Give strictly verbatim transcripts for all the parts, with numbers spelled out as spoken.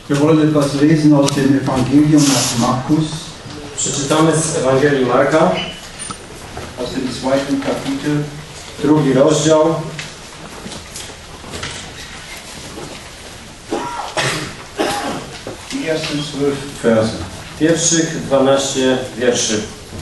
Wir wollen etwas lesen aus dem Evangelium nach Markus. Przeczytamy z Ewangelii Marka, aus dem zweiten Kapitel, drugi rozdział, die ersten zwölf Verse. Pierwszych dwanaście wierszy.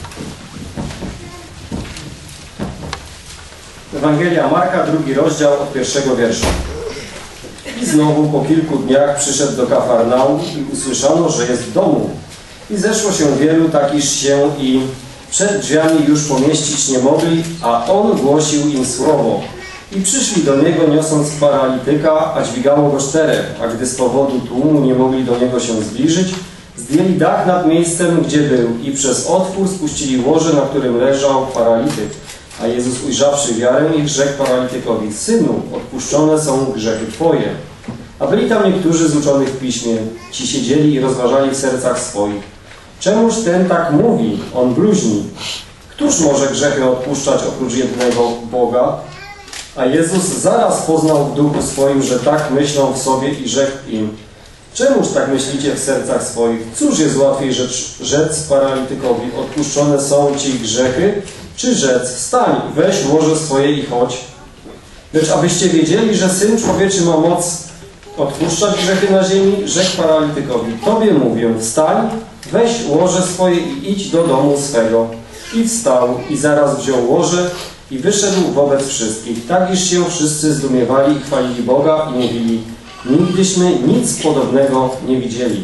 Ewangelia Marka, drugi rozdział od pierwszego wiersza. I znowu po kilku dniach przyszedł do Kafarnaum i usłyszano, że jest w domu. I zeszło się wielu, tak iż się i przed drzwiami już pomieścić nie mogli, a on głosił im słowo. I przyszli do niego, niosąc paralityka, a dźwigało go czterech, a gdy z powodu tłumu nie mogli do niego się zbliżyć, zdjęli dach nad miejscem, gdzie był i przez otwór spuścili łoże, na którym leżał paralityk. A Jezus, ujrzawszy wiarę ich, rzekł paralitykowi: Synu, odpuszczone są grzechy Twoje. A byli tam niektórzy z uczonych w piśmie. Ci siedzieli i rozważali w sercach swoich: Czemuż ten tak mówi? On bluźni. Któż może grzechy odpuszczać oprócz jednego Boga? A Jezus zaraz poznał w duchu swoim, że tak myślą w sobie i rzekł im: Czemuż tak myślicie w sercach swoich? Cóż jest łatwiej rzecz, rzec paralitykowi: odpuszczone są Ci grzechy, czy rzec: wstań, weź łoże swoje i chodź? Lecz abyście wiedzieli, że Syn Człowieczy ma moc odpuszczać grzechy na ziemi, rzekł paralitykowi: Tobie mówię, wstań, weź łoże swoje i idź do domu swego. I wstał i zaraz wziął łoże i wyszedł wobec wszystkich, tak iż się wszyscy zdumiewali i chwalili Boga i mówili: Nigdyśmy nic podobnego nie widzieli.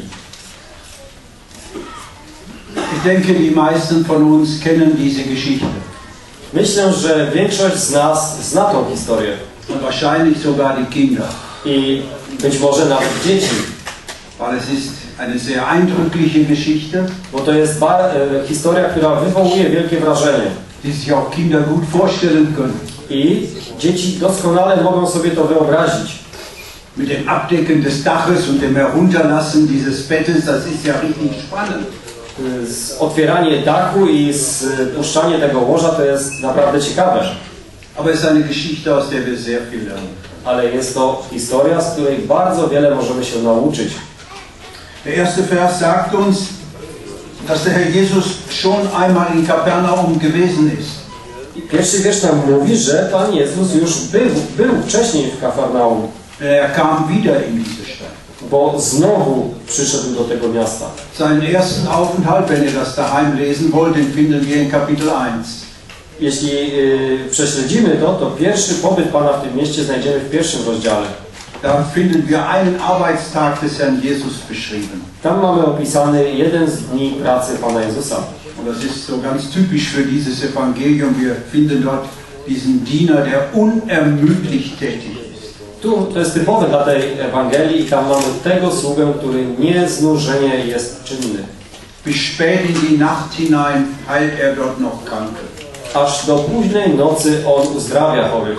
Ich denke, die meisten von uns kennen diese Geschichte. Myślę, że większość z nas zna tą historię. Und wahrscheinlich sogar die Kinder. I być może nawet dzieci. Weil es ist eine sehr eindrückliche Geschichte. Bo to jest bar, e, historia, która wywołuje wielkie wrażenie. Die sich auch Kinder gut vorstellen können. I dzieci doskonale mogą sobie to wyobrazić. Mit dem Abdecken des Daches und dem Herunterlassen dieses Bettes, das ist ja richtig spannend. Z otwieranie dachu i spuszczanie tego łoża to jest naprawdę ciekawe. Aber es ist eine Geschichte, aus der wir sehr viel lernen. Ale jest to historia, z której bardzo wiele możemy się nauczyć. Der erste Vers sagt uns, dass der Herr Jesus schon einmal in Kapernaum gewesen ist. Pierwszy wiersz nam mówi, że Pan Jezus już był, był wcześniej w Kafarnaum. Er kam wieder in diese Stadt. Bo znowu przyszedł do tego miasta. Seinen ersten Aufenthalt, wenn ihr das daheim lesen wollt, den finden wir in Kapitel eins. Jeśli yy, prześledzimy to, to pierwszy pobyt Pana w tym mieście znajdziemy w pierwszym rozdziale. Da finden wir einen Arbeitstag des Herrn Jesus beschrieben. Tam mamy opisany jeden z dni pracy Pana Jezusa. Und das ist so ganz typisch für dieses Evangelium. Wir finden dort diesen Diener, der unermüdlich tätig ist. Tu to jest typowe dla tej Ewangelii i tam mamy tego sługę, który nieznużenie jest czynny. Bis spät in die Nacht hinein heilt er dort noch Kranke. Aż do późnej nocy on uzdrawia chorych.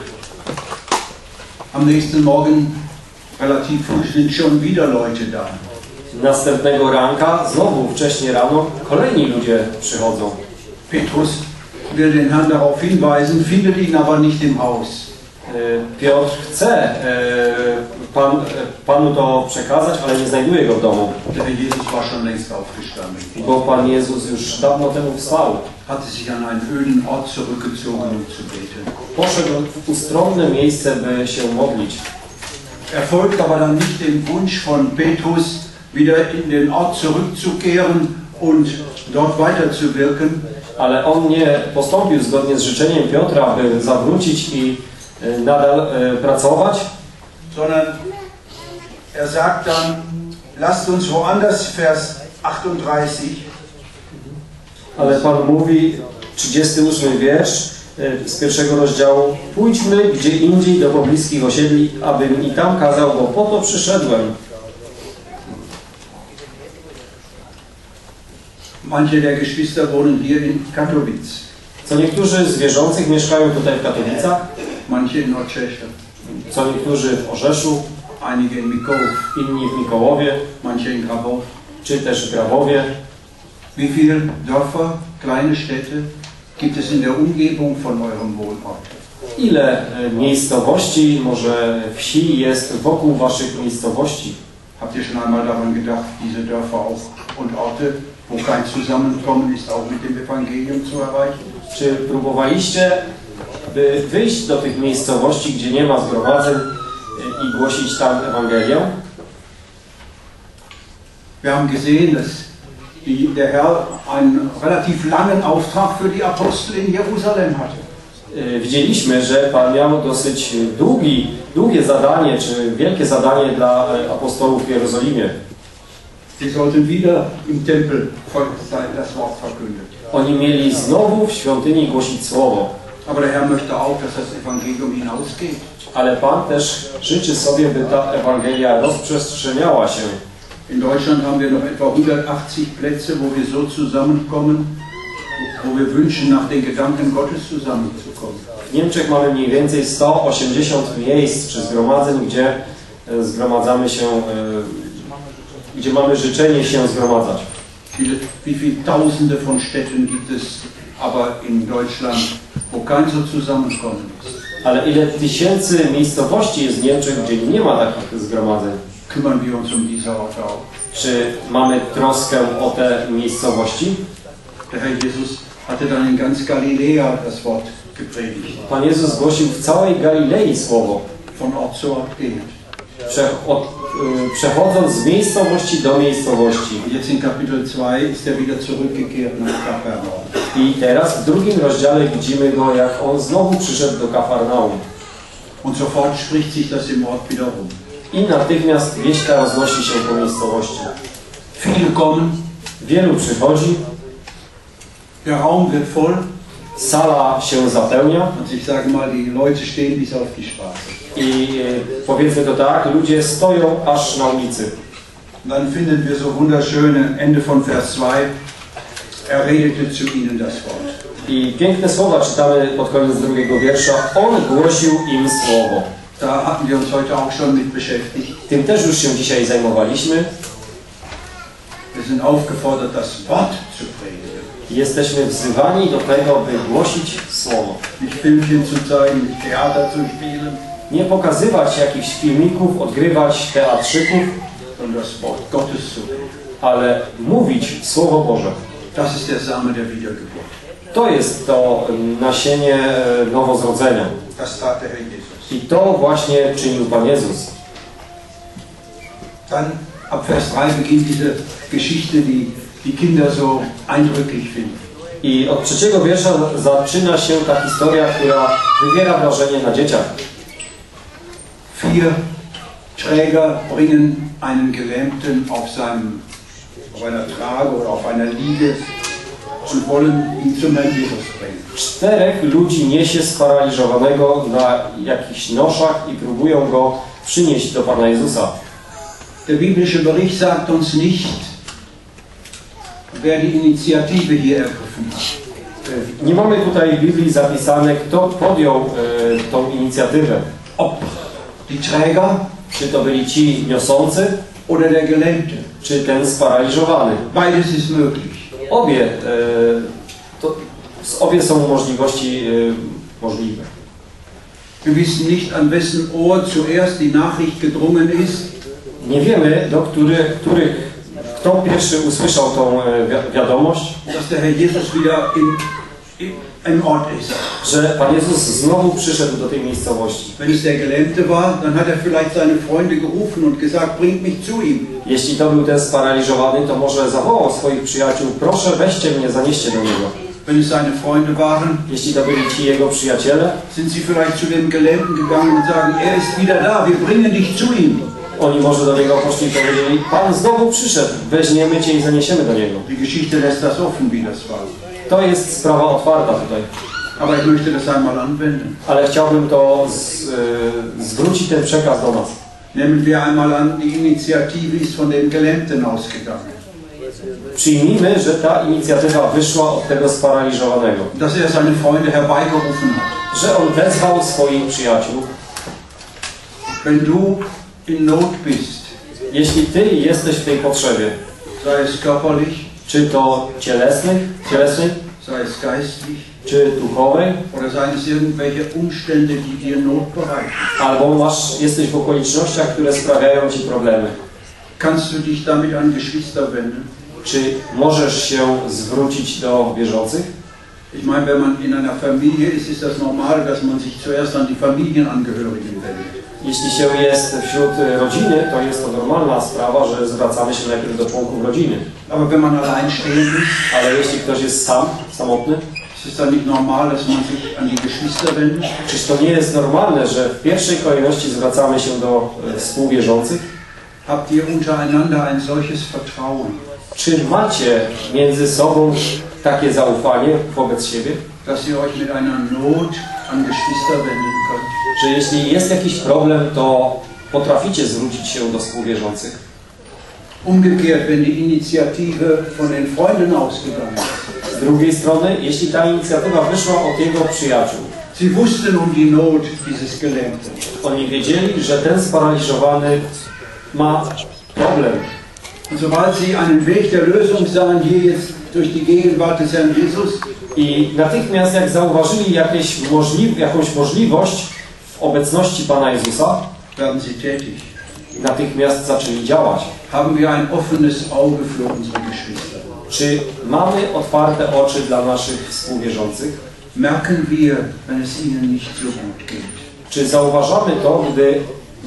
Am nächsten Morgen, relativ früh, sind schon wieder Leute da. Następnego ranka, znowu wcześnie rano, kolejni ludzie przychodzą. Petrus will den Herrn darauf hinweisen, findet ihn aber nicht im Haus. Piotr chce pan, Panu to przekazać, ale nie znajduje go w domu. Der Herr Jesus war schon längst aufgestanden. Bo Pan Jezus już dawno temu wstał. Hatte sich an einen öden Ort zurückgezogen, um zu beten. Poszedł w ustronne miejsce, by się modlić. Er folgt aber dann nicht dem Wunsch von Petrus, wieder in den Ort zurückzukehren und dort weiterzuwirken. Ale on nie postąpił zgodnie z życzeniem Piotra, by zawrócić i nadal e, pracować. Sondern er sagt dann, lasst uns woanders, Vers achtunddreißig. Ale Pan mówi, trzydziesty ósmy wiersz e, z pierwszego rozdziału: pójdźmy gdzie indziej do pobliskich osiedli, abym i tam kazał, bo po to przyszedłem. Manche der Geschwister wohnen hier in Katowice. Co niektórzy z wierzących mieszkają tutaj w Katowicach, Manche in Nordtscheche. co niektórzy w Orzeszu, Einige in Mikołów. inni w Mikołowie, Manche in Grabow. czy też w Grabowie. Wie viele Dörfer, kleine Städte gibt es in der Umgebung von eurem Wohnort? Ile miejscowości, może wsi jest wokół waszych miejscowości? Habt ihr schon einmal daran gedacht, diese Dörfer auch und Orte, wo kein Zusammenkommen ist, auch mit dem Evangelium zu erreichen? Czy próbowaliście, by wyjść do tych miejscowości, gdzie nie ma zgromadzeń i głosić tam Ewangelię? Wir haben gesehen, dass die, der Herr einen relativ langen Auftrag für die Apostel in Jerusalem hatte. Widzieliśmy, że Pan miał dosyć długi, długie zadanie, czy wielkie zadanie dla apostołów w Jerozolimie. Sie sollten wieder im Tempel das Wort verkündet. Oni mieli znowu w świątyni głosić Słowo. Aber der Herr möchte auch, dass das Evangelium hinausgeht. Ale Pan też życzy sobie, by ta Ewangelia rozprzestrzeniała się. In Deutschland haben wir noch etwa hundertachtzig Plätze, wo wir so zusammenkommen, wo wir wünschen, nach den Gedanken Gottes zusammenzukommen. W Niemczech mamy mniej więcej sto osiemdziesiąt miejsc czy zgromadzeń, gdzie zgromadzamy się, gdzie mamy życzenie się zgromadzać. Wie, wie viele Tausende von Städten gibt es aber in Deutschland, wo kein so Zusammenkommen ist. Ale ile tysięcy miejscowości jest w Niemczech, gdzie nie ma takich zgromadzeń? Kümmern wir uns um diese Orte auch? Czy mamy troskę o te miejscowości? Der Herr Jesus hatte dann in ganz Galiläa das Wort gepredigt. Pan Jezus głosił w całej Galilei Słowo. Von Ort zu Ort gehend. Prze od, y, przechodząc z miejscowości do miejscowości. Jetzt in Kapitel zwei ist er wieder zurückgekehrt nach Kapernaum. I teraz w drugim rozdziale widzimy go, jak on znowu przyszedł do Kafarnaum. Und sofort spricht sich das im Ort wieder rum. I natychmiast wieść ta roznosi się po miejscowości. Viele kommen, wielu przychodzi, der Raum wird voll, sala się zapełnia. Und ich sage mal, die Leute stehen bis auf die Straße. I e, powiedzmy to tak, ludzie stoją aż na ulicy. Dann finden wir so wunderschöne Ende von Vers zwei. Er redete zu ihnen das Wort. I piękne słowa czytamy pod koniec drugiego wiersza. On głosił im słowo. Da hatten wir uns heute auch schon mit beschäftigt. Tym też już się dzisiaj zajmowaliśmy. Wir sind aufgefordert, das Wort zu predigen. Jesteśmy wzywani do tego, by głosić słowo. Nicht Filmchen zu zeigen, nicht Theater zu spielen. Nie pokazywać jakichś filmików, odgrywać teatrzyków, sondern das Wort Gottes zu reden. Ale mówić Słowo Boże. Das ist der Same der Wiedergeburt. To jest to nasienie nowozrodzenia. Das tat der Herr Jesus. I to właśnie czynił Pan Jezus. Dann ab Vers drei beginnt diese Geschichte, die die Kinder so eindrücklich finden. I od trzeciego wiersza zaczyna się ta historia, która wywiera wrażenie na dzieciach. Vier Träger bringen einen Gelähmten auf seinem, auf einer Trage oder auf einer Liege und wollen ihn zum Herrn Jesus bringen. Czterech ludzi niesie sparaliżowanego na jakichś noszach i próbują go przynieść do Pana Jezusa. Der biblische Bericht sagt uns nicht, wer die Initiative hier ergriffen hat. Nie mamy tutaj w Biblii zapisane, kto podjął e, tą inicjatywę. Ob die Träger, czy to byli ci niosący, oder der Gelähmte. czy ten sparaliżowany. Beides ist möglich. Obie, e, to, obie są możliwości e, możliwe. Wir wissen nicht, an wessen Ohr zuerst die Nachricht gedrungen ist. Nie wiemy, do których, których kto pierwszy usłyszał tą e, wi wiadomość, dass der Herr Jesus wieder in, in, im Ort ist. że Pan Jezus znowu przyszedł do tej miejscowości. Wenn es der Gelähmte war, dann hat er vielleicht seine Freunde gerufen und gesagt, bringt mich zu ihm. Jeśli to był ten sparaliżowany, to może zawołał swoich przyjaciół, proszę weźcie mnie, zanieście do niego. Wenn es seine Freunde waren, jeśli to byli ci jego przyjaciele, sind sie vielleicht zu dem Gelähmten gegangen und sagen, er ist wieder da, wir bringen dich zu ihm. Oni może do niego poszli i powiedzieli, Pan znowu przyszedł, weźmiemy cię i zaniesiemy do niego. Die Geschichte lässt das offen, wie das war. To jest sprawa otwarta tutaj. Aber ich möchte das einmal anwenden. Ale chciałbym to z, y, zwrócić ten przekaz do nas. Nehmen wir einmal an, die Initiative ist von dem Gelähmten ausgegangen. Przyjmijmy, że ta inicjatywa wyszła od tego sparaliżowanego. Dass er seine Freunde herbeigerufen hat. Że on wezwał swoich przyjaciół. Wenn du in Not bist, jeśli ty jesteś w tej potrzebie, sei es körperlich, czy to cielesnych, cielesnej, sei es geistlich, czy duchowej, oder seien es irgendwelche Umstände, die dir Not bereiten. albo masz, jesteś w okolicznościach, które sprawiają ci problemy. Kannst du dich damit an Geschwister wenden? Czy możesz się zwrócić do wierzących? Ich meine, wenn man in einer Familie ist, ist das normal, dass man sich zuerst an die Familienangehörigen wendet. Jeśli się jest wśród rodziny, to jest to normalna sprawa, że zwracamy się najpierw do członków rodziny. Aber wenn man alleinstehend ist, Ale jeśli ktoś jest sam, samotny, ist es dann nicht normal, dass man sich an die Geschwister wendet? czyż to nie jest normalne, że w pierwszej kolejności zwracamy się do e, współwierzących? Habt ihr untereinander ein solches Vertrauen, Czy macie między sobą takie zaufanie wobec siebie, dass ihr euch mit einer Not an Geschwister wenden könnt? że jeśli jest jakiś problem, to potraficie zwrócić się do współwierzących? Umgekehrt, wenn die Initiative von den Freunden ausgegangen ist. Z drugiej strony, jeśli ta inicjatywa wyszła od jego przyjaciół, Sie wussten um die Not dieses Gelähmten. oni wiedzieli, że ten sparaliżowany ma problem. Und sobald sie einen Weg der Lösung sahen, hier jetzt durch die Gegenwart des Herrn Jesus, I natychmiast jak zauważyli jakieś możli jakąś możliwość w obecności Pana Jezusa, werden sie tätig. natychmiast zaczęli działać. Haben wir ein offenes Auge für unsere Geschwister? Czy mamy otwarte oczy dla naszych współwierzących? Merken wir, wenn es ihnen nicht so gut geht? Czy zauważamy to, gdy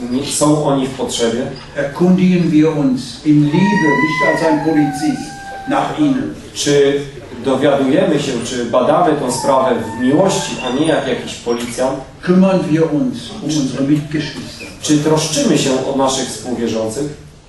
są oni w potrzebie? Erkundigen wir uns in Liebe, nicht als ein Polizist, nach ihnen? Czy dowiadujemy się, czy badamy tę sprawę w miłości, a nie jak jakiś policjant? Kümmern wir uns um unsere Mitgeschwister? Czy troszczymy się o naszych współwierzących?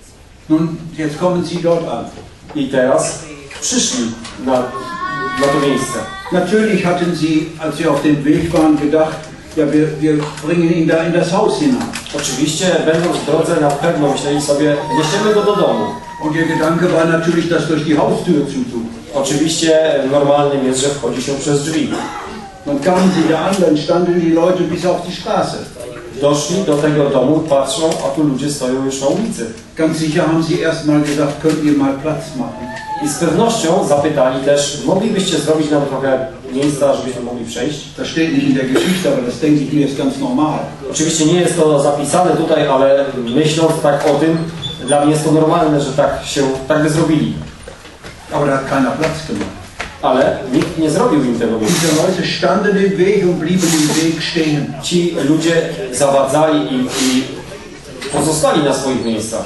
Nun, jetzt kommen sie dort an. I teraz przyszli na, na to miejsce. Natürlich hatten sie, als sie auf dem Weg waren, gedacht, ja, wir, wir bringen ihn da in das Haus hinein. Oczywiście, będąc w drodze, na pewno myśleli sobie, niesiemy go do domu. Und ihr Gedanke war natürlich, das durch die Haustür zu tun. Oczywiście normalnym jest, że wchodzi się przez drzwi. Dann kamen sie da an, dann standen die Leute bis auf die Straße. Doszli do tego domu, patrzą, a tu ludzie stoją już na ulicy. Ganz sicher haben sie erst mal gesagt, könnt ihr mal Platz machen. I z pewnością zapytali też, moglibyście zrobić nam trochę miejsca, żebyśmy mogli przejść? Das steht nicht in der Geschichte, aber das denke ich mir ist ganz normal. Oczywiście nie jest to zapisane tutaj, ale myśląc tak o tym, dla mnie jest to normalne, że tak się, tak by zrobili. Aber da hat keiner Platz gemacht. Ale nikt nie zrobił im tego miejsca. Diese Leute standen im Weg und blieben im Weg stehen. Ci ludzie zawadzali im i pozostali na swoich miejscach.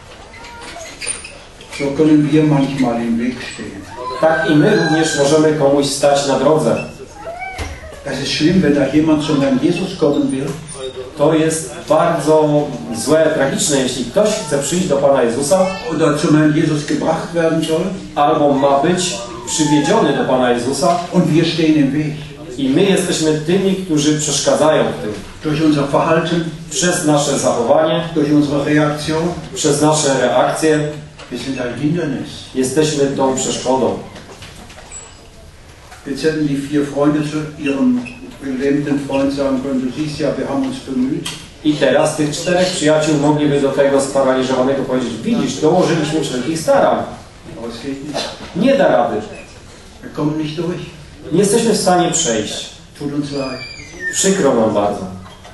So können wir manchmal im Weg stehen. Tak i my również możemy komuś stać na drodze. Es ist schlimm, wenn da jemand zum Herrn Jesus kommen will. To jest bardzo złe, tragiczne, jeśli ktoś chce przyjść do Pana Jezusa Oder zum Herrn Jesus gebracht werden soll. albo ma być przywiedziony do Pana Jezusa Und wir stehen im Weg. i my jesteśmy tymi, którzy przeszkadzają w tym. Durch unser Verhalten, Przez nasze zachowanie, durch unsere Reaktion. przez nasze reakcje Wir sind ein Hindernis. jesteśmy tą przeszkodą. Jetzt hätten die vier Freunde zu ihrem gelähmten Freund sagen können, du siehst ja, wir haben uns bemüht. I teraz tych czterech przyjaciół mogliby do tego sparaliżowanego powiedzieć, widzisz, dołożyliśmy wszelkich starań. Aber es geht nicht. Nie da rady. Wir kommen nicht durch. Nie jesteśmy w stanie przejść. Tut uns leid. Przykro nam bardzo.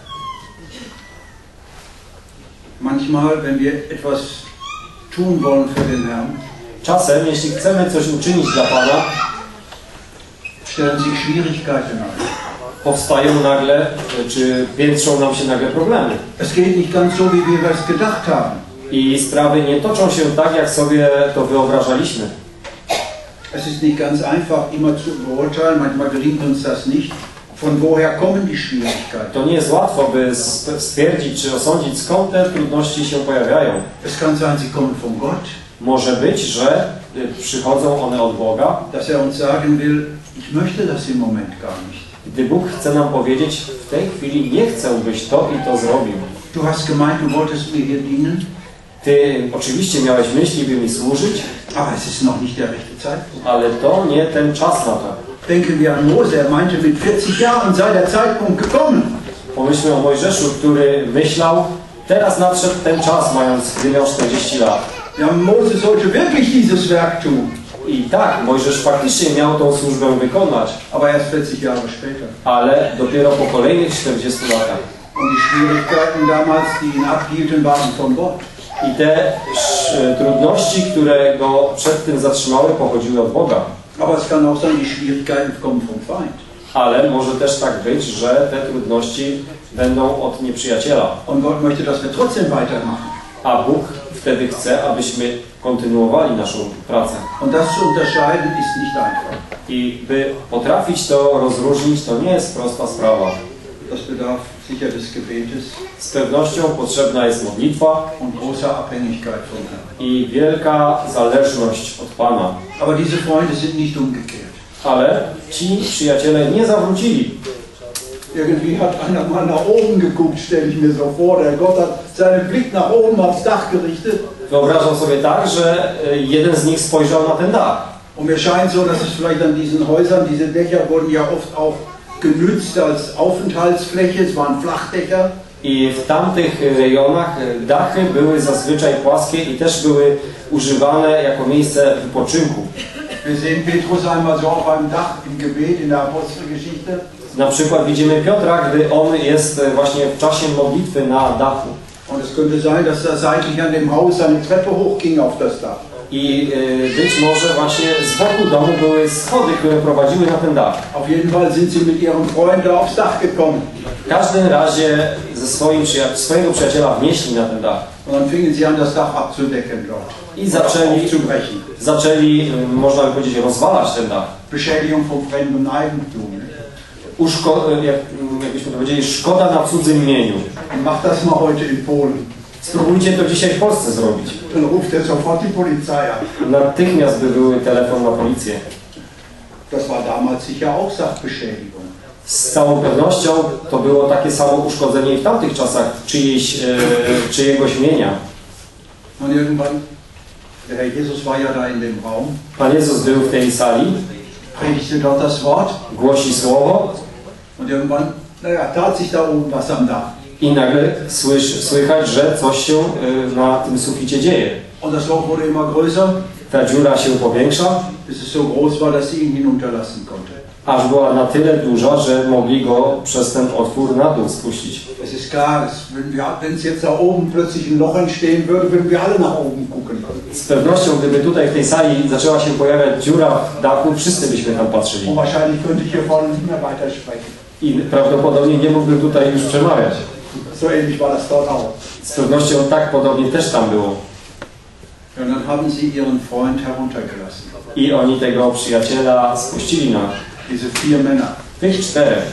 Manchmal, wenn wir etwas tun wollen für den Herrn, Czasem, jeśli chcemy coś uczynić dla Pana, stellen sich Schwierigkeiten ein. powstają nagle, czy piętrzą nam się nagle problemy. Es geht nicht ganz so, wie wir das gedacht haben. I sprawy nie toczą się tak, jak sobie to wyobrażaliśmy. Es ist nicht ganz einfach, immer zu beurteilen, manchmal gelingt uns das nicht. Von woher kommen die Schwierigkeiten? To nie jest łatwo, by stwierdzić, czy osądzić, skąd te trudności się pojawiają. Es kann sein, sie kommen von Gott, Może być, że przychodzą one od Boga, dass er uns sagen will, ich möchte das im Moment gar nicht. gdy Bóg chce nam powiedzieć, w tej chwili nie chcę, byś to i to zrobił. Du hast gemeint, du wolltest mir hier dienen, Ty oczywiście miałeś myśli, by mi służyć, aber es ist noch nicht der rechte Zeitpunkt. ale to nie ten czas na to. Denken wir an Mose, er meinte, mit vierzig Jahren sei der Zeitpunkt gekommen. Pomyślmy o Mojżeszu, który myślał, teraz nadszedł ten czas, mając, gdy miał czterdzieści lat. Ja, Mose sollte wirklich dieses Werk tun. I tak, Mojżesz faktycznie miał tą służbę wykonać, Aber erst vierzig Jahre später. ale dopiero po kolejnych czterdziestu latach. Und die Schwierigkeiten damals, die ihn abhielten, waren von Gott. I te trudności, które go przed tym zatrzymały, pochodziły od Boga. Aber es kann auch sein, die Schwierigkeiten kommen vom Feind. Ale może też tak być, że te trudności będą od nieprzyjaciela. Und Gott möchte, dass wir trotzdem weitermachen. A Bóg wtedy chce, abyśmy kontynuowali naszą pracę. Und das zu unterscheiden ist nicht einfach. I by potrafić to rozróżnić, to nie jest prosta sprawa. Das bedarf sicher des Gebetes Z pewnością potrzebna jest modlitwa und großer Abhängigkeit vom Herrn. i wielka zależność od Pana. Aber diese Freunde sind nicht umgekehrt. Ale ci przyjaciele nie zawrócili. Irgendwie hat einer mal nach oben geguckt, stelle ich mir so vor. Der Gott hat seinen Blick nach oben aufs Dach gerichtet. Wyobrażam sobie tak, że jeden z nich spojrzał na ten dach. Und mir scheint so, dass es vielleicht an diesen Häusern, diese Dächer wurden ja oft auch genützt als Aufenthaltsfläche, es waren Flachdächer. I w tamtych rejonach dachy były zazwyczaj płaskie i też były używane jako miejsce wypoczynku. Wir sehen Petrus einmal so auf einem Dach im Gebet in der Apostelgeschichte. Na przykład widzimy Piotra, gdy on jest właśnie w czasie modlitwy na dachu. Und es könnte sein, dass da seitlich an dem Haus eine Treppe hochging auf das Dach. I y, być może właśnie z boku domu były schody, które prowadziły na ten dach. Auf jeden Fall sind sie mit ihrem Freund da aufs Dach gekommen. W każdym razie ze swoim przyja swojego przyjaciela wnieśli na ten dach. Und dann fingen sie an, das Dach abzudecken dort. I zaczęli, Aufzubrechen. zaczęli, y, można by powiedzieć, rozwalać ten dach. Beschädigung vom fremden Eigentum. Uszko jak, jakbyśmy to powiedzieli, szkoda na cudzym mieniu. Macht das mal heute in Polen. Spróbujcie to dzisiaj w Polsce zrobić. Dann ruft er sofort die Polizei an. Natychmiast by były telefon na policję. Das war damals sicher auch Sachbeschädigung. Z całą pewnością to było takie samo uszkodzenie i w tamtych czasach czyjejś, e, czyjegoś mienia. Und irgendwann, der Herr Jesus war ja da in dem Raum, Pan Jezus był w tej sali, predigte dort das Wort głosi słowo und irgendwann, naja, tat sich da oben was am Dach. i nagle słysz, słychać, że coś się e, na tym suficie dzieje. Und das Loch wurde immer größer, Ta dziura się powiększa, bis es so groß war, dass sie ihn hinunterlassen konnte. aż była na tyle duża, że mogli go przez ten otwór na dół spuścić. Es ist klar, wenn es jetzt da oben plötzlich ein Loch entstehen würde, würden wir alle nach oben gucken. Z pewnością, gdyby tutaj w tej sali zaczęła się pojawiać dziura w dachu, wszyscy byśmy tam patrzyli. Und wahrscheinlich könnte ich hier vorne nicht mehr weitersprechen. I prawdopodobnie nie mógłbym tutaj już przemawiać. So ähnlich war das dort auch. Z pewnością tak podobnie też tam było. Und dann haben sie ihren Freund heruntergelassen. I oni tego przyjaciela spuścili na Diese vier Männer. tych czterech.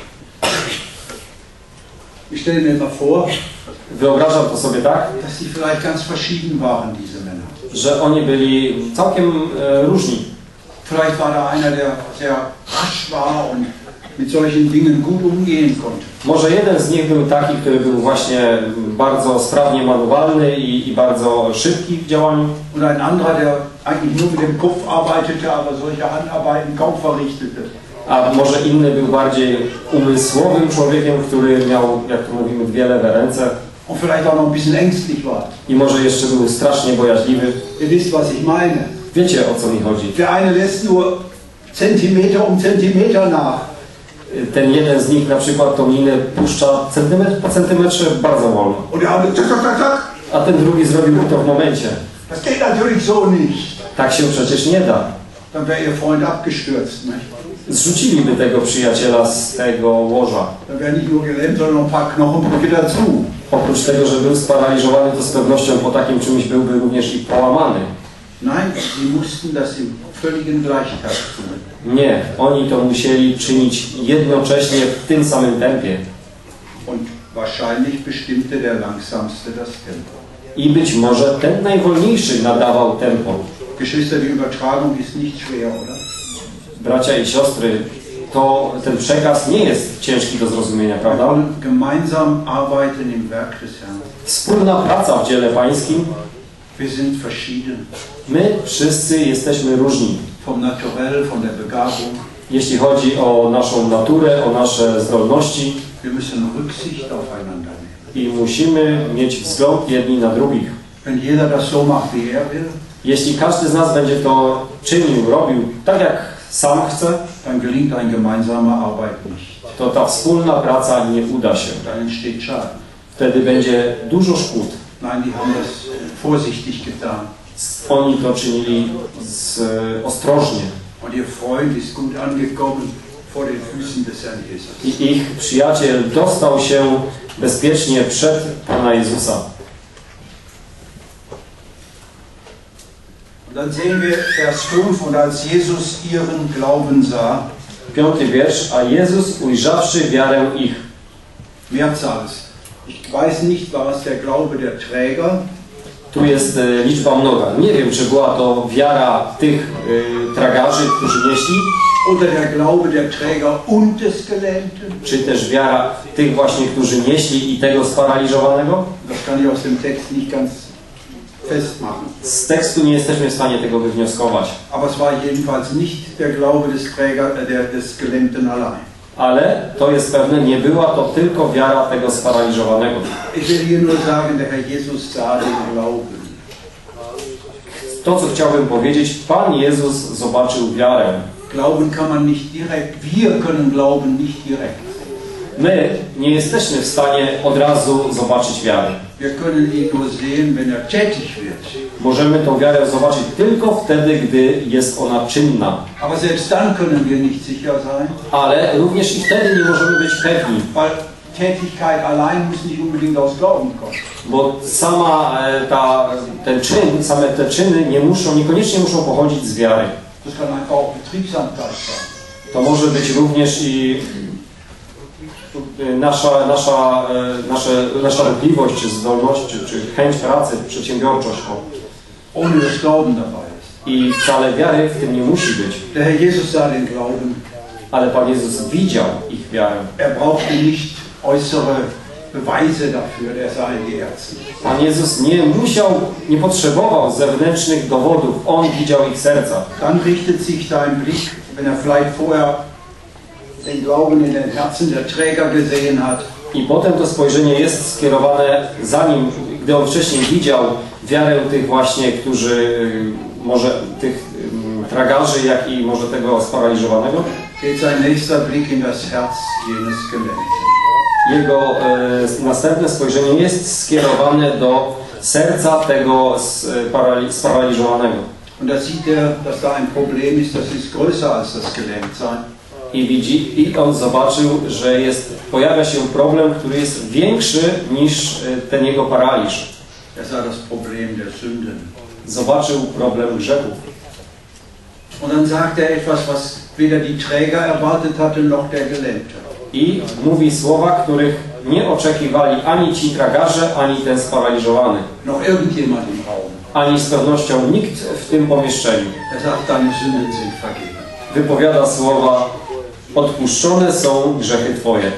Ich stelle mir immer vor, Wyobrażam to sobie tak, dass sie vielleicht ganz verschieden waren, diese Männer. że oni byli całkiem e, różni. Vielleicht war da einer, der sehr rasch war und mit solchen Dingen gut umgehen konnte. Może jeden z nich był taki, który był właśnie bardzo sprawnie manualny i, i bardzo szybki w działaniu. Und ein anderer, der eigentlich nur mit dem Kopf arbeitete, aber solche Handarbeiten kaum verrichtete. A może inny był bardziej umysłowym człowiekiem, który miał, jak tu mówimy, dwie lewe ręce. Und vielleicht auch noch ein bisschen ängstlich war. I może jeszcze był strasznie bojaźliwy. Ihr wisst, was ich meine. Wiecie, o co mi chodzi. Der eine lässt nur Zentimeter um Zentimeter nach. Ten jeden z nich na przykład tą linę puszcza centymetr po centymetrze bardzo wolno. Und der andere, tak, tak, tak, tak. A ten drugi zrobił to w momencie. Das geht natürlich so nicht. Tak się przecież nie da. Dann wäre ihr Freund abgestürzt. Nicht? Zrzuciliby tego przyjaciela z tego łoża. Dann wäre nicht nur gelähmt, sondern noch ein paar Knochenbrüche dazu. Oprócz tego, że był sparaliżowany, to z pewnością po takim czymś byłby również i połamany. Nein, sie mussten das im völligen Gleichheit tun. Nie, oni to musieli czynić jednocześnie w tym samym tempie. Und wahrscheinlich bestimmte der Langsamste das Tempo. I być może ten najwolniejszy nadawał tempo. Geschwister, die Übertragung ist nicht schwer, oder? Bracia i siostry, to ten przekaz nie jest ciężki do zrozumienia, Wir prawda? wollen gemeinsam arbeiten im Werk des Herrn. Wspólna praca w dziele pańskim. Wir sind verschieden. My wszyscy jesteśmy różni. Vom Naturell, von der Begabung. Jeśli chodzi o naszą naturę, o nasze zdolności. Wir müssen Rücksicht aufeinander nehmen. I musimy mieć wzgląd jedni na drugich. Wenn jeder das so macht, wie er will, Jeśli każdy z nas będzie to czynił, robił tak jak sam chce, dann gelingt eine gemeinsame Arbeit nicht. to ta wspólna praca nie uda się. Dann entsteht Schaden. Wtedy będzie dużo szkód. Nein, die haben das vorsichtig getan. Oni to czynili z, ostrożnie. Und ihr Freund ist gut angekommen vor den Füßen des Herrn Jesus. I ich przyjaciel dostał się bezpiecznie przed Pana Jezusa. Und dann sehen wir Vers fünf, und als Jesus ihren Glauben sah, Piąty wiersz, a Jezus ujrzawszy wiarę ich. Mehrzahl. Ich weiß nicht, war es der Glaube der Träger? Tu jest e, liczba mnoga. Nie wiem, czy była to wiara tych e, tragarzy, którzy nieśli, Oder der Glaube der Träger und des Gelähmten? czy też wiara tych właśnie, którzy nieśli i tego sparaliżowanego. Das kann ich aus dem Text nicht ganz festmachen. Z tekstu nie jesteśmy w stanie tego wywnioskować. Aber es war jedenfalls nicht der Glaube des Träger, äh, der, des Gelähmten allein. Ale to jest pewne, nie była to tylko wiara tego sparaliżowanego. Ich will hier nur sagen, der Herr Jesus sah den Glauben. To, co chciałbym powiedzieć, Pan Jezus zobaczył wiarę. Glauben kann man nicht direkt, wir können glauben nicht direkt. My nie jesteśmy w stanie od razu zobaczyć wiary. Wir können ihn nur sehen, wenn er tätig wird. Możemy tą wiarę zobaczyć tylko wtedy, gdy jest ona czynna. Aber selbst dann können wir nicht sicher sein. Ale również i wtedy nie możemy być pewni. Weil Tätigkeit allein muss nicht unbedingt aus Glauben kommen. Bo sama e, ta, ten czyn, same te czyny nie muszą, niekoniecznie muszą pochodzić z wiary. Das kann einfach auch Betriebsamkeit sein. To może być również i nasza, nasza, e, nasze, nasza ruchliwość, czy zdolność, czy, czy chęć pracy, przedsiębiorczość. O. Ohne dass Glauben dabei ist. I wcale wiary w tym nie musi być. Der Herr Jesus sah den Glauben. Ale Pan Jezus widział ich wiarę. Er brauchte nicht äußere Beweise dafür, er sah in die Herzen. Pan Jezus nie musiał, nie potrzebował zewnętrznych dowodów. On widział ich serca. Dann richtet sich sein Blick, wenn er vielleicht vorher den Glauben in den Herzen der Träger gesehen hat. I potem to spojrzenie jest skierowane, zanim, gdy on wcześniej widział wiarę tych właśnie, którzy, może tych um, tragarzy, jak i może tego sparaliżowanego. Geht sein nächster Blick in das Herz jenes Gelähmten. Jego e, następne spojrzenie jest skierowane do serca tego sparaliżowanego. Und da sieht er, dass da ein Problem ist, das ist größer als das Gelähmtsein. I widzi, i on zobaczył, że jest, pojawia się problem, który jest większy niż ten jego paraliż. Er sah das Problem der Sünden. Zobaczył problem grzechów. Und dann sagt er etwas, was weder die Träger erwartet hatten, noch der Gelähmte. I mówi słowa, których nie oczekiwali ani ci tragarze, ani ten sparaliżowany. Noch irgendjemand im Raum. Ani z pewnością nikt w tym pomieszczeniu. Er sagt, deine Sünden sind vergeben. Wypowiada słowa: odpuszczone są grzechy Twoje.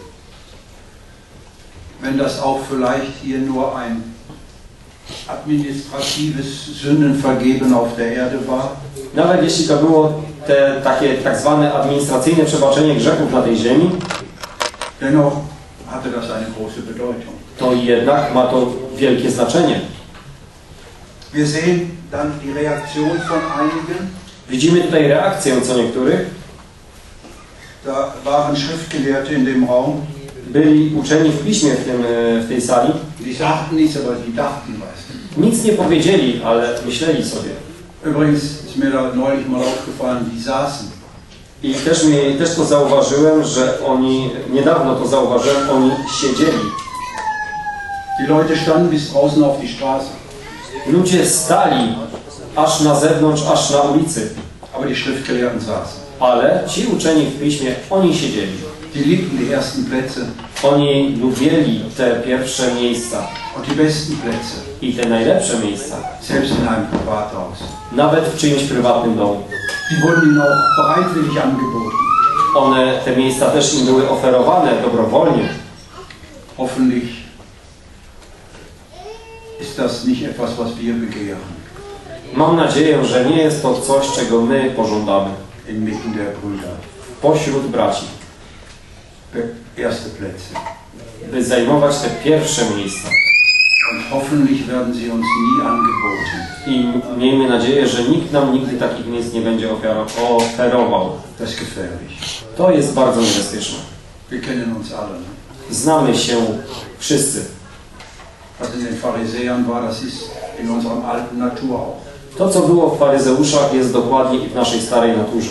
Wenn das auch vielleicht hier nur ein administratives Sündenvergeben auf der Erde war, Nawet jeśli to było te takie tak zwane administracyjne przebaczenie grzechów na tej ziemi, dennoch hatte das eine große Bedeutung. to jednak ma to wielkie znaczenie. Wir sehen dann die Reaktion von einigen. Widzimy tutaj reakcję co niektórych. Da waren Schriftgelehrte in dem Raum. Byli uczeni w piśmie w, tym, w tej sali. Die sagten nichts, aber die dachten was. Nic nie powiedzieli, ale myśleli sobie. Übrigens ist mir da neulich mal aufgefallen, die saßen. I też, mi, też to zauważyłem, że oni, niedawno to zauważyłem, oni siedzieli. Die Leute standen bis draußen auf die Straße. Ludzie stali aż na zewnątrz, aż na ulicy. Aber die Schriftgelehrten saßen. Ale ci uczeni w piśmie, oni siedzieli. Die liebten die ersten Plätze. Oni lubili te pierwsze miejsca. Und die besten Plätze. I te najlepsze miejsca. Selbst in einem Privathaus. Nawet w czyimś prywatnym domu. Die wurden ihnen auch bereitwillig angeboten. One, te miejsca też im były oferowane dobrowolnie. Hoffentlich ist das nicht etwas, was wir begehren. Mam nadzieję, że nie jest to coś, czego my pożądamy. Inmitten der Brüder. Pośród braci. Erste Plätze. By zajmować te pierwsze miejsca. Und hoffentlich werden sie uns nie angeboten. I miejmy nadzieję, że nikt nam nigdy takich miejsc nie będzie oferował. Das ist gefährlich. To jest bardzo niebezpieczne. Wir kennen uns alle. Ne? Znamy się wszyscy. Was in den Pharisäern war, das ist in unserer alten Natur auch. To, co było w faryzeuszach, jest dokładnie i w naszej starej naturze.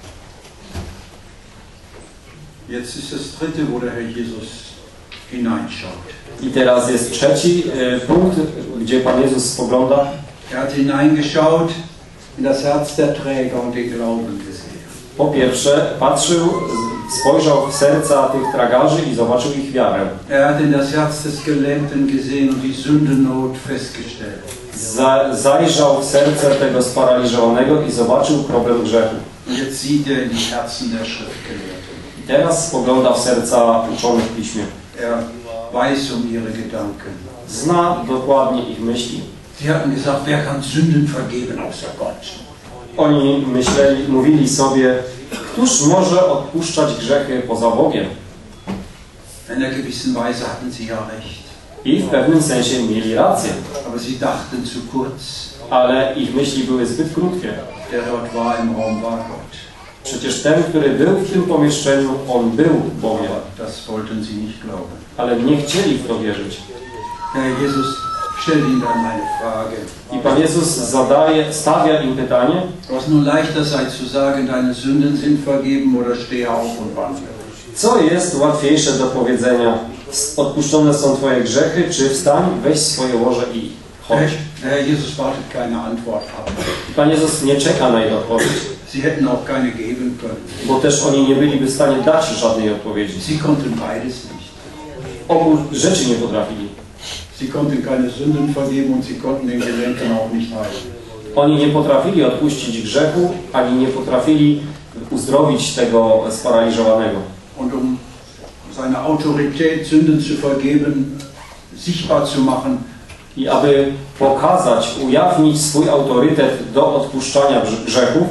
Jetzt ist das dritte, wo der Herr Jesus hineinschaut. I teraz jest trzeci y, punkt, gdzie Pan Jezus spogląda. Er hat hineingeschaut in das Herz der Träger und den Glauben gesehen. Po pierwsze, patrzył, spojrzał w serca tych tragarzy i zobaczył ich wiarę. Er hat in das Herz des Gelähmten gesehen und die Sündennot festgestellt. Za, zajrzał w serce tego sparaliżowanego i zobaczył problem grzechu. Und jetzt sieht er in die Herzen der Schriftgelehrten. I teraz spogląda w serca uczonych w Piśmie. Er weiß um ihre Gedanken. Zna dokładnie ich myśli. Sie hatten gesagt, wer kann Sünden vergeben außer Gott? Oni myśleli, mówili sobie, któż może odpuszczać grzechy poza Bogiem? In einer gewissen Weise hatten sie ja recht. I w pewnym sensie mieli rację, Aber sie dachten zu kurz. ale ich myśli były zbyt krótkie. Der dort war im Raum war Gott. Przecież ten, który był w tym pomieszczeniu, on był Bogiem, Das wollten sie nicht glauben. ale nie chcieli w to wierzyć. Herr Jesus stellt ihnen dann eine Frage. I Pan Jezus zadaje, stawia im pytanie, Was nun leichter sei zu sagen, deine Sünden sind vergeben oder steh auf und wandle. co jest łatwiejsze do powiedzenia? Odpuszczone są Twoje grzechy, czy wstań, weź swoje łoże i chodź. Der Herr Jesus wartet keine Antwort ab. Pan Jezus nie czeka na ich odpowiedź, Sie hätten auch keine geben können. bo też oni nie byliby w stanie dać żadnej odpowiedzi. Sie konnten beides nicht. Obu rzeczy nie potrafili. Sie konnten keine Sünden vergeben und sie konnten den Gelähmten auch nicht heilen. Oni nie potrafili odpuścić grzechu, ani nie potrafili uzdrowić tego sparaliżowanego. Und um seine Autorität, Sünden zu vergeben, sichtbar zu machen, I aby pokazać, ujawnić swój autorytet do odpuszczania grzechów,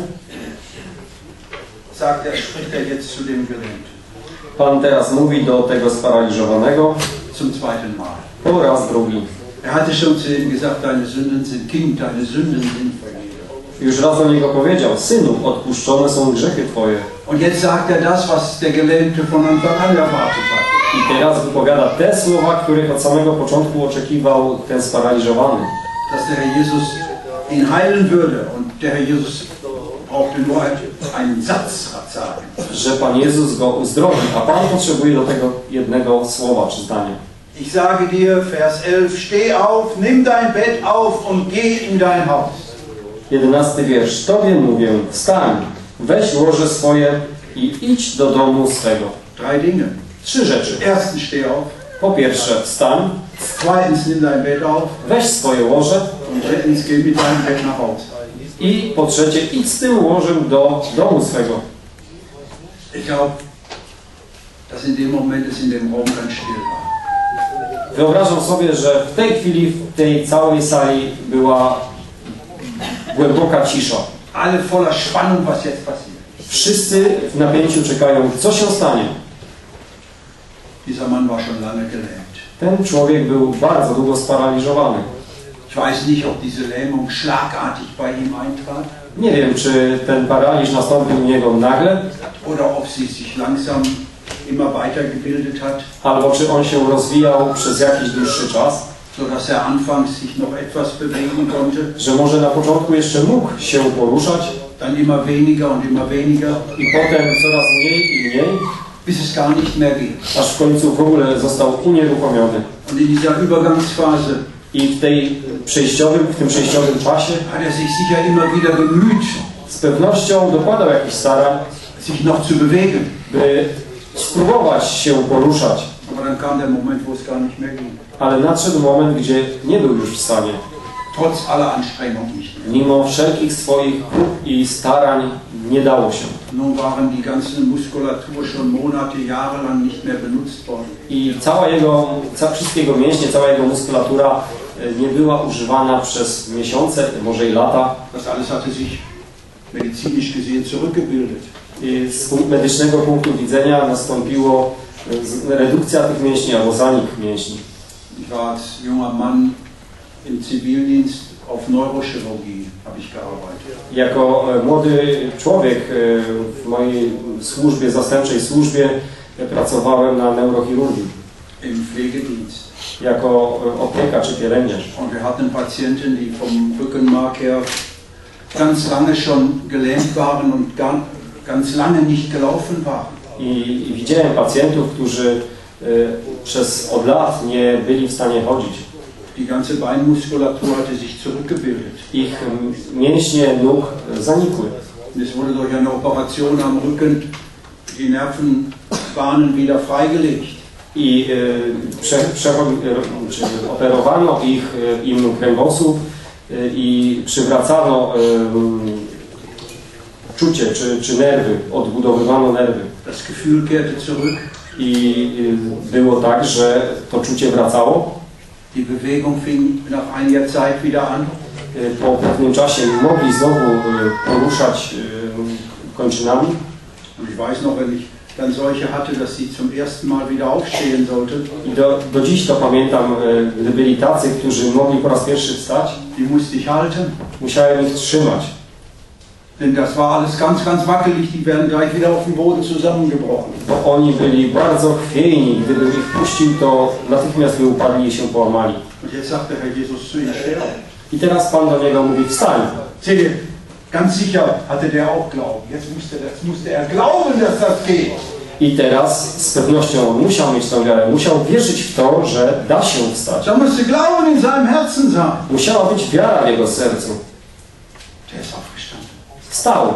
sagt er, spricht er jetzt zu dem Gelähmten. Pan teraz mówi do tego sparaliżowanego Zum zweiten Mal. po raz drugi. Er hatte schon zu ihm gesagt, deine Sünden sind Kind, deine Sünden sind vergeben. Już raz do niego powiedział, synu, odpuszczone są grzechy Twoje. Und jetzt sagt er das, was der Gelähmte von Anfang an erwartet hat. I teraz wypowiada te słowa, których od samego początku oczekiwał ten sparaliżowany. Dass der Herr Jesus ihn heilen würde. Und der Herr Jesus brauchte nur einen Satz sagen. Że Pan Jezus go uzdrowi, a Pan potrzebuje do tego jednego słowa czy zdania. Ich sage dir, Vers elf, steh auf, nimm dein Bett auf und geh in dein Haus. Jedenasty wiersz. Tobie mówię, wstań, weź łoże swoje i idź do domu swego. Drei Dinge. Trzy rzeczy. Erstens, steh auf. Po pierwsze, wstań, Zweitens, nimm dein Bett auf. weź swoje łoże Und drittens, geh mit deinem Bett nach Hause. i po trzecie, idź z tym łożem do domu swego. Ich glaube, dass in dem Moment es in dem Raum ganz still war. Wyobrażam sobie, że w tej chwili w tej całej sali była głęboka cisza. Alle voller Spannung, was jetzt passiert. Wszyscy w napięciu czekają, co się stanie. Dieser Mann war schon lange gelähmt. Ten człowiek był bardzo długo sparaliżowany. Ich weiß nicht, ob diese Lähmung schlagartig bei ihm eintrat Nie wiem, czy ten paraliż nastąpił u niego nagle, oder ob sie sich langsam immer weitergebildet hat, albo czy on się rozwijał przez jakiś dłuższy czas, sodass er anfangs sich noch etwas bewegen konnte, że może na początku jeszcze mógł się poruszać dann immer weniger und immer weniger, i potem coraz mniej i mniej, bis es gar nicht mehr ging. aż w końcu w ogóle został unieruchomiony. Und in dieser Übergangsphase I w tej przejściowym, w tym przejściowym czasie hat er sich sicher immer wieder bemüht, z pewnością dokładał jakichś starań, sich noch zu bewegen. by spróbować się poruszać. Aber dann kam der Moment, wo es gar nicht mehr ging. Ale nadszedł moment, gdzie nie był już w stanie. Trotz aller Anstrengung nicht mehr. Mimo wszelkich swoich prób i starań nie dało się. Nun waren die ganze Muskulatur schon Monate, Jahre lang nicht mehr benutzt worden. I cała jego, ca, wszystkie jego mięśnie, cała jego muskulatura nie była używana przez miesiące, może i lata. Das alles hatte sich medizinisch gesehen zurückgebildet. I z medycznego punktu widzenia nastąpiło redukcja tych mięśni albo zanik mięśni. Ich war als junger Mann im Zivildienst auf Neurochirurgie, habe ich gearbeitet. Jako młody człowiek w mojej służbie, zastępczej służbie pracowałem na neurochirurgii. Im Pflegedienst. jako opieka czy pielęgniarz. Und wir hatten Patienten, die vom Rückenmark her ganz lange schon gelähmt waren und ganz lange nicht gelaufen waren. I, i widziałem pacjentów, którzy y, przez od lat nie byli w stanie chodzić. Die ganze Beinmuskulatur hatte sich zurückgebildet. Ich mięśnie nóg zanikły. Es wurde durch eine Operation am Rücken die Nervenbahnen wieder freigelegt. I y, prze, prze, y, czy operowano ich, y, im kręgosłup y, i przywracano y, czucie czy, czy nerwy, odbudowywano nerwy. Das Gefühl kehrte zurück. I y, było tak, że to czucie wracało. Die Bewegung fing nach einiger Zeit wieder an. Y, po pewnym czasie mogli znowu y, poruszać y, kończynami. Und ich weiß noch, wenn ich dann solche hatte, dass sie zum ersten Mal wieder aufstehen sollten. I do, do dziś to pamiętam, y, gdy byli tacy, którzy mogli po raz pierwszy wstać, Die musste ich halten. musiałem ich trzymać. Denn das war alles ganz, ganz wackelig. Die wären gleich wieder auf dem Boden zusammengebrochen. Bo oni byli bardzo chwiejni. Gdybym ich puścił, to natychmiast by upadli i się połamali. Und jetzt sagt der Herr Jesus zu ihnen, steh auf. I teraz Pan do niego mówi, wstań. Seht ihr, ganz sicher hatte der auch Glauben. Jetzt musste, jetzt musste er glauben, dass das geht. I teraz z pewnością on musiał mieć tę wiarę. Musiał wierzyć w to, że da się wstać. Da musste Glauben in seinem Herzen sein. Musiała być wiara w jego sercu. Der ist aufgestanden. Wstał.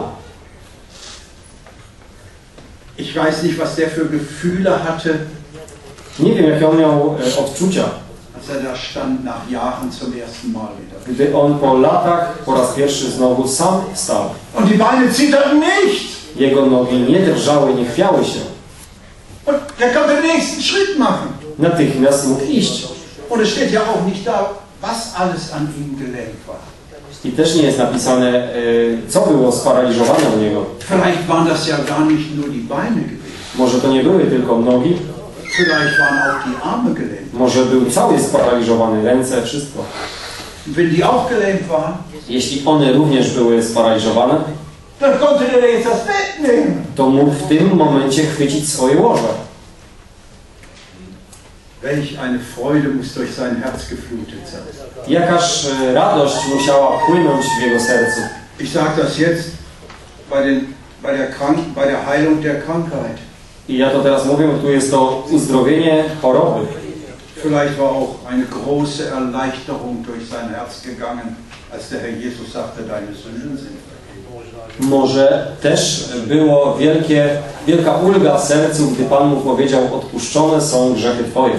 Ich weiß nicht, was der für Gefühle hatte, Nie wiem, jakie on miał e, odczucia, als er da stand nach Jahren zum ersten Mal wieder. gdy on po latach po raz pierwszy znowu sam wstał. Und die Beine zitterten nicht. Jego nogi nie drżały, nie chwiały się. Und er konnte den nächsten Schritt machen. Natychmiast mógł iść. Und es steht ja auch nicht da, was alles an ihm gelähmt war. I też nie jest napisane, y, co było sparaliżowane u niego. Vielleicht waren das ja gar nicht nur die Beine gewesen. Może to nie były tylko nogi, Vielleicht waren auch die Arme gelähmt. może był cały sparaliżowany, ręce, wszystko. Wenn die auch gelähmt waren, Jeśli one również były sparaliżowane, dann konnte der jetzt das Bett nehmen. to mógł w tym momencie chwycić swoje łoże. Welch eine Freude muss durch sein Herz geflutet sein. Jakaż e, radość musiała płynąć w jego sercu. Ich sage das jetzt bei, den, bei, der Krank bei der Heilung der Krankheit. I ja to teraz mówię, tu jest to uzdrowienie choroby. Vielleicht war auch eine große Erleichterung durch sein Herz gegangen, als der Herr Jesus sagte, deine Sünden sind vergeben. Może też było wielkie, wielka ulga w sercu, gdy Pan mu powiedział, odpuszczone są grzechy Twoje.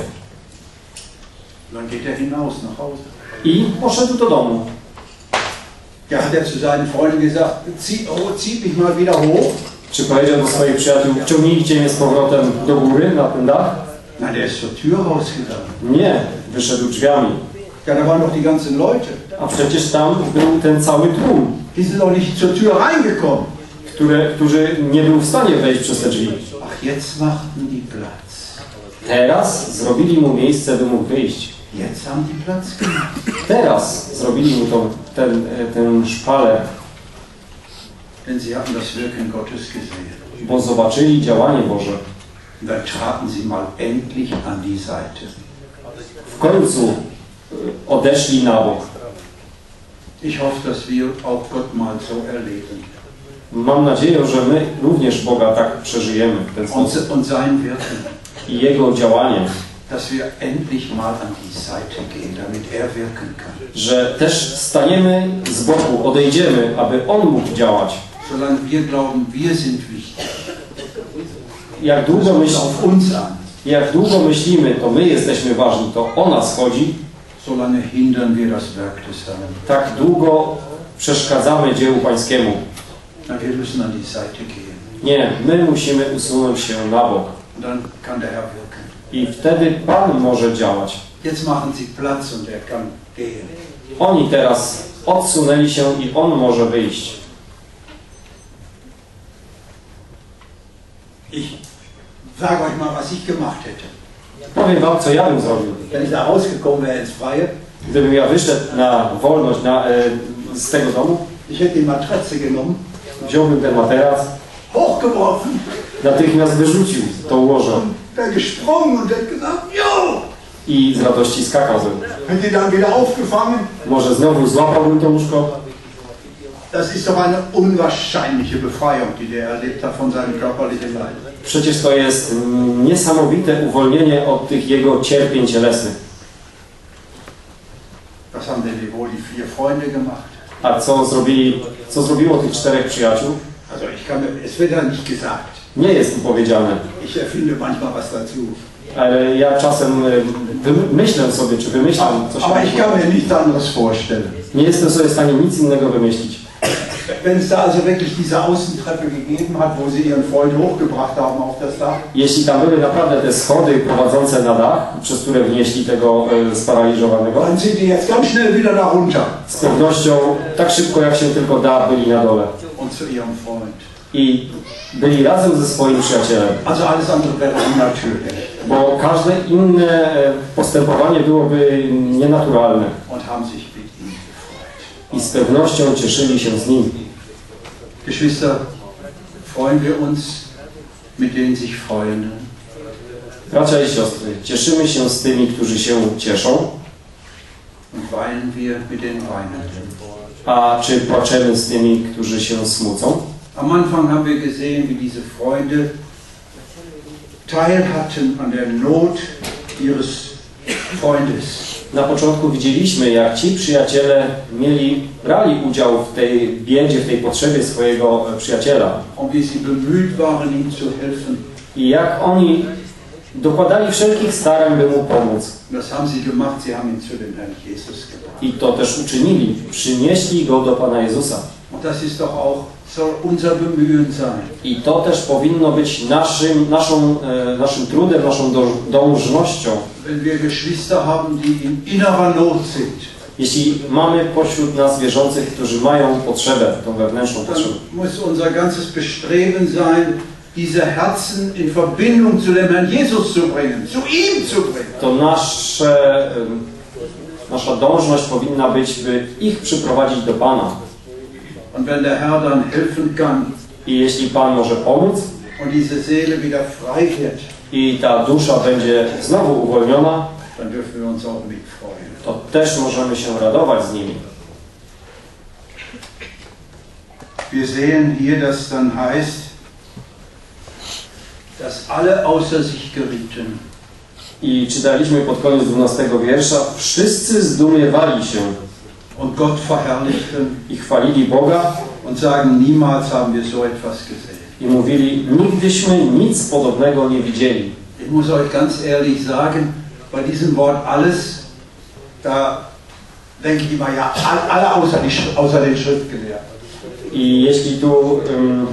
Dann geht er hinaus nach Hause. I poszedł do domu. Ja, hat er zu seinen Freunden gesagt, zieh, oh, zieh mich mal wieder hoch. Czy powiedział do swoich przyjaciół, wciągnijcie mnie z powrotem do góry, na ten dach? Nein, der ist zur Tür rausgegangen. Nie, wyszedł drzwiami. Ja, da waren noch die ganzen Leute. A przecież tam był ten cały tłum, Die sind noch nicht zur Tür reingekommen. który, który nie był w stanie wejść przez te drzwi. Ach, jetzt machten die Platz. Teraz zrobili mu miejsce, by mógł wyjść. Jetzt haben die Platz gemacht. Teraz zrobili mu to, ten, ten szpaler, Denn sie hatten das Wirken Gottes gesehen. bo zobaczyli działanie Boże. Und dann traten sie mal endlich an die Seite. W końcu y, odeszli na bok. Ich hoffe, dass wir auch Gott mal so erleben. Mam nadzieję, że my również Boga tak przeżyjemy w ten Und, sposób. und sein Wirken. I Jego działanie, Dass wir endlich mal an die Seite gehen, damit er wirken kann. że też staniemy z boku, odejdziemy, aby On mógł działać. Solange wir glauben, wir sind wichtig. Jak Es długo, kommt myśl, auf uns an. jak długo myślimy, to my jesteśmy ważni, to o nas chodzi, Solange hindern wir das Werk des Herrn. tak długo przeszkadzamy dziełu Pańskiemu. Na, wir müssen an die Seite gehen. Nie, my musimy usunąć się na bok. Und dann kann der Herr wirken. I wtedy Pan może działać. Jetzt machen sie Platz und er kann gehen. Oni teraz odsunęli się i On może wyjść. Ich sage euch mal, was ich gemacht hätte. Powiem Wam, co ja bym zrobił. Wenn ich da rausgekommen wäre ins Freie, Gdybym ja wyszedł na wolność na, e, z tego domu, ich hätte die Matratze genommen, wziąłbym ten materac, hochgeworfen, natychmiast wyrzucił to łoże wäre gesprungen und hätte gesagt, jo! i z radości skakałbym. Hätte dann wieder aufgefangen. Może znowu złapałbym to łóżko. Das ist doch eine unwahrscheinliche Befreiung, die der erlebt hat von seinem körperlichen Leid. Przecież to jest niesamowite uwolnienie od tych jego cierpień cielesnych. Was haben denn wohl die vier Freunde gemacht? A co zrobili, co zrobiło tych czterech przyjaciół? Also ich kann, es wird da nicht gesagt. Nie jest tu powiedziane. Ich erfinde manchmal was dazu. Ale ja czasem myślę sobie, czy wymyślam coś. Aber ich kann mir nichts anderes vorstellen. Nie jestem sobie w stanie nic innego wymyślić. Wenn es da also wirklich diese Außentreppe gegeben hat, wo sie ihren Freund hochgebracht haben auf das Dach. Jeśli tam były naprawdę te schody prowadzące na dach, przez które wnieśli tego e, sparaliżowanego, Dann sind die jetzt ganz schnell wieder da runter. z pewnością tak szybko jak się tylko da byli na dole. Und zu ihrem Freund. I byli razem ze swoim przyjacielem. Also alles andere wäre unnatürlich. Bo każde inne e, postępowanie byłoby nienaturalne. Und haben sich mit ihm gefreut. I z pewnością cieszyli się z nim. Geschwister, freuen wir uns mit denen sich freuen. Bracia i siostry, cieszymy się z tymi, którzy się cieszą. Und weinen wir mit den Weinenden. A czy płaczemy z tymi, którzy się smucą? Am Anfang haben wir gesehen, wie diese Freunde teil hatten an der Not ihres Freundes. Na początku widzieliśmy, jak ci przyjaciele mieli, brali udział w tej biedzie, w tej potrzebie swojego przyjaciela. Und wie sie bemüht waren, ihm zu helfen. I jak oni dokładali wszelkich starań, by mu pomóc. Das haben sie gemacht, sie haben ihn zu dem Herrn Jesus gebracht. I to też uczynili. Przynieśli go do Pana Jezusa. Und das ist doch auch, soll unser Bemühen sein. I to też powinno być naszym, naszą, e, naszym trudem, naszą do, dążnością. Wenn wir Geschwister haben, die in innerer Not sind, Jeśli mamy pośród nas wierzących, którzy mają potrzebę, tą wewnętrzną dann potrzebę, muss unser ganzes Bestreben sein, diese Herzen in Verbindung zu dem Herrn Jesus zu bringen, zu ihm zu bringen. to nasze, em, nasza dążność powinna być, by ich przyprowadzić do Pana. Und wenn der Herr dann helfen kann I jeśli Pan może pomóc und diese Seele wieder frei wird, i ta dusza będzie znowu uwolniona, dann dürfen wir uns auch mitfreuen. to też możemy się radować z nimi. Wir sehen hier, dass dann heißt, dass alle außer sich gerieten. I czytaliśmy pod koniec dwunastego wiersza, wszyscy zdumiewali się Und Gott verherrlichten i chwalili Boga und sagen, niemals haben wir so etwas gesehen. i mówili, nigdyśmy nic podobnego nie widzieli. Ich muss euch ganz ehrlich sagen, bei diesem Wort alles, da denke ich immer, ja, alle außer, die, außer den Schriftgelehrten. I jeśli tu, um,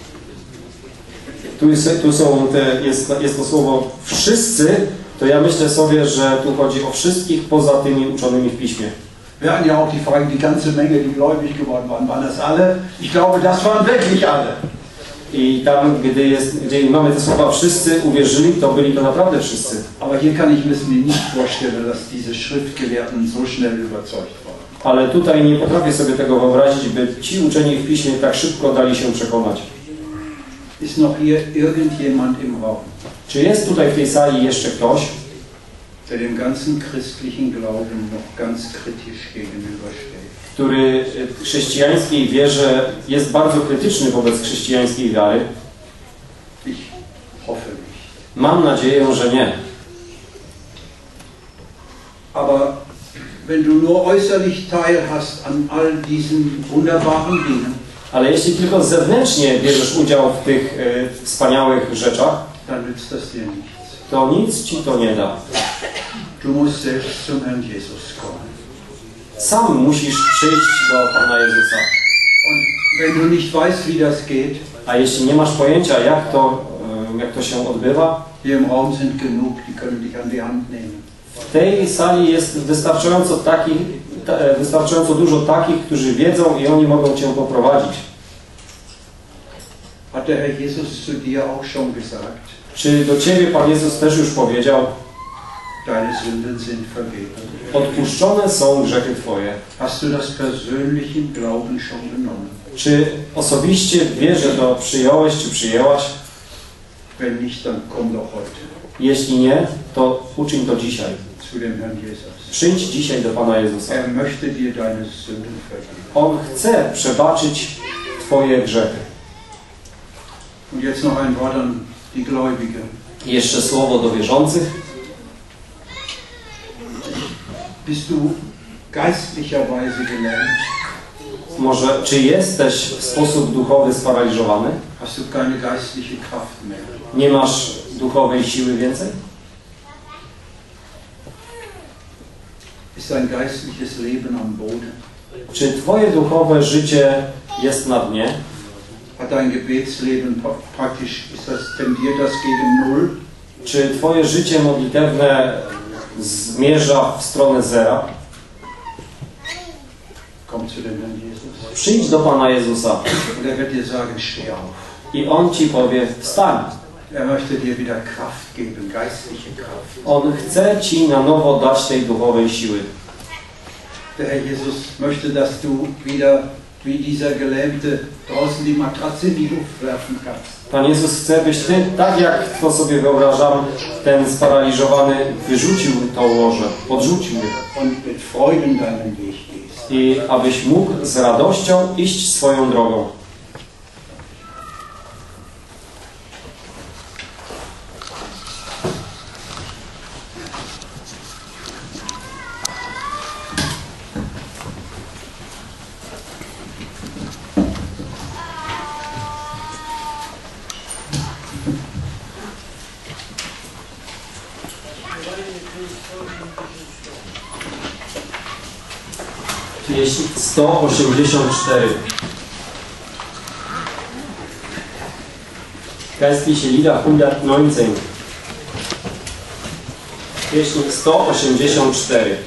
tu, jest, tu są te, jest, jest to słowo wszyscy, to ja myślę sobie, że tu chodzi o wszystkich poza tymi uczonymi w Piśmie. Wir hatten ja auch die Frage, die ganze Menge, die gläubig geworden waren, waren das alle? Ich glaube, das waren wirklich alle. I tam, gdy, jest, gdzie mamy te słowa wszyscy uwierzyli, to byli to naprawdę wszyscy. Aber hier kann ich es mir nicht vorstellen, dass diese Schriftgelehrten so schnell überzeugt waren. Ale tutaj nie potrafię sobie tego wyobrazić, by ci uczeni w Piśmie tak szybko dali się przekonać. Ist noch hier irgendjemand im Raum, Czy jest tutaj w tej sali jeszcze ktoś, der dem ganzen christlichen Glauben noch ganz kritisch gegenübersteht? który chrześcijańskiej wierze jest bardzo krytyczny wobec chrześcijańskiej wiary? Ich hoffe nicht. Mam nadzieję, że nie. Aber wenn du nur äußerlich teil hast an all diesen wunderbaren Dingen, Ale jeśli tylko zewnętrznie bierzesz udział w tych e, wspaniałych rzeczach, dann nützt das dir nichts. to nic ci to nie da. Du musst selbst zum Herrn Jesus kommen. Sam musisz przyjść do Pana Jezusa. Und wenn du nicht weißt, wie das geht, A jeśli nie masz pojęcia, jak to, e, jak to się odbywa, hier im Raum sind genug, die können dich an die Hand nehmen. w tej sali jest wystarczająco, taki, ta, wystarczająco dużo takich, którzy wiedzą i oni mogą Cię poprowadzić. Hat der Herr Jesus zu dir auch schon gesagt, Czy do Ciebie Pan Jezus też już powiedział, deine Sünden sind vergeben? odpuszczone są grzechy Twoje? Hast du das persönlich im Glauben schon genommen? Czy osobiście w wierze to przyjąłeś, czy przyjęłaś? Wenn nicht, dann komm doch heute Jeśli nie, to uczyń to dzisiaj. zu dem Herrn Jesus. Przyjdź dzisiaj do Pana Jezusa. Er möchte dir deine Sünden vergeben. On chce przebaczyć Twoje grzechy. Und jetzt noch ein Wort an die Gläubigen. I jeszcze słowo do wierzących. Bist du geistlicherweise gelähmt? Może, czy jesteś w sposób duchowy sparaliżowany? Hast du keine geistliche Kraft mehr? Nie masz duchowej siły więcej? Ist dein geistliches Leben am Boden? Czy Twoje duchowe życie jest na dnie? Hat dein Gebetsleben praktisch, ist das, tendiert das gegen Null? Czy Twoje życie modlitewne zmierza w stronę zera? Komm zu dem Herrn Jesus. Przyjdź do Pana Jezusa Und er wird dir sagen, steh auf. i On Ci powie, wstań. Er möchte dir wieder Kraft geben, geistliche Kraft. On chce Ci na nowo dać tej duchowej siły. Der Herr Jesus möchte, dass du wieder wie dieser Gelähmte draußen die Matratze in die Luft werfen kannst. Pan Jezus chce, byś Ty, tak jak to sobie wyobrażam, ten sparaliżowany wyrzucił to łoże, podrzucił je. Und mit Freuden deinen Weg gehst. I abyś mógł z radością iść swoją drogą. Pieśń sto osiemdziesiąt cztery. Geistliche Lieder hundertneunzehn. Pieśń sto osiemdziesiąt cztery.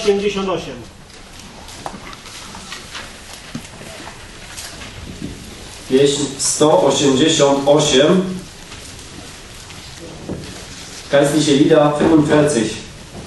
osiemdziesiąt osiem. Pieśń sto osiemdziesiąt osiem. Geistliche Lieder fünfundvierzig.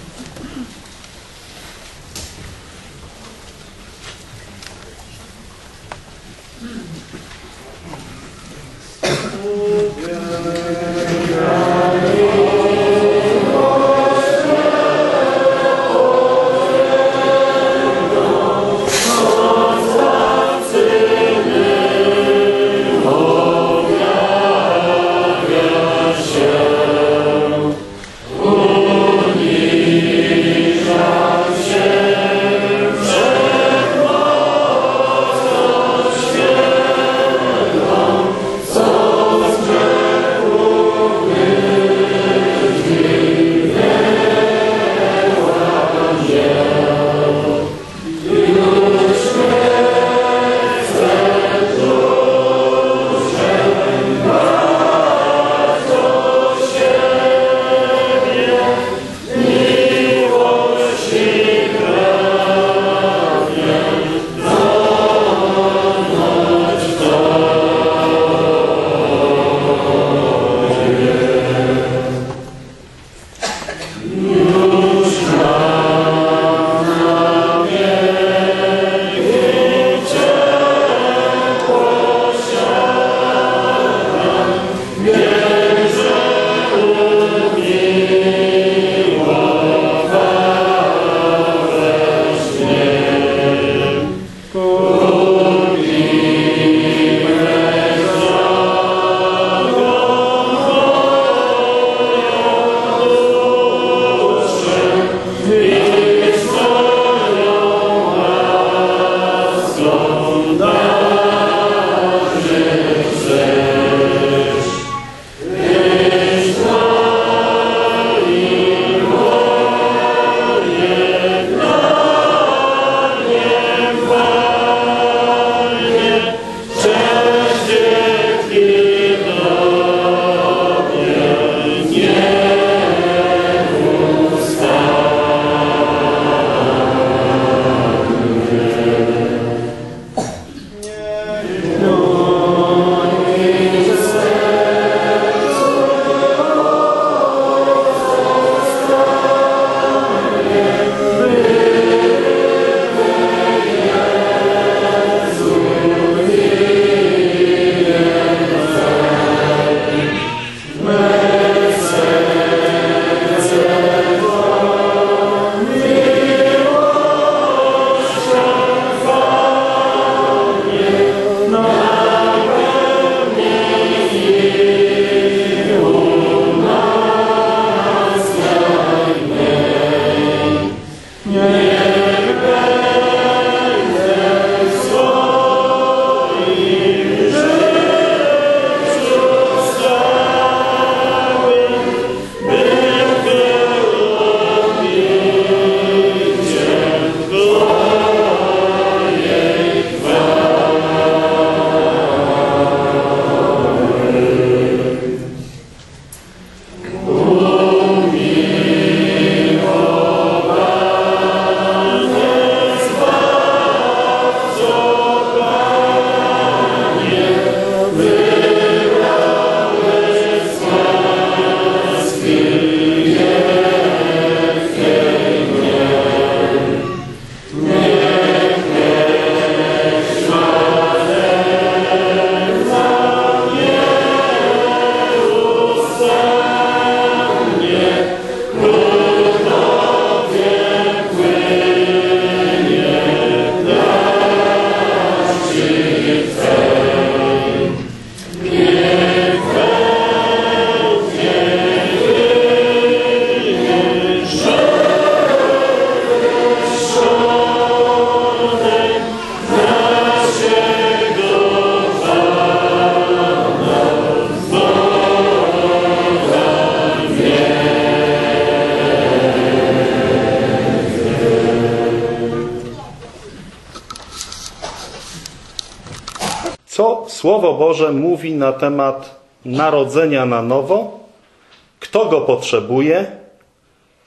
Co Słowo Boże mówi na temat narodzenia na nowo? Kto go potrzebuje?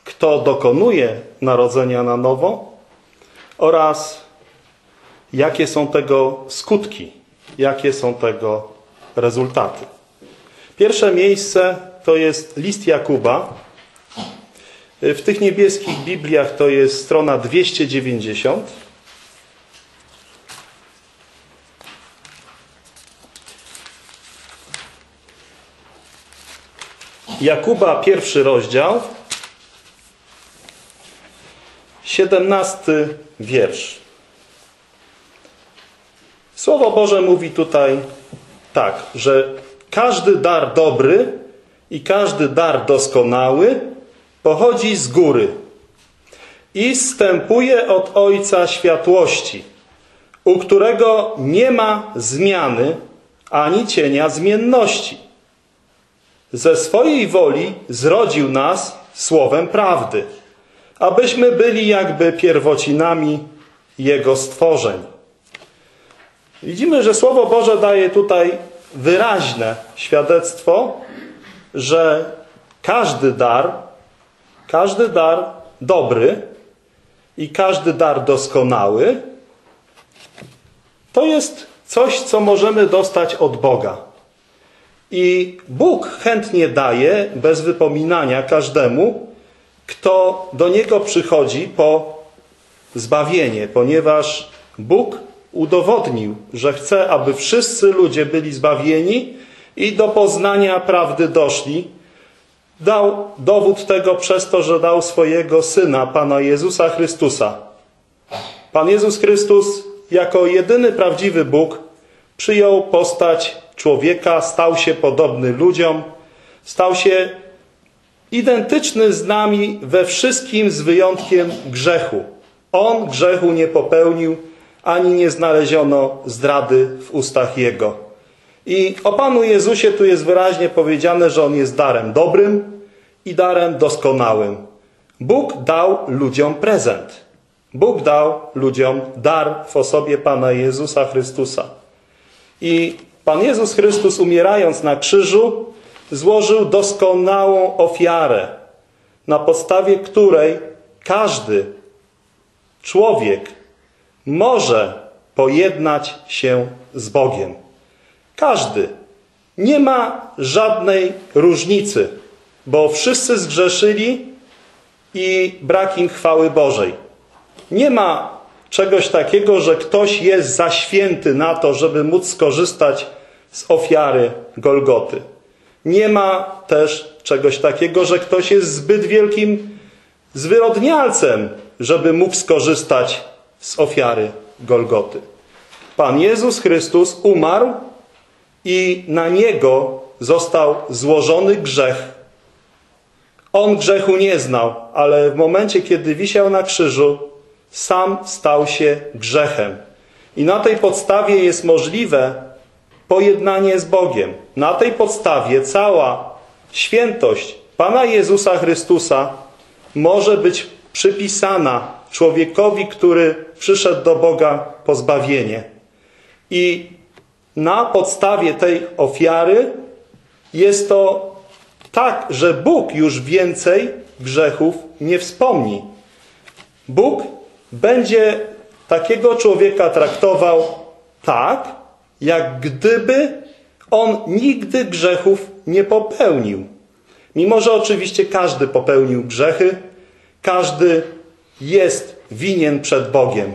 kto dokonuje narodzenia na nowo oraz jakie są tego skutki, jakie są tego rezultaty. Pierwsze miejsce to jest list Jakuba. W tych niebieskich Bibliach to jest strona dwieście dziewięćdziesiąt. Jakuba, pierwszy rozdział, siedemnasty wiersz. Słowo Boże mówi tutaj tak, że każdy dar dobry i każdy dar doskonały pochodzi z góry i zstępuje od Ojca światłości, u którego nie ma zmiany ani cienia zmienności. Ze swojej woli zrodził nas słowem prawdy, abyśmy byli jakby pierwocinami Jego stworzeń. Widzimy, że Słowo Boże daje tutaj wyraźne świadectwo, że każdy dar, każdy dar dobry i każdy dar doskonały to jest coś, co możemy dostać od Boga. I Bóg chętnie daje bez wypominania każdemu, kto do Niego przychodzi po zbawienie, ponieważ Bóg udowodnił, że chce, aby wszyscy ludzie byli zbawieni i do poznania prawdy doszli. Dał dowód tego przez to, że dał swojego Syna, Pana Jezusa Chrystusa. Pan Jezus Chrystus jako jedyny prawdziwy Bóg przyjął postać człowieka, stał się podobny ludziom, stał się identyczny z nami we wszystkim z wyjątkiem grzechu. On grzechu nie popełnił, ani nie znaleziono zdrady w ustach Jego. I o Panu Jezusie tu jest wyraźnie powiedziane, że On jest darem dobrym i darem doskonałym. Bóg dał ludziom prezent. Bóg dał ludziom dar w osobie Pana Jezusa Chrystusa. I Pan Jezus Chrystus, umierając na krzyżu, złożył doskonałą ofiarę, na podstawie której każdy człowiek może pojednać się z Bogiem. Każdy. Nie ma żadnej różnicy, bo wszyscy zgrzeszyli i brak im chwały Bożej. Nie ma czegoś takiego, że ktoś jest za święty na to, żeby móc skorzystać z ofiary Golgoty. Nie ma też czegoś takiego, że ktoś jest zbyt wielkim zwyrodnialcem, żeby mógł skorzystać z ofiary Golgoty. Pan Jezus Chrystus umarł i na Niego został złożony grzech. On grzechu nie znał, ale w momencie, kiedy wisiał na krzyżu, sam stał się grzechem. I na tej podstawie jest możliwe pojednanie z Bogiem. Na tej podstawie cała świętość Pana Jezusa Chrystusa może być przypisana człowiekowi, który przyszedł do Boga po zbawienie. I na podstawie tej ofiary jest to tak, że Bóg już więcej grzechów nie wspomni. Bóg będzie takiego człowieka traktował tak, jak gdyby on nigdy grzechów nie popełnił. Mimo że oczywiście każdy popełnił grzechy, każdy jest winien przed Bogiem.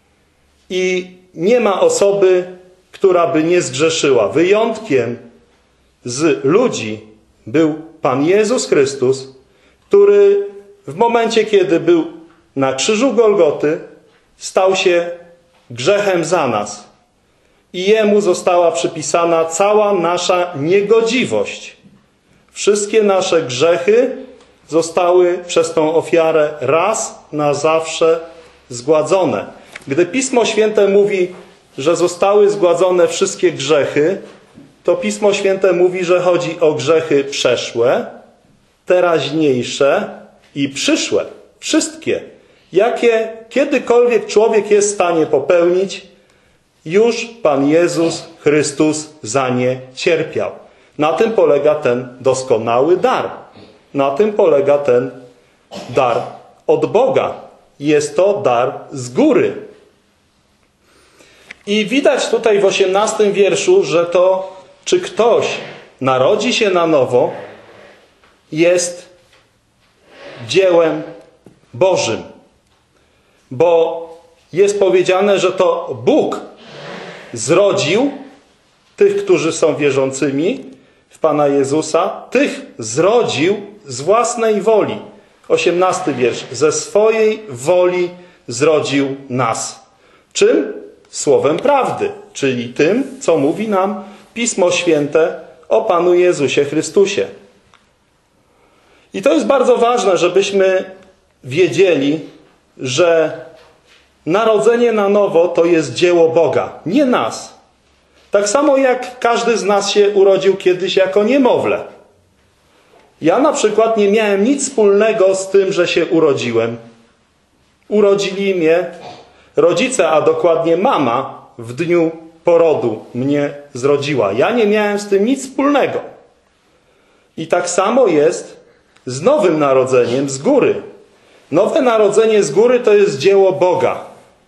I nie ma osoby, która by nie zgrzeszyła. Wyjątkiem z ludzi był Pan Jezus Chrystus, który w momencie, kiedy był na krzyżu Golgoty, stał się grzechem za nas. I Jemu została przypisana cała nasza niegodziwość. Wszystkie nasze grzechy zostały przez tą ofiarę raz na zawsze zgładzone. Gdy Pismo Święte mówi, że zostały zgładzone wszystkie grzechy, to Pismo Święte mówi, że chodzi o grzechy przeszłe, teraźniejsze i przyszłe. Wszystkie. Jakie kiedykolwiek człowiek jest w stanie popełnić, już Pan Jezus Chrystus za nie cierpiał. Na tym polega ten doskonały dar. Na tym polega ten dar od Boga. Jest to dar z góry. I widać tutaj w osiemnastym wierszu, że to, czy ktoś narodzi się na nowo, jest dziełem Bożym. Bo jest powiedziane, że to Bóg zrodził tych, którzy są wierzącymi w Pana Jezusa, tych zrodził z własnej woli. osiemnasty wiersz. Ze swojej woli zrodził nas. Czym? Słowem prawdy, czyli tym, co mówi nam Pismo Święte o Panu Jezusie Chrystusie. I to jest bardzo ważne, żebyśmy wiedzieli, że narodzenie na nowo to jest dzieło Boga, nie nas. Tak samo jak każdy z nas się urodził kiedyś jako niemowlę. Ja na przykład nie miałem nic wspólnego z tym, że się urodziłem. Urodzili mnie rodzice, a dokładnie mama w dniu porodu mnie zrodziła. Ja nie miałem z tym nic wspólnego. I tak samo jest z nowym narodzeniem z góry. Nowe narodzenie z góry to jest dzieło Boga.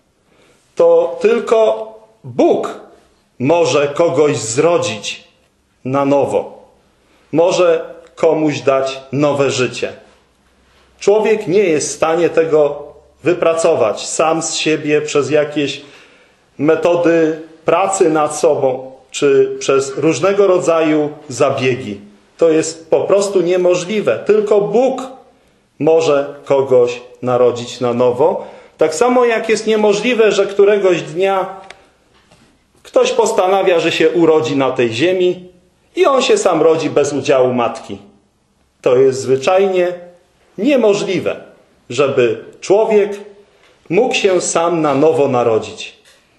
To tylko Bóg może kogoś zrodzić na nowo. Może komuś dać nowe życie. Człowiek nie jest w stanie tego wypracować sam z siebie przez jakieś metody pracy nad sobą, czy przez różnego rodzaju zabiegi. To jest po prostu niemożliwe. Tylko Bóg może kogoś narodzić na nowo. Tak samo jak jest niemożliwe, że któregoś dnia ktoś postanawia, że się urodzi na tej ziemi i on się sam rodzi bez udziału matki. To jest zwyczajnie niemożliwe, żeby człowiek mógł się sam na nowo narodzić.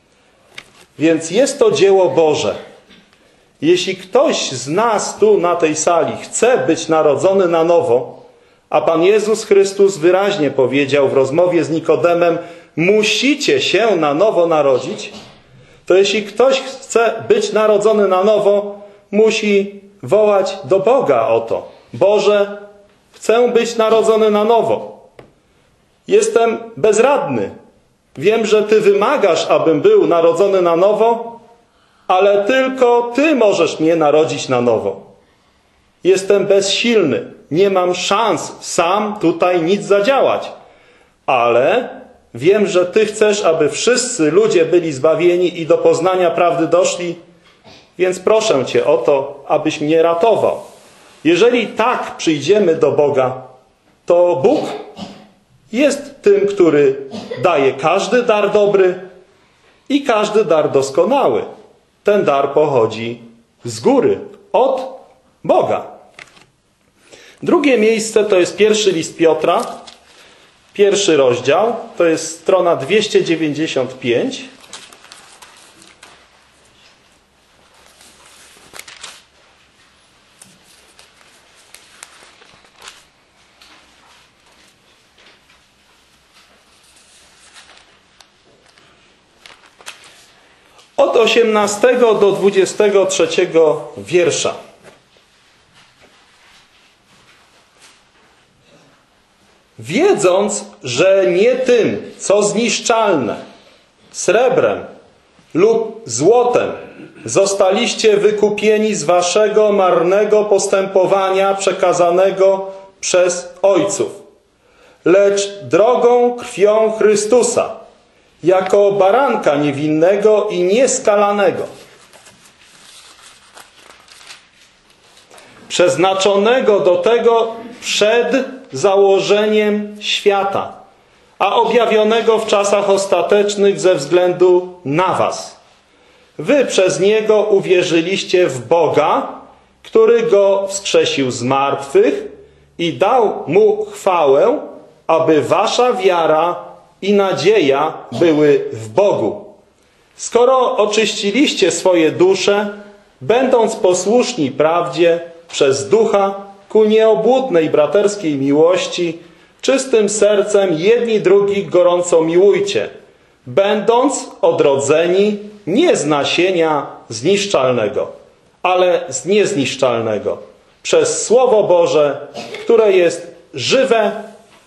Więc jest to dzieło Boże. Jeśli ktoś z nas tu na tej sali chce być narodzony na nowo, a Pan Jezus Chrystus wyraźnie powiedział w rozmowie z Nikodemem, musicie się na nowo narodzić, to jeśli ktoś chce być narodzony na nowo, musi wołać do Boga o to. Boże, chcę być narodzony na nowo. Jestem bezradny. Wiem, że Ty wymagasz, abym był narodzony na nowo, ale tylko Ty możesz mnie narodzić na nowo. Jestem bezsilny. Nie mam szans sam tutaj nic zadziałać. Ale wiem, że Ty chcesz, aby wszyscy ludzie byli zbawieni i do poznania prawdy doszli, więc proszę Cię o to, abyś mnie ratował. Jeżeli tak przyjdziemy do Boga, to Bóg jest tym, który daje każdy dar dobry i każdy dar doskonały. Ten dar pochodzi z góry, od Boga. Drugie miejsce to jest pierwszy list Piotra, pierwszy rozdział, to jest strona dwieście dziewięćdziesiąt pięć. Od osiemnastego do dwudziestego trzeciego wiersza. Wiedząc, że nie tym, co zniszczalne, srebrem lub złotem, zostaliście wykupieni z waszego marnego postępowania przekazanego przez ojców, lecz drogą krwią Chrystusa, jako baranka niewinnego i nieskalanego, przeznaczonego do tego przed założeniem świata, a objawionego w czasach ostatecznych ze względu na was. Wy przez Niego uwierzyliście w Boga, który Go wskrzesił z martwych i dał Mu chwałę, aby wasza wiara i nadzieja były w Bogu. Skoro oczyściliście swoje dusze, będąc posłuszni prawdzie przez Ducha ku nieobłudnej braterskiej miłości, czystym sercem jedni drugich gorąco miłujcie, będąc odrodzeni nie z nasienia zniszczalnego, ale z niezniszczalnego, przez Słowo Boże, które jest żywe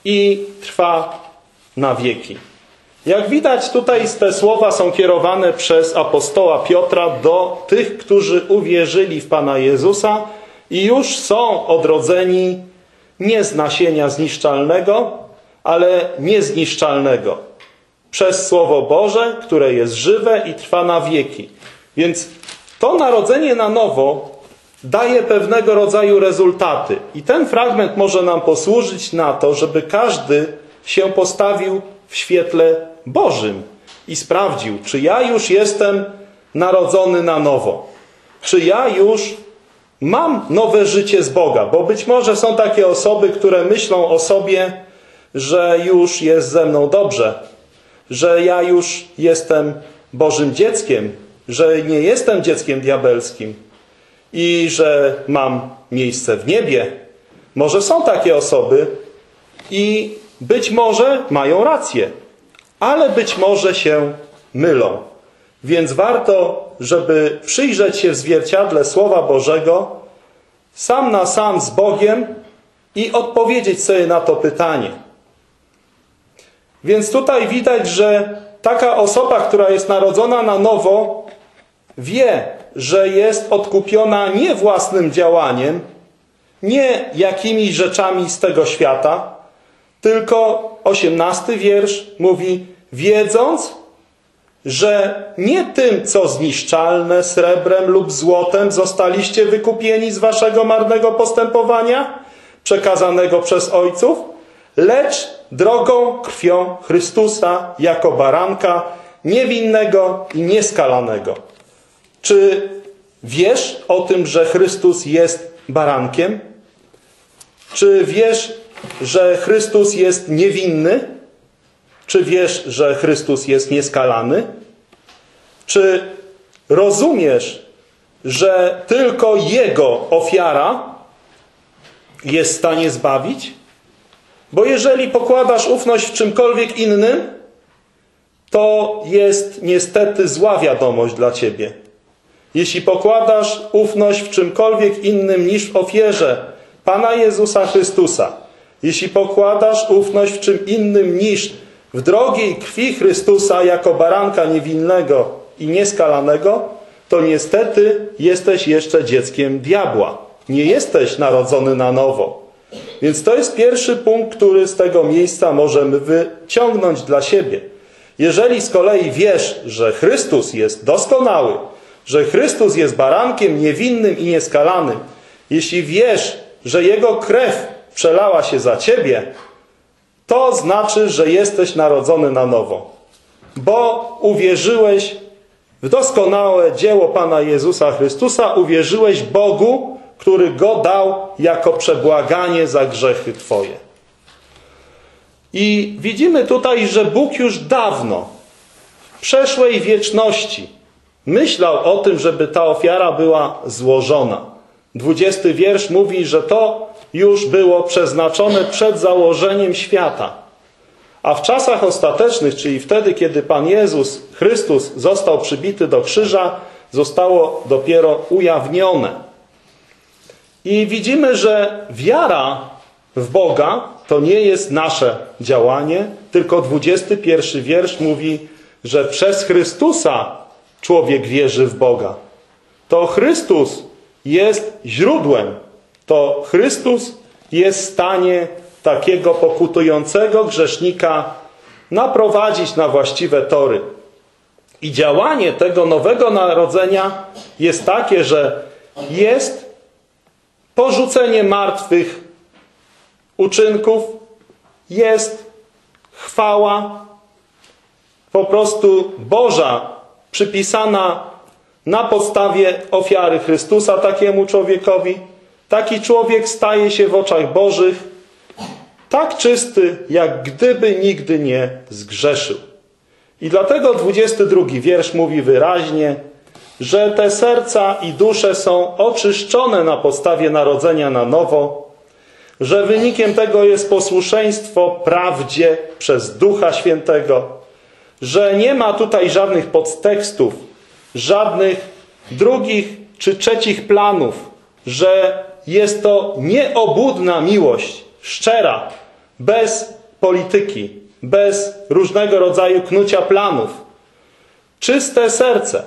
i trwa na wieki. Jak widać, tutaj te słowa są kierowane przez apostoła Piotra do tych, którzy uwierzyli w Pana Jezusa i już są odrodzeni nie z nasienia zniszczalnego, ale niezniszczalnego. Przez Słowo Boże, które jest żywe i trwa na wieki. Więc to narodzenie na nowo daje pewnego rodzaju rezultaty. I ten fragment może nam posłużyć na to, żeby każdy się postawił w świetle Bożym i sprawdził, czy ja już jestem narodzony na nowo. Czy ja już mam nowe życie z Boga. Bo być może są takie osoby, które myślą o sobie, że już jest ze mną dobrze. Że ja już jestem Bożym dzieckiem. Że nie jestem dzieckiem diabelskim. I że mam miejsce w niebie. Może są takie osoby i być może mają rację. Ale być może się mylą. Więc warto, żeby przyjrzeć się w zwierciadle Słowa Bożego sam na sam z Bogiem i odpowiedzieć sobie na to pytanie. Więc tutaj widać, że taka osoba, która jest narodzona na nowo, wie, że jest odkupiona nie własnym działaniem, nie jakimiś rzeczami z tego świata, tylko osiemnasty wiersz mówi, wiedząc, że nie tym, co zniszczalne, srebrem lub złotem zostaliście wykupieni z waszego marnego postępowania, przekazanego przez ojców, lecz drogą krwią Chrystusa jako baranka, niewinnego i nieskalanego. Czy wiesz o tym, że Chrystus jest barankiem? Czy wiesz, że Chrystus jest niewinny? Czy wiesz, że Chrystus jest nieskalany? Czy rozumiesz, że tylko Jego ofiara jest w stanie zbawić? Bo jeżeli pokładasz ufność w czymkolwiek innym, to jest niestety zła wiadomość dla ciebie. Jeśli pokładasz ufność w czymkolwiek innym niż w ofierze Pana Jezusa Chrystusa, jeśli pokładasz ufność w czym innym niż w drogiej krwi Chrystusa jako baranka niewinnego i nieskalanego, to niestety jesteś jeszcze dzieckiem diabła. Nie jesteś narodzony na nowo. Więc to jest pierwszy punkt, który z tego miejsca możemy wyciągnąć dla siebie. Jeżeli z kolei wiesz, że Chrystus jest doskonały, że Chrystus jest barankiem niewinnym i nieskalanym, jeśli wiesz, że Jego krew przelała się za ciebie, to znaczy, że jesteś narodzony na nowo. Bo uwierzyłeś w doskonałe dzieło Pana Jezusa Chrystusa, uwierzyłeś Bogu, który Go dał jako przebłaganie za grzechy twoje. I widzimy tutaj, że Bóg już dawno, w przeszłej wieczności, myślał o tym, żeby ta ofiara była złożona. Dwudziesty wiersz mówi, że to już było przeznaczone przed założeniem świata. A w czasach ostatecznych, czyli wtedy, kiedy Pan Jezus Chrystus został przybity do krzyża, zostało dopiero ujawnione. I widzimy, że wiara w Boga to nie jest nasze działanie, tylko dwudziesty pierwszy wiersz mówi, że przez Chrystusa człowiek wierzy w Boga. To Chrystus jest źródłem. To Chrystus jest w stanie takiego pokutującego grzesznika naprowadzić na właściwe tory. I działanie tego nowego narodzenia jest takie, że jest porzucenie martwych uczynków, jest chwała po prostu Boża, przypisana na podstawie ofiary Chrystusa takiemu człowiekowi. Taki człowiek staje się w oczach Bożych tak czysty, jak gdyby nigdy nie zgrzeszył. I dlatego dwudziesty drugi wiersz mówi wyraźnie, że te serca i dusze są oczyszczone na podstawie narodzenia na nowo, że wynikiem tego jest posłuszeństwo prawdzie przez Ducha Świętego, że nie ma tutaj żadnych podtekstów, żadnych drugich czy trzecich planów, że jest to nieobłudna miłość, szczera, bez polityki, bez różnego rodzaju knucia planów. Czyste serce.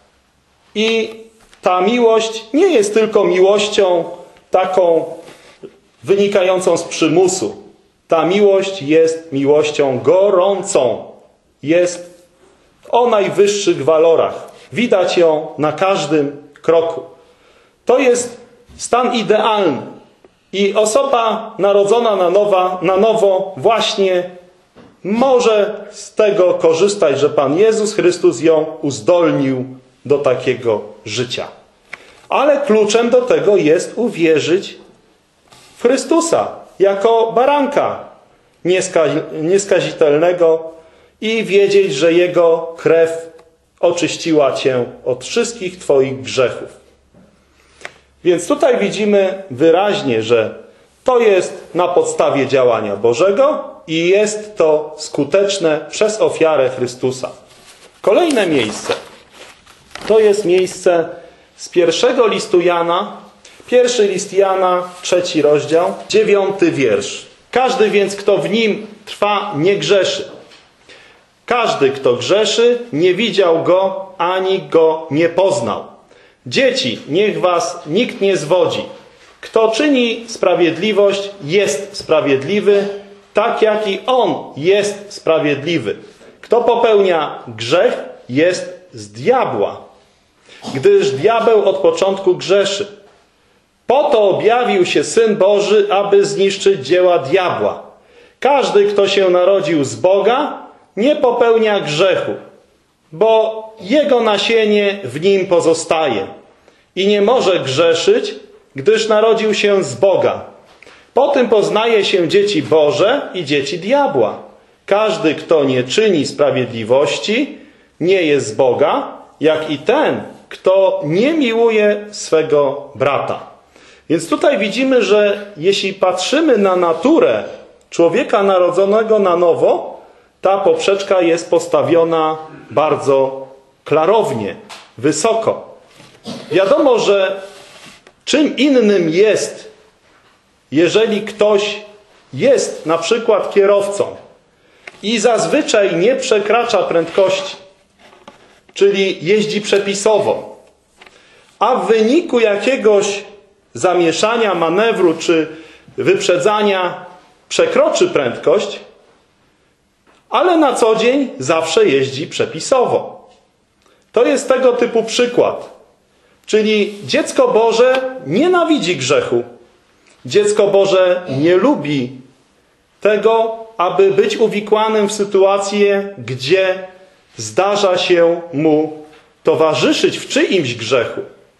I ta miłość nie jest tylko miłością taką wynikającą z przymusu. Ta miłość jest miłością gorącą. Jest o najwyższych walorach. Widać ją na każdym kroku. To jest stan idealny. I osoba narodzona na, nowa, na nowo właśnie może z tego korzystać, że Pan Jezus Chrystus ją uzdolnił do takiego życia. Ale kluczem do tego jest uwierzyć w Chrystusa jako baranka nieskazitelnego i wiedzieć, że Jego krew oczyściła cię od wszystkich twoich grzechów. Więc tutaj widzimy wyraźnie, że to jest na podstawie działania Bożego i jest to skuteczne przez ofiarę Chrystusa. Kolejne miejsce to jest miejsce z pierwszego listu Jana, pierwszy list Jana, trzeci rozdział, dziewiąty wiersz. Każdy więc, kto w nim trwa, nie grzeszy. Każdy, kto grzeszy, nie widział go, ani go nie poznał. Dzieci, niech was nikt nie zwodzi. Kto czyni sprawiedliwość, jest sprawiedliwy, tak jak i on jest sprawiedliwy. Kto popełnia grzech, jest z diabła, gdyż diabeł od początku grzeszy. Po to objawił się Syn Boży, aby zniszczyć dzieła diabła. Każdy, kto się narodził z Boga, nie popełnia grzechu, bo jego nasienie w nim pozostaje i nie może grzeszyć, gdyż narodził się z Boga. Po tym poznaje się dzieci Boże i dzieci diabła. Każdy, kto nie czyni sprawiedliwości, nie jest z Boga, jak i ten, kto nie miłuje swego brata. Więc tutaj widzimy, że jeśli patrzymy na naturę człowieka narodzonego na nowo, ta poprzeczka jest postawiona bardzo klarownie, wysoko. Wiadomo, że czym innym jest, jeżeli ktoś jest na przykład kierowcą i zazwyczaj nie przekracza prędkości, czyli jeździ przepisowo, a w wyniku jakiegoś zamieszania, manewru czy wyprzedzania przekroczy prędkość, ale na co dzień zawsze jeździ przepisowo. To jest tego typu przykład. Czyli dziecko Boże nienawidzi grzechu. Dziecko Boże nie lubi tego, aby być uwikłanym w sytuację, gdzie zdarza się mu towarzyszyć w czyimś grzechu.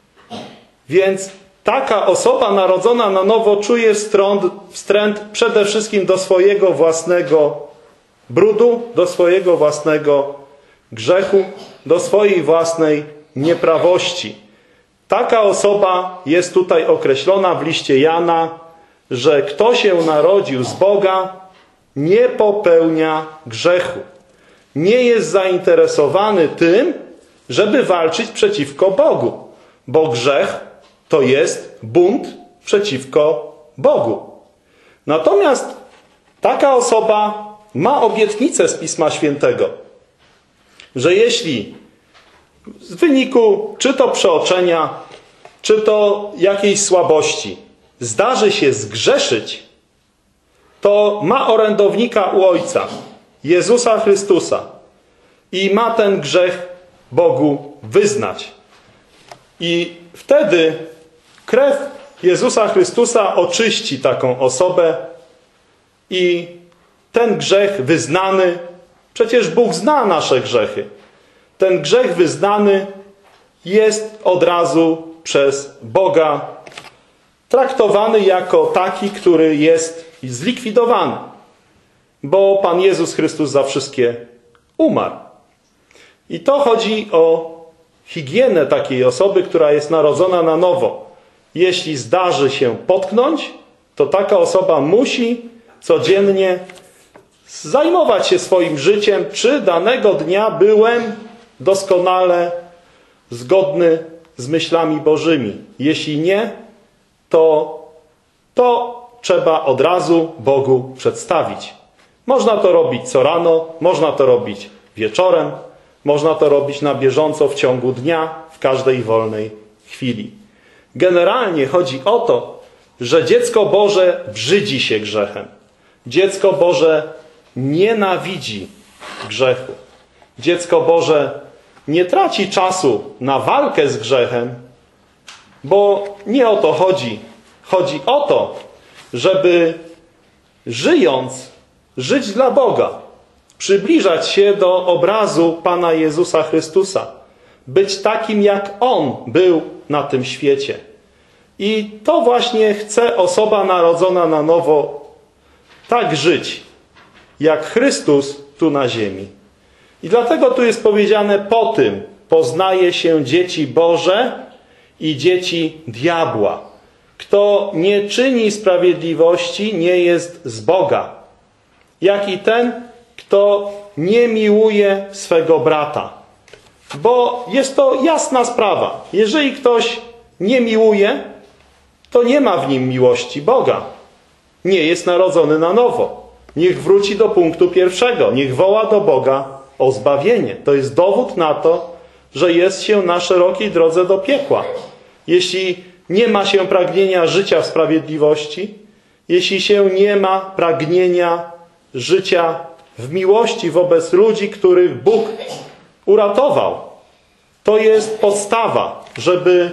Więc taka osoba narodzona na nowo czuje wstręt, wstręt przede wszystkim do swojego własnego brudu, do swojego własnego grzechu, do swojej własnej nieprawości. Taka osoba jest tutaj określona w liście Jana, że kto się narodził z Boga, nie popełnia grzechu. Nie jest zainteresowany tym, żeby walczyć przeciwko Bogu, bo grzech to jest bunt przeciwko Bogu. Natomiast taka osoba ma obietnicę z Pisma Świętego, że jeśli w wyniku czy to przeoczenia, czy to jakiejś słabości zdarzy się zgrzeszyć, to ma orędownika u Ojca, Jezusa Chrystusa, i ma ten grzech Bogu wyznać. I wtedy krew Jezusa Chrystusa oczyści taką osobę i ten grzech wyznany, przecież Bóg zna nasze grzechy, ten grzech wyznany jest od razu przez Boga traktowany jako taki, który jest zlikwidowany, bo Pan Jezus Chrystus za wszystkie umarł. I to chodzi o higienę takiej osoby, która jest narodzona na nowo. Jeśli zdarzy się potknąć, to taka osoba musi codziennie zajmować się swoim życiem, czy danego dnia byłem doskonale zgodny z myślami Bożymi. Jeśli nie, to to trzeba od razu Bogu przedstawić. Można to robić co rano, można to robić wieczorem, można to robić na bieżąco w ciągu dnia, w każdej wolnej chwili. Generalnie chodzi o to, że dziecko Boże brzydzi się grzechem. Dziecko Boże nienawidzi grzechu. Dziecko Boże nie traci czasu na walkę z grzechem, bo nie o to chodzi. Chodzi o to, żeby żyjąc, żyć dla Boga, przybliżać się do obrazu Pana Jezusa Chrystusa, być takim, jak On był na tym świecie. I to właśnie chce osoba narodzona na nowo tak żyć, jak Chrystus tu na ziemi. I dlatego tu jest powiedziane: po tym poznaje się dzieci Boże i dzieci diabła. Kto nie czyni sprawiedliwości, nie jest z Boga, jak i ten, kto nie miłuje swego brata. Bo jest to jasna sprawa. Jeżeli ktoś nie miłuje, to nie ma w nim miłości Boga. Nie jest narodzony na nowo. Niech wróci do punktu pierwszego. Niech woła do Boga o zbawienie. To jest dowód na to, że jest się na szerokiej drodze do piekła. Jeśli nie ma się pragnienia życia w sprawiedliwości, jeśli się nie ma pragnienia życia w miłości wobec ludzi, których Bóg uratował, to jest podstawa, żeby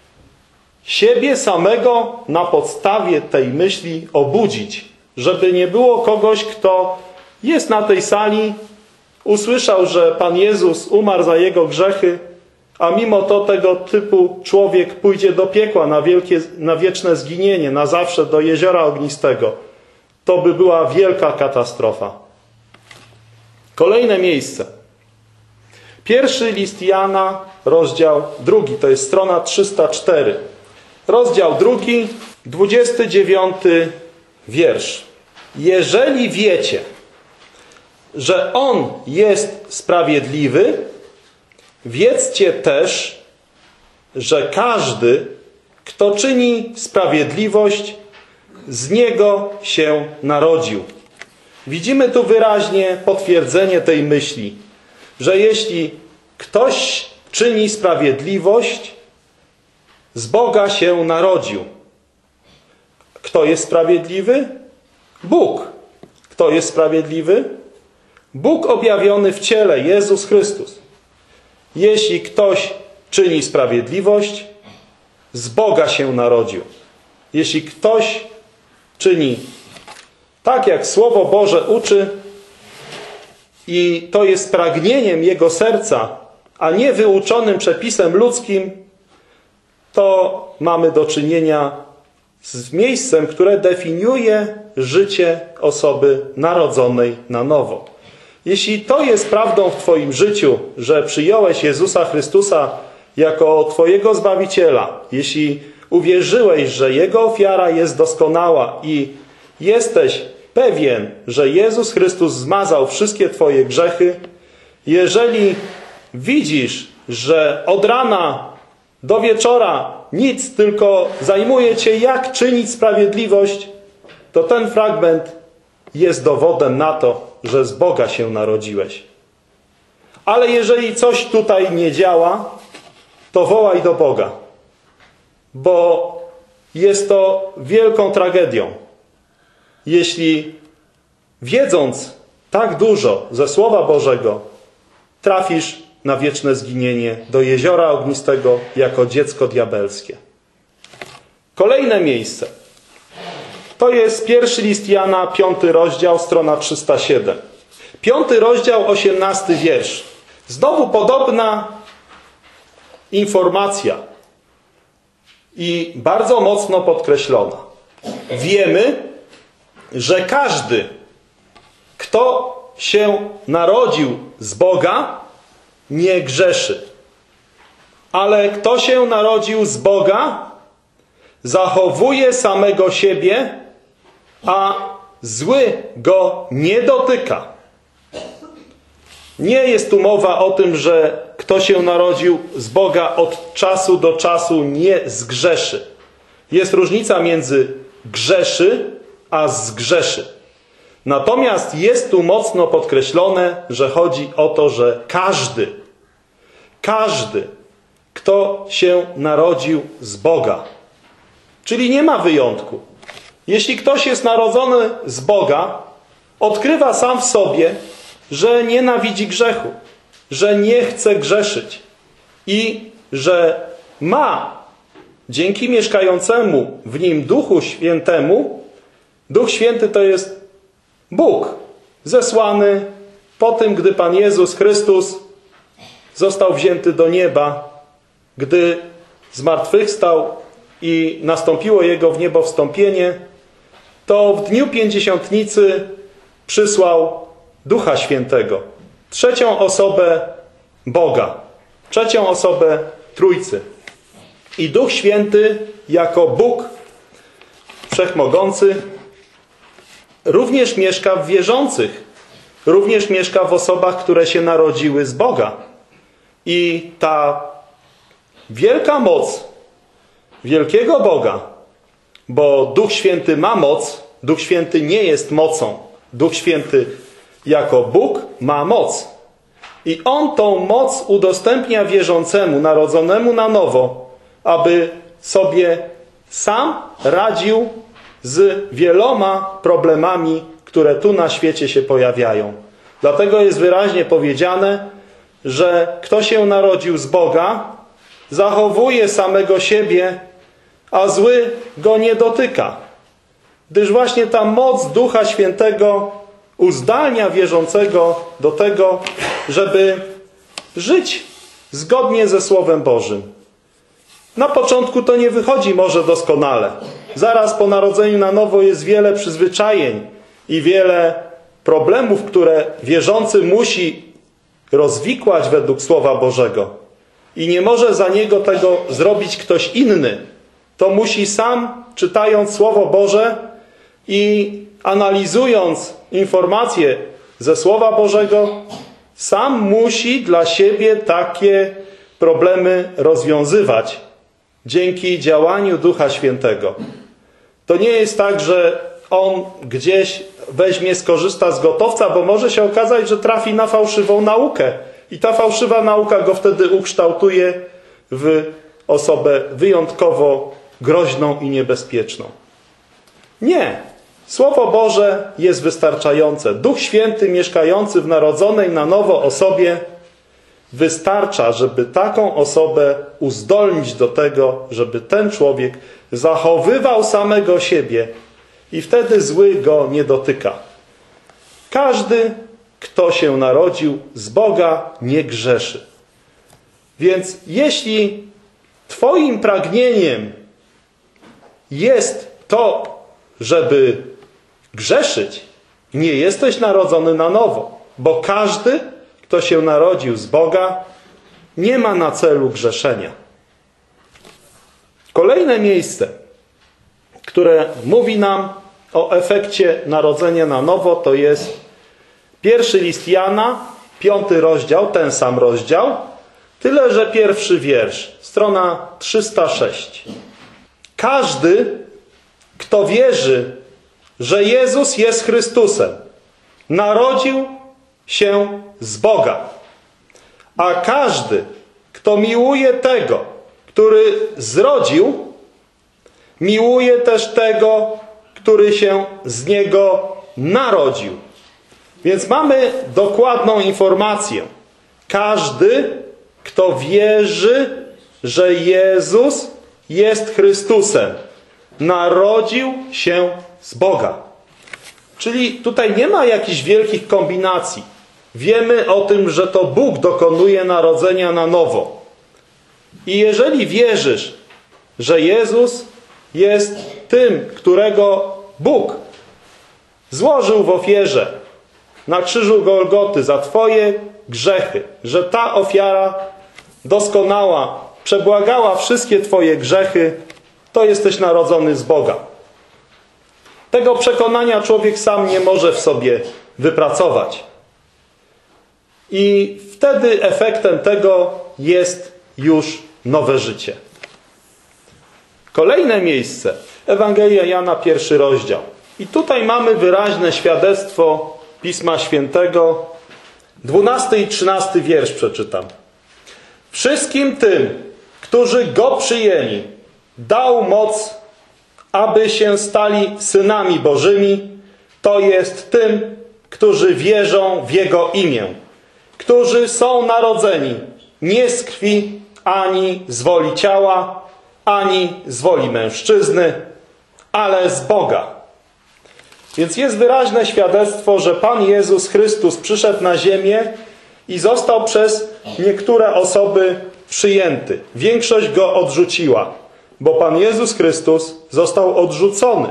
siebie samego na podstawie tej myśli obudzić. Żeby nie było kogoś, kto jest na tej sali, usłyszał, że Pan Jezus umarł za jego grzechy, a mimo to tego typu człowiek pójdzie do piekła na, wielkie, na wieczne zginienie, na zawsze do jeziora ognistego. To by była wielka katastrofa. Kolejne miejsce. Pierwszy list Jana, rozdział drugi, to jest strona trzysta cztery. Rozdział drugi, dwudziesty dziewiąty wiersz. Jeżeli wiecie, że On jest sprawiedliwy, wiedzcie też, że każdy, kto czyni sprawiedliwość, z Niego się narodził. Widzimy tu wyraźnie potwierdzenie tej myśli, że jeśli ktoś czyni sprawiedliwość, z Boga się narodził. Kto jest sprawiedliwy? Bóg. Kto jest sprawiedliwy? Bóg objawiony w ciele, Jezus Chrystus. Jeśli ktoś czyni sprawiedliwość, z Boga się narodził. Jeśli ktoś czyni tak, jak Słowo Boże uczy, i to jest pragnieniem jego serca, a nie wyuczonym przepisem ludzkim, to mamy do czynienia z miejscem, które definiuje życie osoby narodzonej na nowo. Jeśli to jest prawdą w Twoim życiu, że przyjąłeś Jezusa Chrystusa jako Twojego Zbawiciela, jeśli uwierzyłeś, że Jego ofiara jest doskonała i jesteś pewien, że Jezus Chrystus zmazał wszystkie Twoje grzechy, jeżeli widzisz, że od rana do wieczora nic, tylko zajmuje Cię, jak czynić sprawiedliwość, to ten fragment jest dowodem na to, że z Boga się narodziłeś. Ale jeżeli coś tutaj nie działa, to wołaj do Boga, bo jest to wielką tragedią, jeśli wiedząc tak dużo ze Słowa Bożego, trafisz na wieczne zginienie do jeziora ognistego jako dziecko diabelskie. Kolejne miejsce. To jest pierwszy list Jana, piąty rozdział, strona trzysta siedem. Piąty rozdział, osiemnasty wiersz. Znowu podobna informacja i bardzo mocno podkreślona. Wiemy, że każdy, kto się narodził z Boga, nie grzeszy. Ale kto się narodził z Boga, zachowuje samego siebie, a zły go nie dotyka. Nie jest tu mowa o tym, że kto się narodził z Boga od czasu do czasu nie zgrzeszy. Jest różnica między grzeszy a zgrzeszy. Natomiast jest tu mocno podkreślone, że chodzi o to, że każdy, każdy, kto się narodził z Boga, czyli nie ma wyjątku. Jeśli ktoś jest narodzony z Boga, odkrywa sam w sobie, że nienawidzi grzechu, że nie chce grzeszyć i że ma dzięki mieszkającemu w nim Duchu Świętemu, Duch Święty to jest Bóg zesłany po tym, gdy Pan Jezus Chrystus został wzięty do nieba, gdy zmartwychwstał i nastąpiło Jego w niebo wstąpienie, to w dniu Pięćdziesiątnicy przysłał Ducha Świętego, trzecią osobę Boga, trzecią osobę Trójcy. I Duch Święty jako Bóg Wszechmogący również mieszka w wierzących, również mieszka w osobach, które się narodziły z Boga. I ta wielka moc wielkiego Boga, bo Duch Święty ma moc, Duch Święty nie jest mocą. Duch Święty jako Bóg ma moc. I On tą moc udostępnia wierzącemu, narodzonemu na nowo, aby sobie sam radził z wieloma problemami, które tu na świecie się pojawiają. Dlatego jest wyraźnie powiedziane, że kto się narodził z Boga, zachowuje samego siebie, a zły go nie dotyka. Gdyż właśnie ta moc Ducha Świętego uzdalnia wierzącego do tego, żeby żyć zgodnie ze Słowem Bożym. Na początku to nie wychodzi może doskonale. Zaraz po narodzeniu na nowo jest wiele przyzwyczajeń i wiele problemów, które wierzący musi rozwikłać według Słowa Bożego. I nie może za niego tego zrobić ktoś inny. To musi sam, czytając Słowo Boże i analizując informacje ze Słowa Bożego, sam musi dla siebie takie problemy rozwiązywać dzięki działaniu Ducha Świętego. To nie jest tak, że on gdzieś weźmie, skorzysta z gotowca, bo może się okazać, że trafi na fałszywą naukę. I ta fałszywa nauka go wtedy ukształtuje w osobę wyjątkowo groźną i niebezpieczną. Nie. Słowo Boże jest wystarczające. Duch Święty mieszkający w narodzonej na nowo osobie wystarcza, żeby taką osobę uzdolnić do tego, żeby ten człowiek zachowywał samego siebie i wtedy zły go nie dotyka. Każdy, kto się narodził z Boga, nie grzeszy. Więc jeśli twoim pragnieniem jest to, żeby grzeszyć, nie jesteś narodzony na nowo, bo każdy, kto się narodził z Boga, nie ma na celu grzeszenia. Kolejne miejsce, które mówi nam o efekcie narodzenia na nowo, to jest pierwszy list Jana, piąty rozdział, ten sam rozdział, tyle że pierwszy wiersz, strona trzysta sześć. Każdy, kto wierzy, że Jezus jest Chrystusem, narodził się z Boga. A każdy, kto miłuje tego, który zrodził, miłuje też tego, który się z Niego narodził. Więc mamy dokładną informację. Każdy, kto wierzy, że Jezus jest Chrystusem, narodził się z Boga. Czyli tutaj nie ma jakichś wielkich kombinacji. Wiemy o tym, że to Bóg dokonuje narodzenia na nowo. I jeżeli wierzysz, że Jezus jest tym, którego Bóg złożył w ofierze na krzyżu Golgoty za twoje grzechy, że ta ofiara doskonała przebłagała wszystkie twoje grzechy, to jesteś narodzony z Boga. Tego przekonania człowiek sam nie może w sobie wypracować. I wtedy efektem tego jest już nowe życie. Kolejne miejsce. Ewangelia Jana, pierwszy rozdział. I tutaj mamy wyraźne świadectwo Pisma Świętego. dwunasty i trzynasty wiersz przeczytam. Wszystkim tym, którzy Go przyjęli, dał moc, aby się stali synami Bożymi, to jest tym, którzy wierzą w Jego imię, którzy są narodzeni nie z krwi, ani z woli ciała, ani z woli mężczyzny, ale z Boga. Więc jest wyraźne świadectwo, że Pan Jezus Chrystus przyszedł na ziemię i został przez niektóre osoby przyjęty. Większość Go odrzuciła, bo Pan Jezus Chrystus został odrzucony.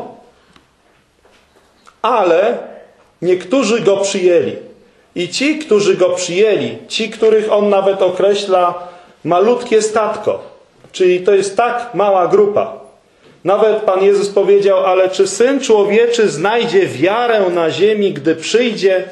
Ale niektórzy Go przyjęli. I ci, którzy Go przyjęli, ci, których On nawet określa malutkie statko, czyli to jest tak mała grupa. Nawet Pan Jezus powiedział, ale czy Syn Człowieczy znajdzie wiarę na ziemi, gdy przyjdzie?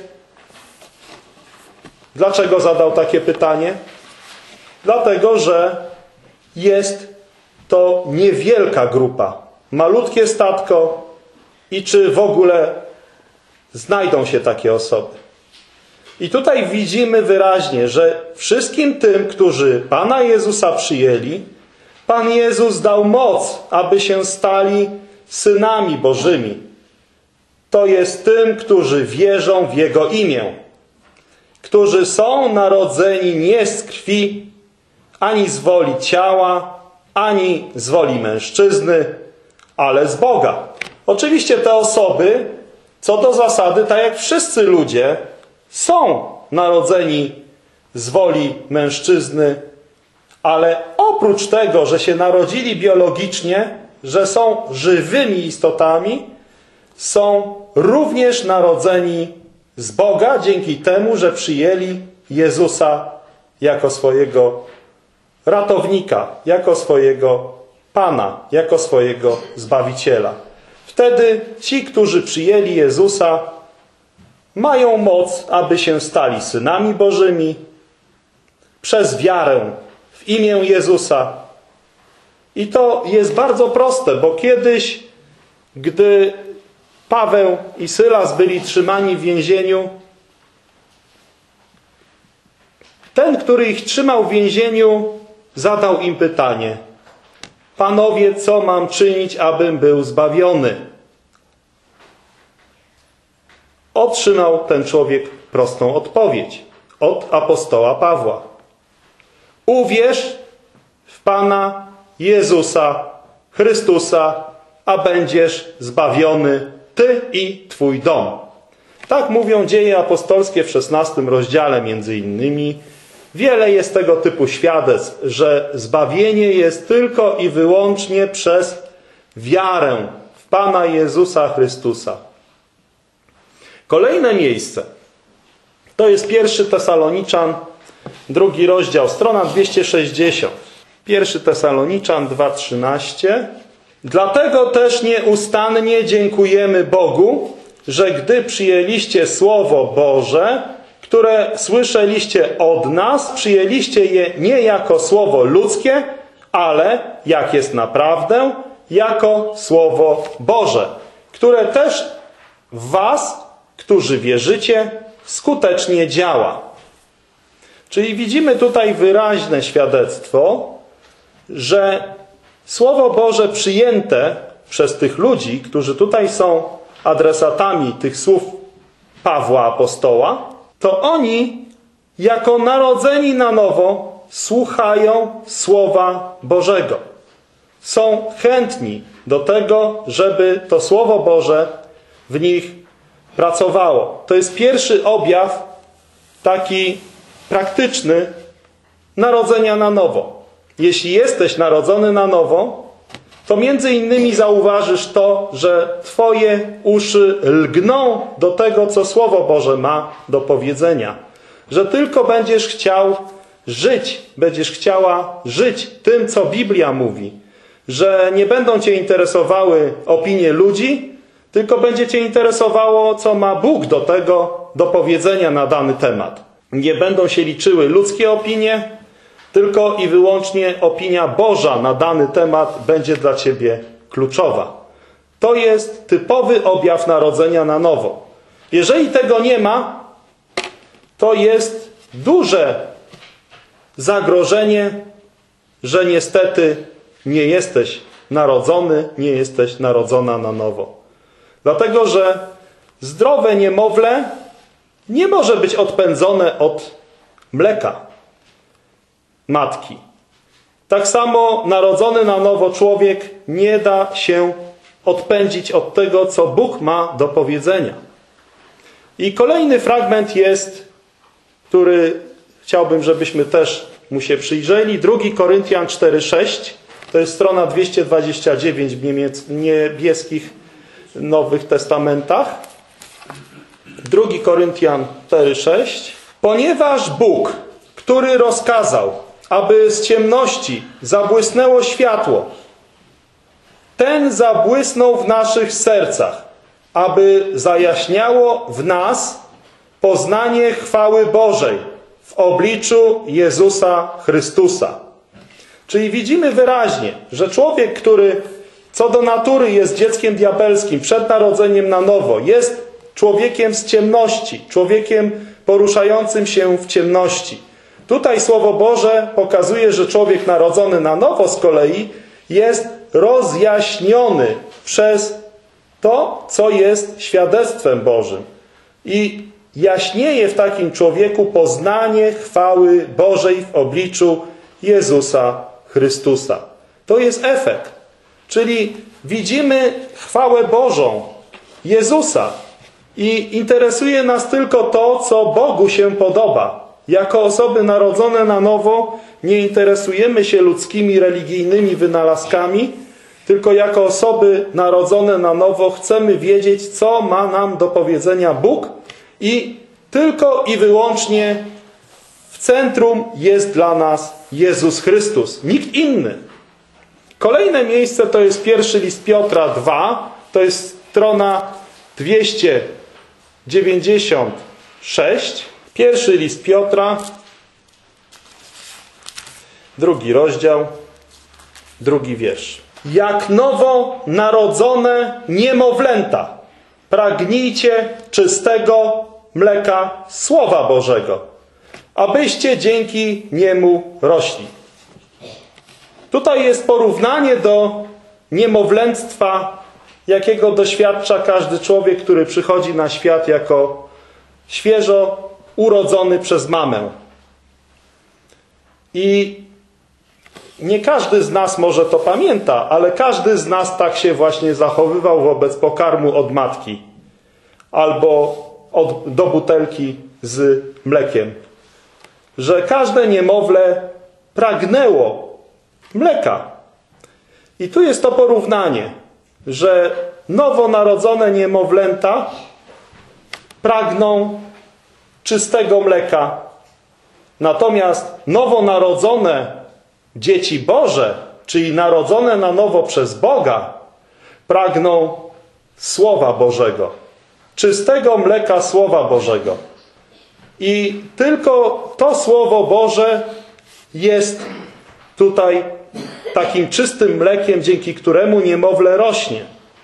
Dlaczego zadał takie pytanie? Dlatego, że jest to niewielka grupa, malutkie statko i czy w ogóle znajdą się takie osoby. I tutaj widzimy wyraźnie, że wszystkim tym, którzy Pana Jezusa przyjęli, Pan Jezus dał moc, aby się stali synami Bożymi. To jest tym, którzy wierzą w Jego imię, którzy są narodzeni nie z krwi, ani z woli ciała, ani z woli mężczyzny, ale z Boga. Oczywiście te osoby, co do zasady, tak jak wszyscy ludzie, są narodzeni z woli mężczyzny, ale oprócz tego, że się narodzili biologicznie, że są żywymi istotami, są również narodzeni z Boga dzięki temu, że przyjęli Jezusa jako swojego ratownika, jako swojego Pana, jako swojego Zbawiciela. Wtedy ci, którzy przyjęli Jezusa, mają moc, aby się stali synami Bożymi przez wiarę w imię Jezusa. I to jest bardzo proste, bo kiedyś, gdy Paweł i Sylas byli trzymani w więzieniu, ten, który ich trzymał w więzieniu, zadał im pytanie: Panowie, co mam czynić, abym był zbawiony? Otrzymał ten człowiek prostą odpowiedź od apostoła Pawła. Uwierz w Pana Jezusa Chrystusa, a będziesz zbawiony ty i twój dom. Tak mówią Dzieje apostolskie w szesnastym rozdziale między innymi. Wiele jest tego typu świadectw, że zbawienie jest tylko i wyłącznie przez wiarę w Pana Jezusa Chrystusa. Kolejne miejsce to jest pierwszy Tesaloniczan, drugi rozdział, strona dwieście sześćdziesiąt. pierwszy Tesaloniczan dwa trzynaście. Dlatego też nieustannie dziękujemy Bogu, że gdy przyjęliście Słowo Boże, które słyszeliście od nas, przyjęliście je nie jako słowo ludzkie, ale, jak jest naprawdę, jako Słowo Boże, które też w was, którzy wierzycie, skutecznie działa. Czyli widzimy tutaj wyraźne świadectwo, że Słowo Boże przyjęte przez tych ludzi, którzy tutaj są adresatami tych słów Pawła apostoła, to oni jako narodzeni na nowo słuchają Słowa Bożego. Są chętni do tego, żeby to Słowo Boże w nich pracowało. To jest pierwszy objaw taki praktyczny narodzenia na nowo. Jeśli jesteś narodzony na nowo, to między innymi zauważysz to, że twoje uszy lgną do tego, co Słowo Boże ma do powiedzenia. Że tylko będziesz chciał żyć, będziesz chciała żyć tym, co Biblia mówi. Że nie będą cię interesowały opinie ludzi, tylko będzie cię interesowało, co ma Bóg do tego, do powiedzenia na dany temat. Nie będą się liczyły ludzkie opinie, tylko i wyłącznie opinia Boża na dany temat będzie dla ciebie kluczowa. To jest typowy objaw narodzenia na nowo. Jeżeli tego nie ma, to jest duże zagrożenie, że niestety nie jesteś narodzony, nie jesteś narodzona na nowo. Dlatego, że zdrowe niemowlę nie może być odpędzone od mleka matki. Tak samo narodzony na nowo człowiek nie da się odpędzić od tego, co Bóg ma do powiedzenia. I kolejny fragment jest, który chciałbym, żebyśmy też mu się przyjrzeli. drugi Koryntian cztery sześć. To jest strona dwieście dwadzieścia dziewięć w niemiec- niebieskich Nowych Testamentach. drugi Koryntian cztery sześć. Ponieważ Bóg, który rozkazał, aby z ciemności zabłysnęło światło, ten zabłysnął w naszych sercach, aby zajaśniało w nas poznanie chwały Bożej w obliczu Jezusa Chrystusa. Czyli widzimy wyraźnie, że człowiek, który co do natury jest dzieckiem diabelskim przed narodzeniem na nowo, jest człowiekiem z ciemności, człowiekiem poruszającym się w ciemności. Tutaj Słowo Boże pokazuje, że człowiek narodzony na nowo z kolei jest rozjaśniony przez to, co jest świadectwem Bożym. I jaśnieje w takim człowieku poznanie chwały Bożej w obliczu Jezusa Chrystusa. To jest efekt. Czyli widzimy chwałę Bożą Jezusa i interesuje nas tylko to, co Bogu się podoba. Jako osoby narodzone na nowo nie interesujemy się ludzkimi, religijnymi wynalazkami, tylko jako osoby narodzone na nowo chcemy wiedzieć, co ma nam do powiedzenia Bóg i tylko i wyłącznie w centrum jest dla nas Jezus Chrystus, nikt inny. Kolejne miejsce to jest pierwszy list Piotra dwa, to jest strona dwieście dziewięćdziesiąt sześć. Pierwszy list Piotra, drugi rozdział, drugi wiersz. Jak nowo narodzone niemowlęta, pragnijcie czystego mleka Słowa Bożego, abyście dzięki niemu rośli. Tutaj jest porównanie do niemowlęctwa, jakiego doświadcza każdy człowiek, który przychodzi na świat jako świeżo urodzony przez mamę. I nie każdy z nas może to pamięta, ale każdy z nas tak się właśnie zachowywał wobec pokarmu od matki albo od, do butelki z mlekiem. Że każde niemowlę pragnęło mleka. I tu jest to porównanie, że nowonarodzone niemowlęta pragną czystego mleka. Natomiast nowonarodzone dzieci Boże, czyli narodzone na nowo przez Boga, pragną Słowa Bożego. Czystego mleka Słowa Bożego. I tylko to Słowo Boże jest tutaj takim czystym mlekiem, dzięki któremu niemowlę rośnie.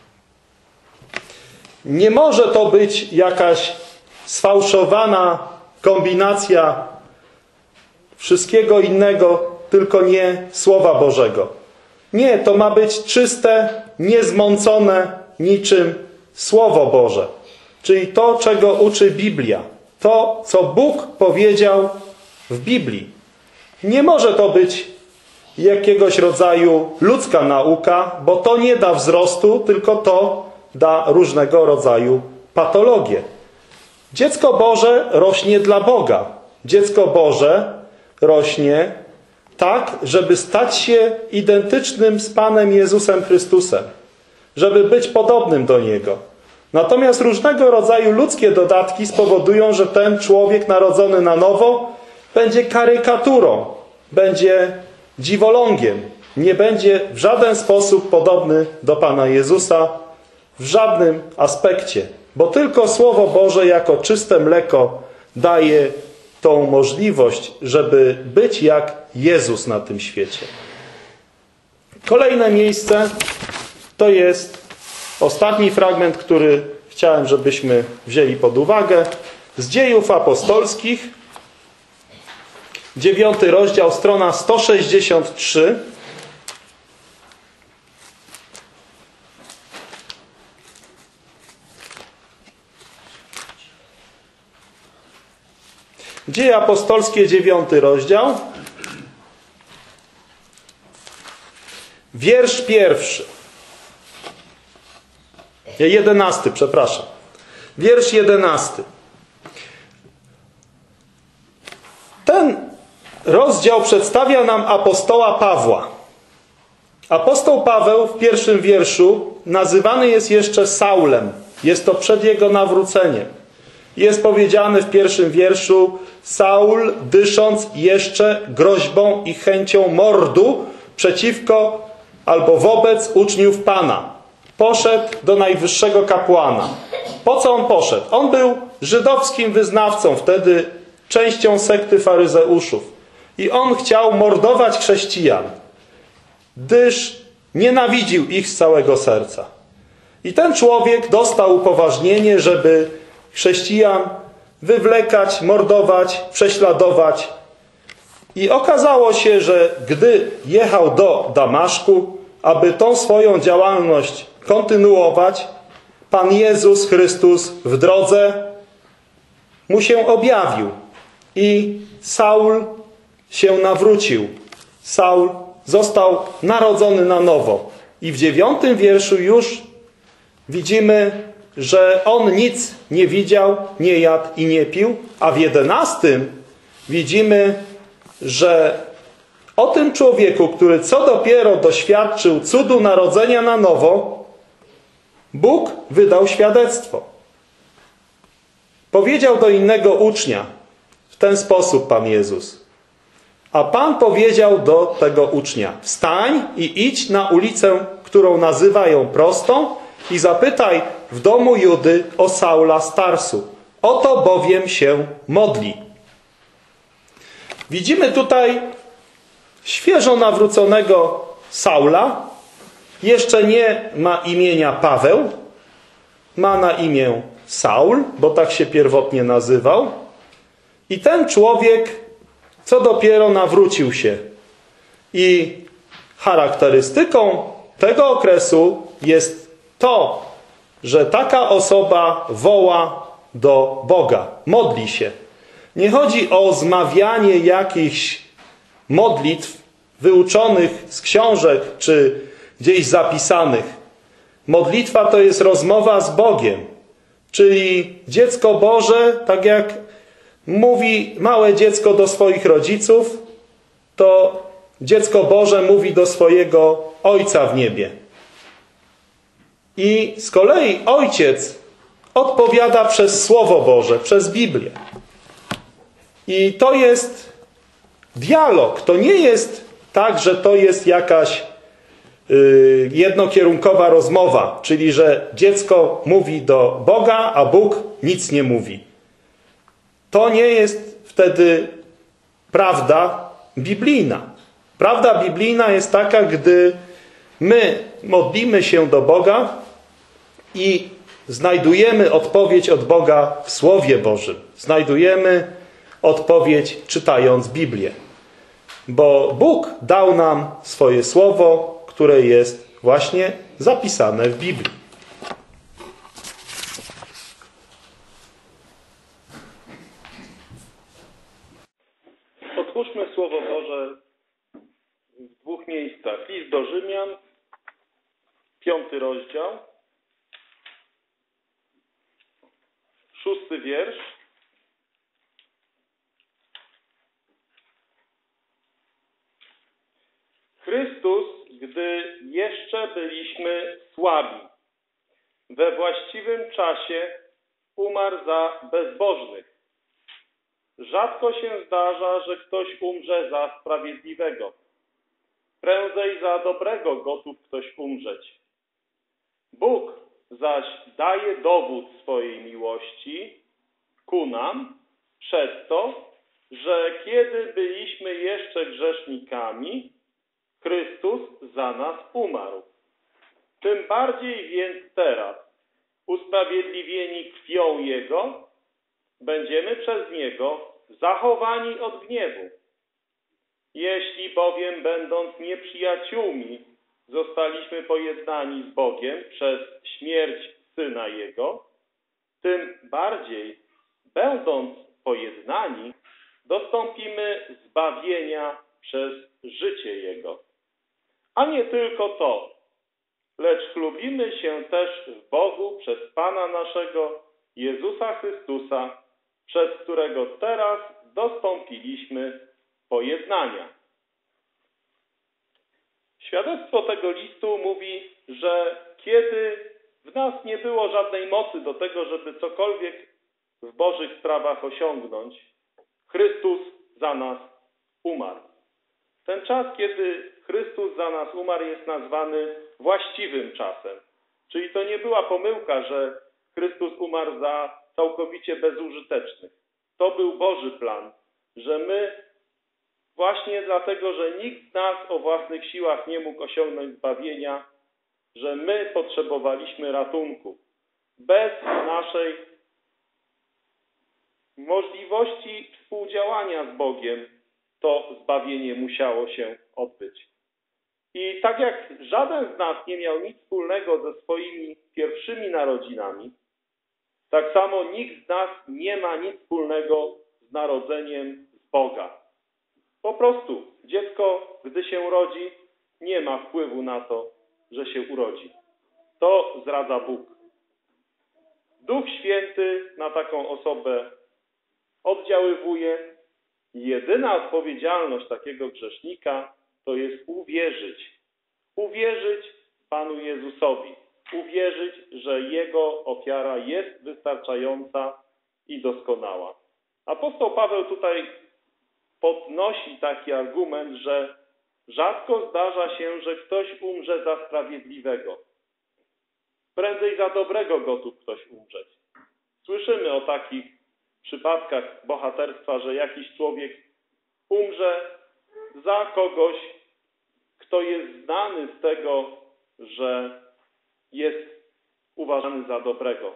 Nie może to być jakaś sfałszowana kombinacja wszystkiego innego, tylko nie Słowa Bożego. Nie, to ma być czyste, niezmącone niczym Słowo Boże. Czyli to, czego uczy Biblia. To, co Bóg powiedział w Biblii. Nie może to być jakiegoś rodzaju ludzka nauka, bo to nie da wzrostu, tylko to da różnego rodzaju patologię. Dziecko Boże rośnie dla Boga. Dziecko Boże rośnie tak, żeby stać się identycznym z Panem Jezusem Chrystusem. Żeby być podobnym do Niego. Natomiast różnego rodzaju ludzkie dodatki spowodują, że ten człowiek narodzony na nowo będzie karykaturą, będzie dziwolągiem, nie będzie w żaden sposób podobny do Pana Jezusa w żadnym aspekcie, bo tylko Słowo Boże jako czyste mleko daje tą możliwość, żeby być jak Jezus na tym świecie. Kolejne miejsce to jest ostatni fragment, który chciałem, żebyśmy wzięli pod uwagę, z Dziejów Apostolskich, dziewiąty rozdział, strona sto sześćdziesiąt trzy. Dzieje Apostolskie, dziewiąty rozdział, wiersz pierwszy. Jedenasty, przepraszam. Wiersz jedenasty. Ten rozdział przedstawia nam apostoła Pawła. Apostoł Paweł w pierwszym wierszu nazywany jest jeszcze Saulem. Jest to przed jego nawróceniem. Jest powiedziane w pierwszym wierszu: Saul, dysząc jeszcze groźbą i chęcią mordu przeciwko albo wobec uczniów Pana, poszedł do najwyższego kapłana. Po co on poszedł? On był żydowskim wyznawcą, wtedy częścią sekty faryzeuszów. I on chciał mordować chrześcijan, gdyż nienawidził ich z całego serca. I ten człowiek dostał upoważnienie, żeby chrześcijan wywlekać, mordować, prześladować. I okazało się, że gdy jechał do Damaszku, aby tą swoją działalność kontynuować, Pan Jezus Chrystus w drodze mu się objawił. I Saul się nawrócił. Saul został narodzony na nowo. I w dziewiątym wierszu już widzimy, że on nic nie widział, nie jadł i nie pił, a w jedenastym widzimy, że o tym człowieku, który co dopiero doświadczył cudu narodzenia na nowo, Bóg wydał świadectwo. Powiedział do innego ucznia w ten sposób Pan Jezus. A Pan powiedział do tego ucznia: wstań i idź na ulicę, którą nazywają Prostą, i zapytaj w domu Judy o Saula z Tarsu. Oto bowiem się modli. Widzimy tutaj świeżo nawróconego Saula. Jeszcze nie ma imienia Paweł. Ma na imię Saul, bo tak się pierwotnie nazywał. I ten człowiek co dopiero nawrócił się. I charakterystyką tego okresu jest to, że taka osoba woła do Boga, modli się. Nie chodzi o zmawianie jakichś modlitw wyuczonych z książek czy gdzieś zapisanych. Modlitwa to jest rozmowa z Bogiem, czyli dziecko Boże, tak jak mówi małe dziecko do swoich rodziców, to dziecko Boże mówi do swojego Ojca w niebie. I z kolei Ojciec odpowiada przez Słowo Boże, przez Biblię. I to jest dialog. To nie jest tak, że to jest jakaś yy, jednokierunkowa rozmowa, czyli że dziecko mówi do Boga, a Bóg nic nie mówi. To nie jest wtedy prawda biblijna. Prawda biblijna jest taka, gdy my modlimy się do Boga i znajdujemy odpowiedź od Boga w Słowie Bożym. Znajdujemy odpowiedź czytając Biblię. Bo Bóg dał nam swoje Słowo, które jest właśnie zapisane w Biblii. Otwórzmy Słowo Boże w dwóch miejscach. List do Rzymian, piąty rozdział, szósty wiersz. Chrystus, gdy jeszcze byliśmy słabi, we właściwym czasie umarł za bezbożnych. Rzadko się zdarza, że ktoś umrze za sprawiedliwego. Prędzej za dobrego gotów ktoś umrzeć. Bóg zaś daje dowód swojej miłości ku nam przez to, że kiedy byliśmy jeszcze grzesznikami, Chrystus za nas umarł. Tym bardziej więc teraz, usprawiedliwieni krwią Jego, będziemy przez Niego zachowani od gniewu. Jeśli bowiem, będąc nieprzyjaciółmi, zostaliśmy pojednani z Bogiem przez śmierć Syna Jego, tym bardziej, będąc pojednani, dostąpimy zbawienia przez życie Jego. A nie tylko to, lecz chlubimy się też w Bogu przez Pana naszego Jezusa Chrystusa, przez którego teraz dostąpiliśmy pojednania. Świadectwo tego listu mówi, że kiedy w nas nie było żadnej mocy do tego, żeby cokolwiek w Bożych sprawach osiągnąć, Chrystus za nas umarł. Ten czas, kiedy Chrystus za nas umarł, jest nazwany właściwym czasem. Czyli to nie była pomyłka, że Chrystus umarł za całkowicie bezużytecznych. To był Boży plan, że my właśnie dlatego, że nikt z nas o własnych siłach nie mógł osiągnąć zbawienia, że my potrzebowaliśmy ratunku. Bez naszej możliwości współdziałania z Bogiem to zbawienie musiało się odbyć. I tak jak żaden z nas nie miał nic wspólnego ze swoimi pierwszymi narodzinami, tak samo nikt z nas nie ma nic wspólnego z narodzeniem z Boga. Po prostu dziecko, gdy się rodzi, nie ma wpływu na to, że się urodzi. To zdradza Bóg. Duch Święty na taką osobę oddziaływuje. Jedyna odpowiedzialność takiego grzesznika to jest uwierzyć. Uwierzyć Panu Jezusowi. Uwierzyć, że Jego ofiara jest wystarczająca i doskonała. Apostoł Paweł tutaj podnosi taki argument, że rzadko zdarza się, że ktoś umrze za sprawiedliwego. Prędzej za dobrego gotów ktoś umrzeć. Słyszymy o takich przypadkach bohaterstwa, że jakiś człowiek umrze za kogoś, kto jest znany z tego, że jest uważany za dobrego.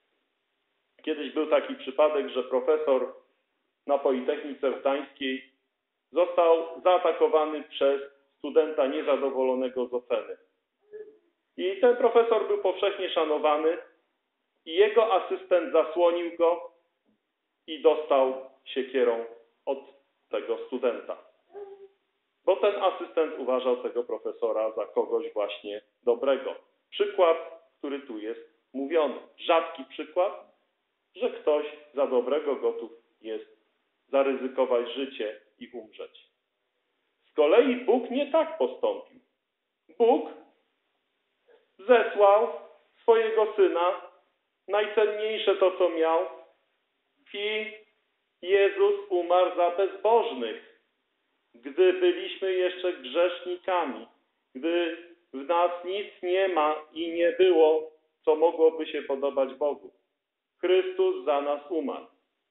Kiedyś był taki przypadek, że profesor na Politechnice Gdańskiej został zaatakowany przez studenta niezadowolonego z oceny. I ten profesor był powszechnie szanowany i jego asystent zasłonił go i dostał siekierą od tego studenta. Bo ten asystent uważał tego profesora za kogoś właśnie dobrego. Przykład, który tu jest mówiony. Rzadki przykład, że ktoś za dobrego gotów jest zaryzykować życie i umrzeć. Z kolei Bóg nie tak postąpił. Bóg zesłał swojego Syna, najcenniejsze to, co miał, i Jezus umarł za bezbożnych, gdy byliśmy jeszcze grzesznikami, gdy w nas nic nie ma i nie było, co mogłoby się podobać Bogu. Chrystus za nas umarł.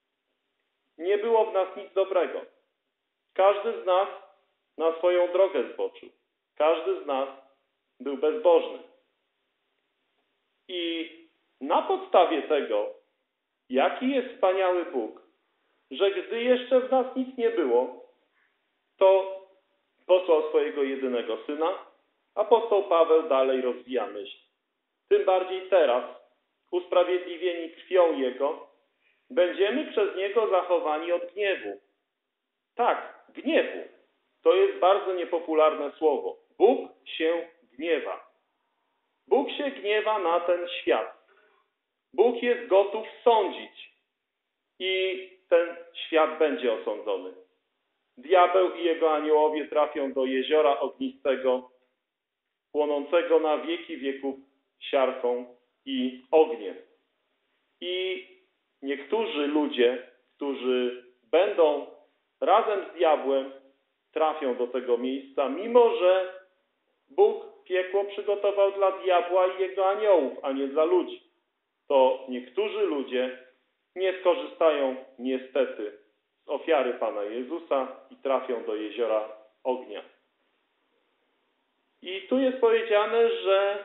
Nie było w nas nic dobrego. Każdy z nas na swoją drogę zboczył. Każdy z nas był bezbożny. I na podstawie tego, jaki jest wspaniały Bóg, że gdy jeszcze w nas nic nie było, to posłał swojego jedynego Syna. Apostoł Paweł dalej rozwija myśl. Tym bardziej teraz, usprawiedliwieni krwią Jego, będziemy przez Niego zachowani od gniewu. Tak, gniewu. To jest bardzo niepopularne słowo. Bóg się gniewa. Bóg się gniewa na ten świat. Bóg jest gotów sądzić i ten świat będzie osądzony. Diabeł i jego aniołowie trafią do jeziora ognistego, płonącego na wieki wieków siarką i ogniem. I niektórzy ludzie, którzy będą razem z diabłem, trafią do tego miejsca, mimo że Bóg piekło przygotował dla diabła i jego aniołów, a nie dla ludzi. To niektórzy ludzie nie skorzystają niestety z ofiary Pana Jezusa i trafią do jeziora ognia. I tu jest powiedziane, że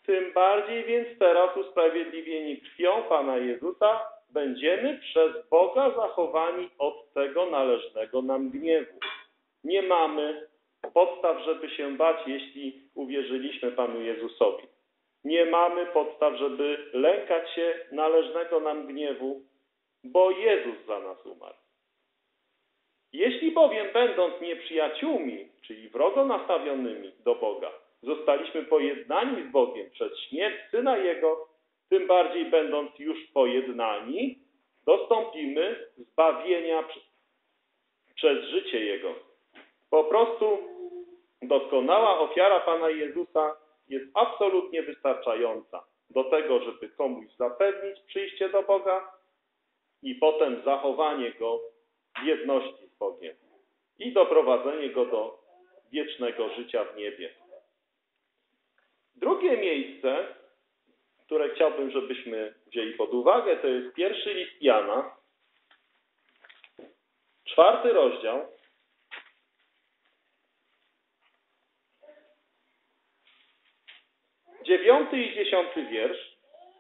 tym bardziej więc teraz usprawiedliwieni krwią Pana Jezusa będziemy przez Boga zachowani od tego należnego nam gniewu. Nie mamy podstaw, żeby się bać, jeśli uwierzyliśmy Panu Jezusowi. Nie mamy podstaw, żeby lękać się należnego nam gniewu, bo Jezus za nas umarł. Jeśli bowiem, będąc nieprzyjaciółmi, czyli wrogo nastawionymi do Boga, zostaliśmy pojednani z Bogiem przez śmierć Syna Jego, tym bardziej będąc już pojednani, dostąpimy zbawienia przez życie Jego. Po prostu doskonała ofiara Pana Jezusa jest absolutnie wystarczająca do tego, żeby komuś zapewnić przyjście do Boga i potem zachowanie Go w jedności z Bogiem i doprowadzenie Go do wiecznego życia w niebie. Drugie miejsce, które chciałbym, żebyśmy wzięli pod uwagę, to jest pierwszy list Jana, czwarty rozdział, dziewiąty i dziesiąty wiersz.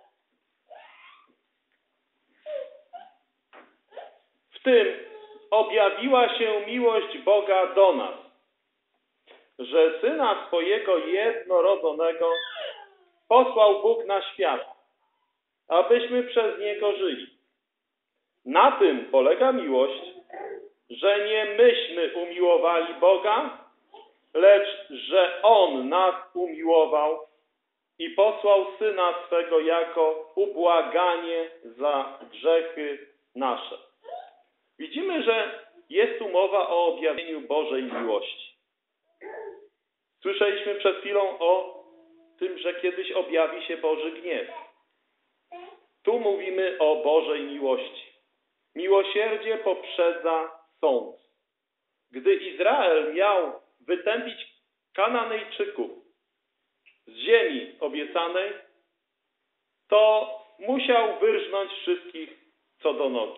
W tym objawiła się miłość Boga do nas, że Syna swojego jednorodzonego posłał Bóg na świat, abyśmy przez Niego żyli. Na tym polega miłość, że nie myśmy umiłowali Boga, lecz że On nas umiłował i posłał Syna swego jako ubłaganie za grzechy nasze. Widzimy, że jest tu mowa o objawieniu Bożej miłości. Słyszeliśmy przed chwilą o tym, że kiedyś objawi się Boży gniew. Tu mówimy o Bożej miłości. Miłosierdzie poprzedza sąd. Gdy Izrael miał wytępić Kananejczyków z ziemi obiecanej, to musiał wyrżnąć wszystkich co do nogi.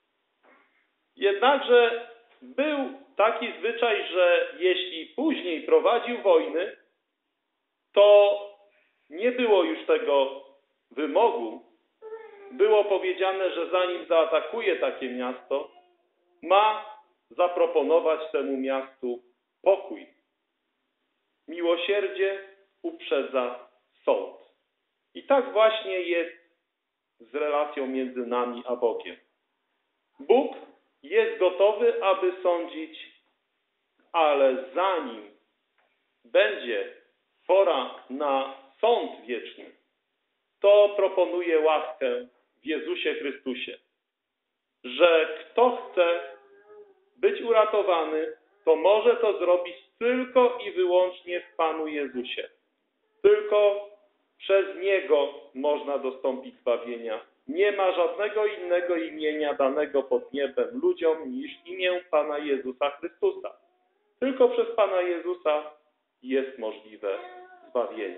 Jednakże był taki zwyczaj, że jeśli później prowadził wojny, to nie było już tego wymogu. Było powiedziane, że zanim zaatakuje takie miasto, ma zaproponować temu miastu pokój. Miłosierdzie uprzedza sąd. I tak właśnie jest z relacją między nami a Bogiem. Bóg jest gotowy, aby sądzić, ale zanim będzie pora na sąd wieczny, to proponuje łaskę w Jezusie Chrystusie, że kto chce być uratowany, to może to zrobić tylko i wyłącznie w Panu Jezusie. Tylko przez Niego można dostąpić zbawienia. Nie ma żadnego innego imienia danego pod niebem ludziom niż imię Pana Jezusa Chrystusa. Tylko przez Pana Jezusa jest możliwe zbawienie.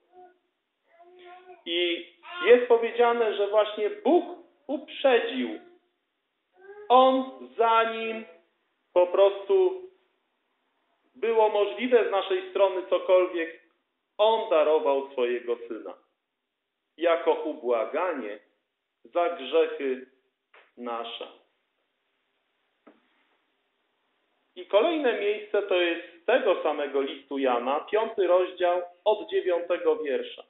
I jest powiedziane, że właśnie Bóg uprzedził. On, zanim po prostu było możliwe z naszej strony cokolwiek, On darował swojego Syna jako ubłaganie za grzechy nasze. I kolejne miejsce to jest z tego samego listu Jana, piąty rozdział od dziewiątego wiersza.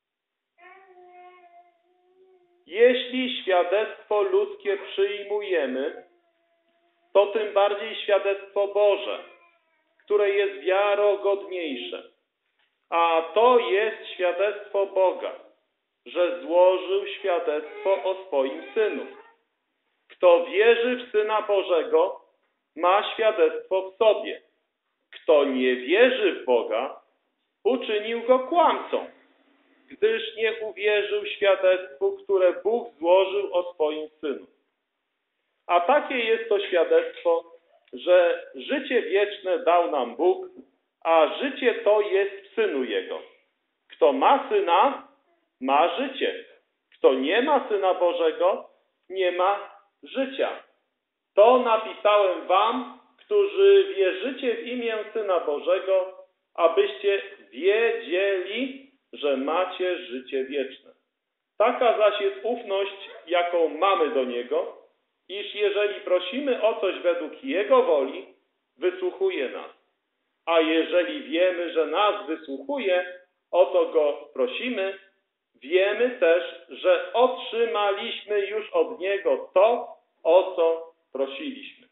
Jeśli świadectwo ludzkie przyjmujemy, to tym bardziej świadectwo Boże, które jest wiarogodniejsze. A to jest świadectwo Boga, że złożył świadectwo o swoim Synu. Kto wierzy w Syna Bożego, ma świadectwo w sobie. Kto nie wierzy w Boga, uczynił go kłamcą, gdyż nie uwierzył świadectwu, które Bóg złożył o swoim Synu. A takie jest to świadectwo, że życie wieczne dał nam Bóg, a życie to jest w Synu Jego. Kto ma Syna, ma życie. Kto nie ma Syna Bożego, nie ma życia. To napisałem wam, którzy wierzycie w imię Syna Bożego, abyście wiedzieli, że macie życie wieczne. Taka zaś jest ufność, jaką mamy do Niego, iż jeżeli prosimy o coś według Jego woli, wysłuchuje nas. A jeżeli wiemy, że nas wysłuchuje, o to Go prosimy, wiemy też, że otrzymaliśmy już od Niego to, o co prosiliśmy.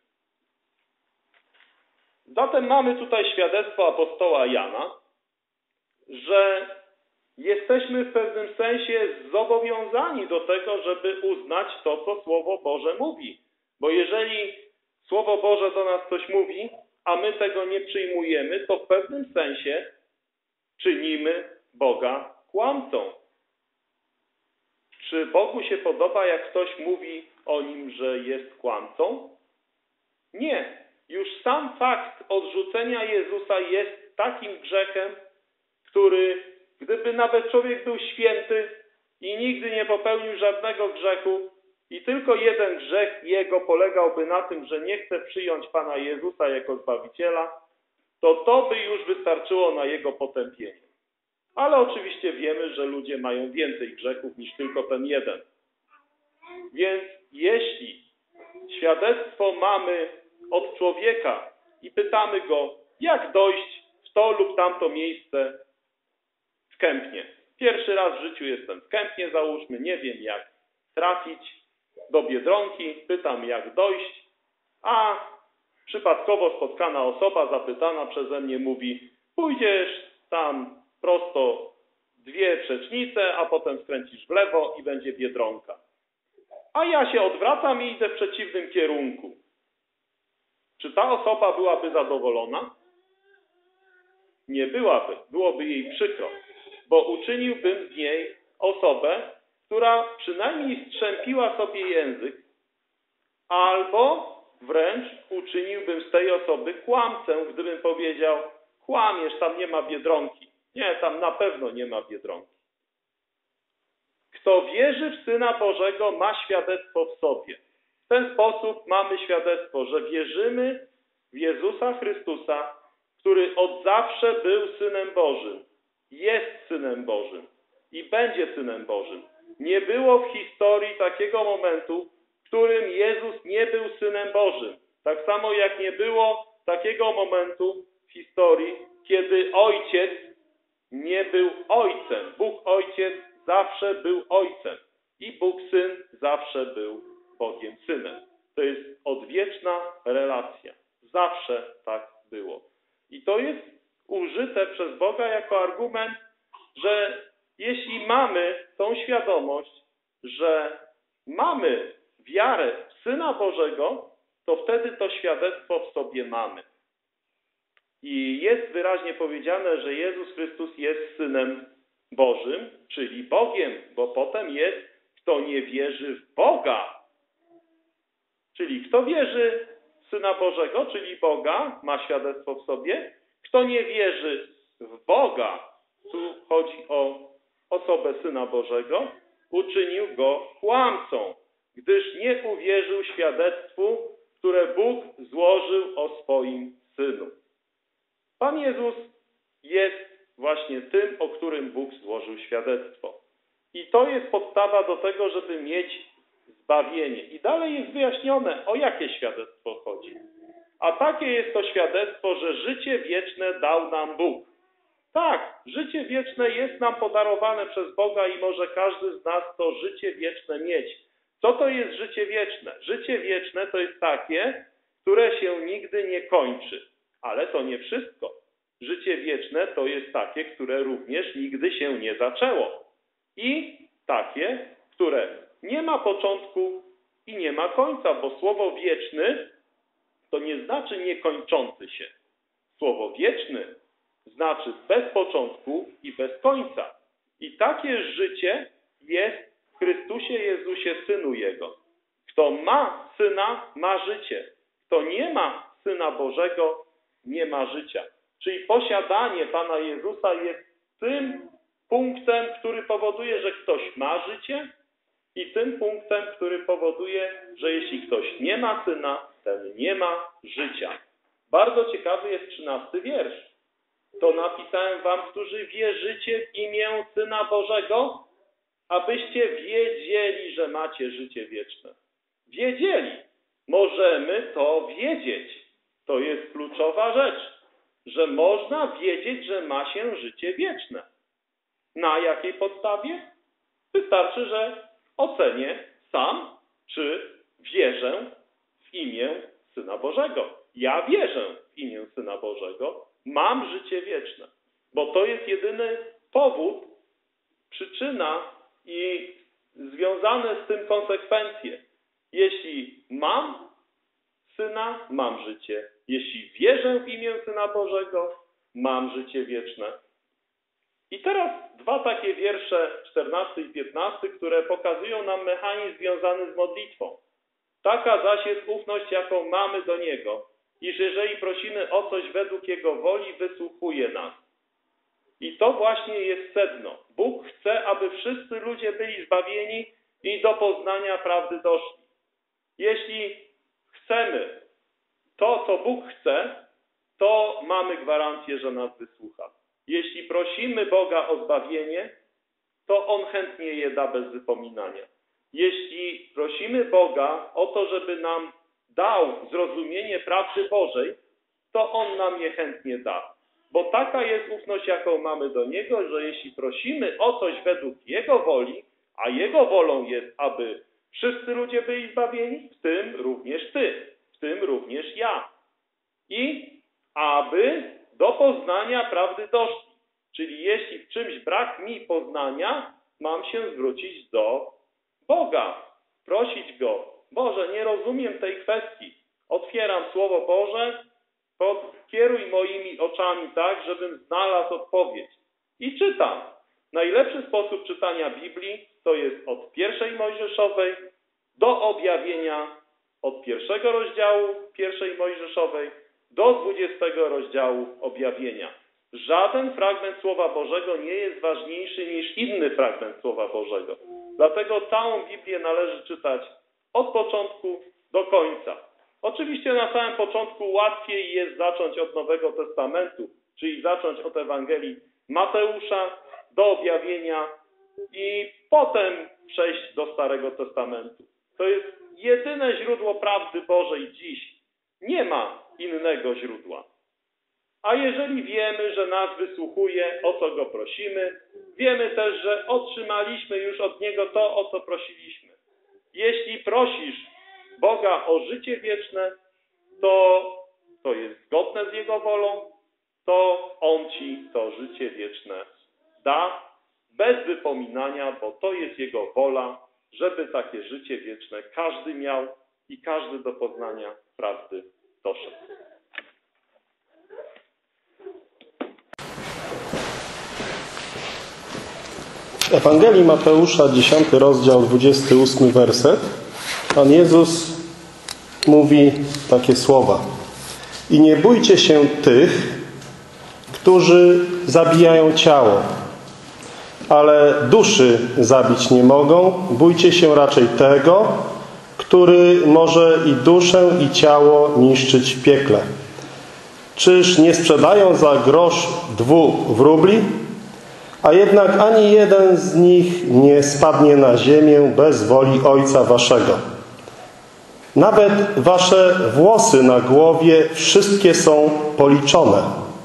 Zatem mamy tutaj świadectwo apostoła Jana, że jesteśmy w pewnym sensie zobowiązani do tego, żeby uznać to, co Słowo Boże mówi. Bo jeżeli Słowo Boże do nas coś mówi, a my tego nie przyjmujemy, to w pewnym sensie czynimy Boga kłamcą. Czy Bogu się podoba, jak ktoś mówi o Nim, że jest kłamcą? Nie. Już sam fakt odrzucenia Jezusa jest takim grzechem, który, gdyby nawet człowiek był święty i nigdy nie popełnił żadnego grzechu i tylko jeden grzech jego polegałby na tym, że nie chce przyjąć Pana Jezusa jako Zbawiciela, to to by już wystarczyło na jego potępienie. Ale oczywiście wiemy, że ludzie mają więcej grzechów niż tylko ten jeden. Więc jeśli świadectwo mamy od człowieka i pytamy go, jak dojść w to lub tamto miejsce w Kępnie. Pierwszy raz w życiu jestem w Kępnie, załóżmy, nie wiem jak trafić do Biedronki, pytam jak dojść, a przypadkowo spotkana osoba zapytana przeze mnie mówi, pójdziesz tam prosto dwie przecznice, a potem skręcisz w lewo i będzie Biedronka. A ja się odwracam i idę w przeciwnym kierunku. Czy ta osoba byłaby zadowolona? Nie byłaby. Byłoby jej przykro, bo uczyniłbym z niej osobę, która przynajmniej strzępiła sobie język, albo wręcz uczyniłbym z tej osoby kłamcę, gdybym powiedział, kłamiesz, tam nie ma Biedronki. Nie, tam na pewno nie ma Biedronki. Kto wierzy w Syna Bożego, ma świadectwo w sobie. W ten sposób mamy świadectwo, że wierzymy w Jezusa Chrystusa, który od zawsze był Synem Bożym, jest Synem Bożym i będzie Synem Bożym. Nie było w historii takiego momentu, w którym Jezus nie był Synem Bożym. Tak samo jak nie było takiego momentu w historii, kiedy Ojciec nie był Ojcem. Bóg Ojciec zawsze był Ojcem i Bóg Syn zawsze był Bogiem Synem. To jest odwieczna relacja. Zawsze tak było. I to jest użyte przez Boga jako argument, że jeśli mamy tą świadomość, że mamy wiarę w Syna Bożego, to wtedy to świadectwo w sobie mamy. I jest wyraźnie powiedziane, że Jezus Chrystus jest Synem Bożym, czyli Bogiem, bo potem jest, kto nie wierzy w Boga. Czyli kto wierzy w Syna Bożego, czyli Boga, ma świadectwo w sobie. Kto nie wierzy w Boga, tu chodzi o osobę Syna Bożego, uczynił go kłamcą, gdyż nie uwierzył świadectwu, które Bóg złożył o swoim Synu. Pan Jezus jest właśnie tym, o którym Bóg złożył świadectwo. I to jest podstawa do tego, żeby mieć zbawienie. I dalej jest wyjaśnione, o jakie świadectwo chodzi. A takie jest to świadectwo, że życie wieczne dał nam Bóg. Tak, życie wieczne jest nam podarowane przez Boga i może każdy z nas to życie wieczne mieć. Co to jest życie wieczne? Życie wieczne to jest takie, które się nigdy nie kończy. Ale to nie wszystko. Życie wieczne to jest takie, które również nigdy się nie zaczęło. I takie, które nie ma początku i nie ma końca, bo słowo wieczny to nie znaczy niekończący się. Słowo wieczny znaczy bez początku i bez końca. I takie życie jest w Chrystusie Jezusie, Synu Jego. Kto ma Syna, ma życie. Kto nie ma Syna Bożego, nie ma życia. Czyli posiadanie Pana Jezusa jest tym punktem, który powoduje, że ktoś ma życie i tym punktem, który powoduje, że jeśli ktoś nie ma Syna, ten nie ma życia. Bardzo ciekawy jest trzynasty wiersz. to napisałem wam, którzy wierzycie w imię Syna Bożego, abyście wiedzieli, że macie życie wieczne. Wiedzieli. Możemy to wiedzieć. To jest kluczowa rzecz, że można wiedzieć, że ma się życie wieczne. Na jakiej podstawie? Wystarczy, że ocenię sam, czy wierzę w imię Syna Bożego. Ja wierzę w imię Syna Bożego, mam życie wieczne. Bo to jest jedyny powód, przyczyna i związane z tym konsekwencje. Jeśli mam Syna, mam życie. Jeśli wierzę w imię Syna Bożego, mam życie wieczne. I teraz dwa takie wiersze, czternasty i piętnasty, które pokazują nam mechanizm związany z modlitwą. Taka zaś jest ufność, jaką mamy do Niego, iż jeżeli prosimy o coś według Jego woli, wysłuchuje nas. I to właśnie jest sedno. Bóg chce, aby wszyscy ludzie byli zbawieni i do poznania prawdy doszli. Jeśli chcemy to, co Bóg chce, to mamy gwarancję, że nas wysłucha. Jeśli prosimy Boga o zbawienie, to On chętnie je da bez wypominania. Jeśli prosimy Boga o to, żeby nam dał zrozumienie prawdy Bożej, to On nam je chętnie da. Bo taka jest ufność, jaką mamy do Niego, że jeśli prosimy o coś według Jego woli, a Jego wolą jest, aby wszyscy ludzie byli zbawieni, w tym również Ty, w tym również ja. I aby do poznania prawdy doszli. Czyli jeśli w czymś brak mi poznania, mam się zwrócić do Boga, prosić Go. Boże, nie rozumiem tej kwestii. Otwieram Słowo Boże, kieruj moimi oczami tak, żebym znalazł odpowiedź. I czytam. Najlepszy sposób czytania Biblii to jest od pierwszej Mojżeszowej do objawienia, od pierwszego rozdziału pierwszej Mojżeszowej do dwudziestego rozdziału objawienia. Żaden fragment Słowa Bożego nie jest ważniejszy niż inny fragment Słowa Bożego. Dlatego całą Biblię należy czytać od początku do końca. Oczywiście na samym początku łatwiej jest zacząć od Nowego Testamentu, czyli zacząć od Ewangelii Mateusza do objawienia i potem przejść do Starego Testamentu. To jest jedyne źródło prawdy Bożej dziś. Nie ma innego źródła. A jeżeli wiemy, że nas wysłuchuje, o co Go prosimy, wiemy też, że otrzymaliśmy już od Niego to, o co prosiliśmy. Jeśli prosisz Boga o życie wieczne, to to jest zgodne z Jego wolą, to On Ci to życie wieczne da bez wypominania, bo to jest Jego wola, żeby takie życie wieczne każdy miał i każdy do poznania prawdy doszedł. W Ewangelii Mateusza, dziesiąty rozdział, dwudziesty ósmy werset, Pan Jezus mówi takie słowa. I nie bójcie się tych, którzy zabijają ciało, ale duszy zabić nie mogą. Bójcie się raczej tego, który może i duszę, i ciało niszczyć w piekle. Czyż nie sprzedają za grosz dwóch wróbli? A jednak ani jeden z nich nie spadnie na ziemię bez woli Ojca waszego. Nawet wasze włosy na głowie wszystkie są policzone.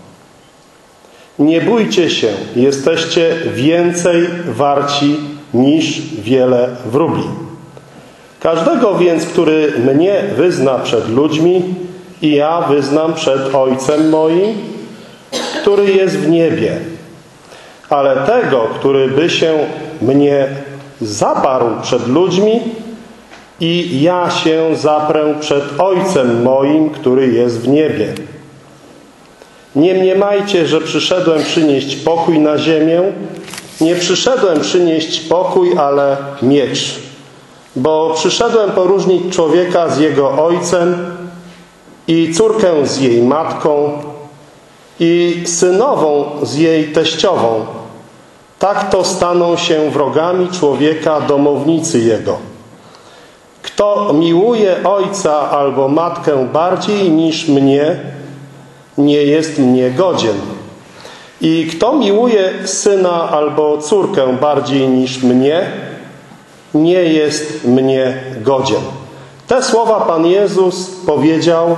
Nie bójcie się, jesteście więcej warci niż wiele wróbli. Każdego więc, który mnie wyzna przed ludźmi, i ja wyznam przed Ojcem moim, który jest w niebie. Ale tego, który by się mnie zaparł przed ludźmi, i ja się zaprę przed Ojcem moim, który jest w niebie. Nie mniemajcie, że przyszedłem przynieść pokój na ziemię. Nie przyszedłem przynieść pokój, ale miecz. Bo przyszedłem poróżnić człowieka z jego ojcem i córkę z jej matką i synową z jej teściową. Tak to staną się wrogami człowieka domownicy jego. Kto miłuje ojca albo matkę bardziej niż mnie, nie jest mnie godzien. I kto miłuje syna albo córkę bardziej niż mnie, nie jest mnie godzien. Te słowa Pan Jezus powiedział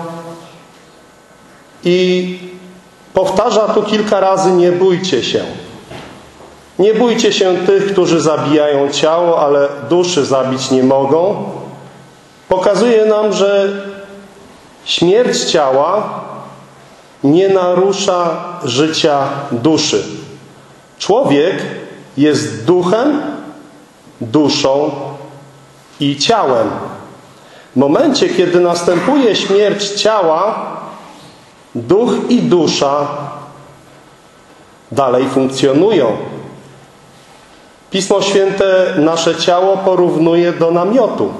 i powtarza tu kilka razy: nie bójcie się. Nie bójcie się tych, którzy zabijają ciało, ale duszy zabić nie mogą. Pokazuje nam, że śmierć ciała nie narusza życia duszy. Człowiek jest duchem, duszą i ciałem. W momencie, kiedy następuje śmierć ciała, duch i dusza dalej funkcjonują. Pismo Święte nasze ciało porównuje do namiotu.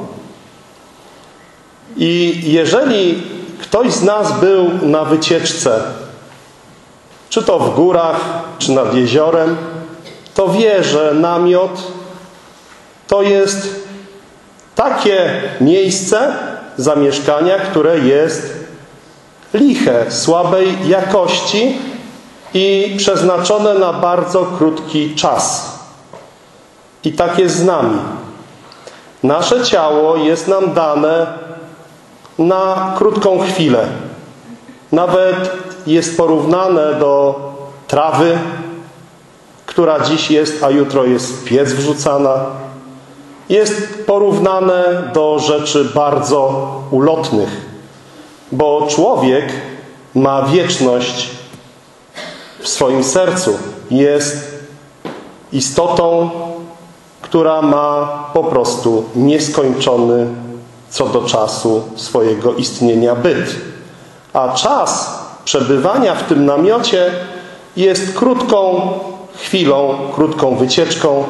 I jeżeli ktoś z nas był na wycieczce, czy to w górach, czy nad jeziorem, to wie, że namiot to jest takie miejsce zamieszkania, które jest liche, słabej jakości i przeznaczone na bardzo krótki czas. I tak jest z nami. Nasze ciało jest nam dane na krótką chwilę. Nawet jest porównane do trawy, która dziś jest, a jutro jest w piec wrzucana. Jest porównane do rzeczy bardzo ulotnych, bo człowiek ma wieczność w swoim sercu. Jest istotą, która ma po prostu nieskończony co do czasu swojego istnienia byt. A czas przebywania w tym namiocie jest krótką chwilą, krótką wycieczką.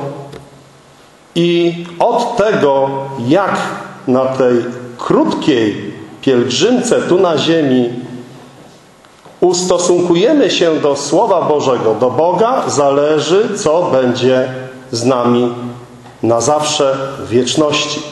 I od tego, jak na tej krótkiej pielgrzymce tu na ziemi ustosunkujemy się do Słowa Bożego, do Boga, zależy, co będzie z nami na zawsze w wieczności.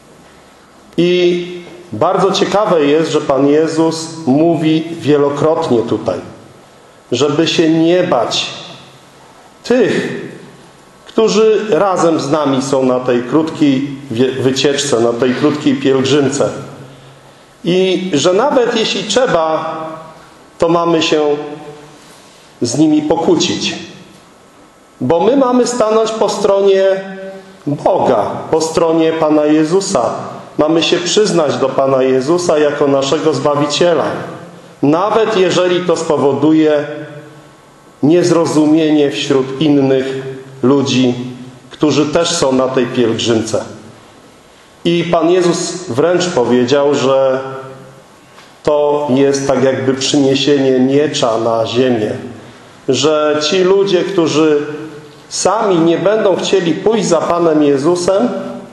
I bardzo ciekawe jest, że Pan Jezus mówi wielokrotnie tutaj, żeby się nie bać tych, którzy razem z nami są na tej krótkiej wycieczce, na tej krótkiej pielgrzymce. I że nawet jeśli trzeba, to mamy się z nimi pokłócić. Bo my mamy stanąć po stronie Boga, po stronie Pana Jezusa. Mamy się przyznać do Pana Jezusa jako naszego Zbawiciela. Nawet jeżeli to spowoduje niezrozumienie wśród innych ludzi, którzy też są na tej pielgrzymce. I Pan Jezus wręcz powiedział, że to jest tak jakby przyniesienie miecza na ziemię. Że ci ludzie, którzy sami nie będą chcieli pójść za Panem Jezusem,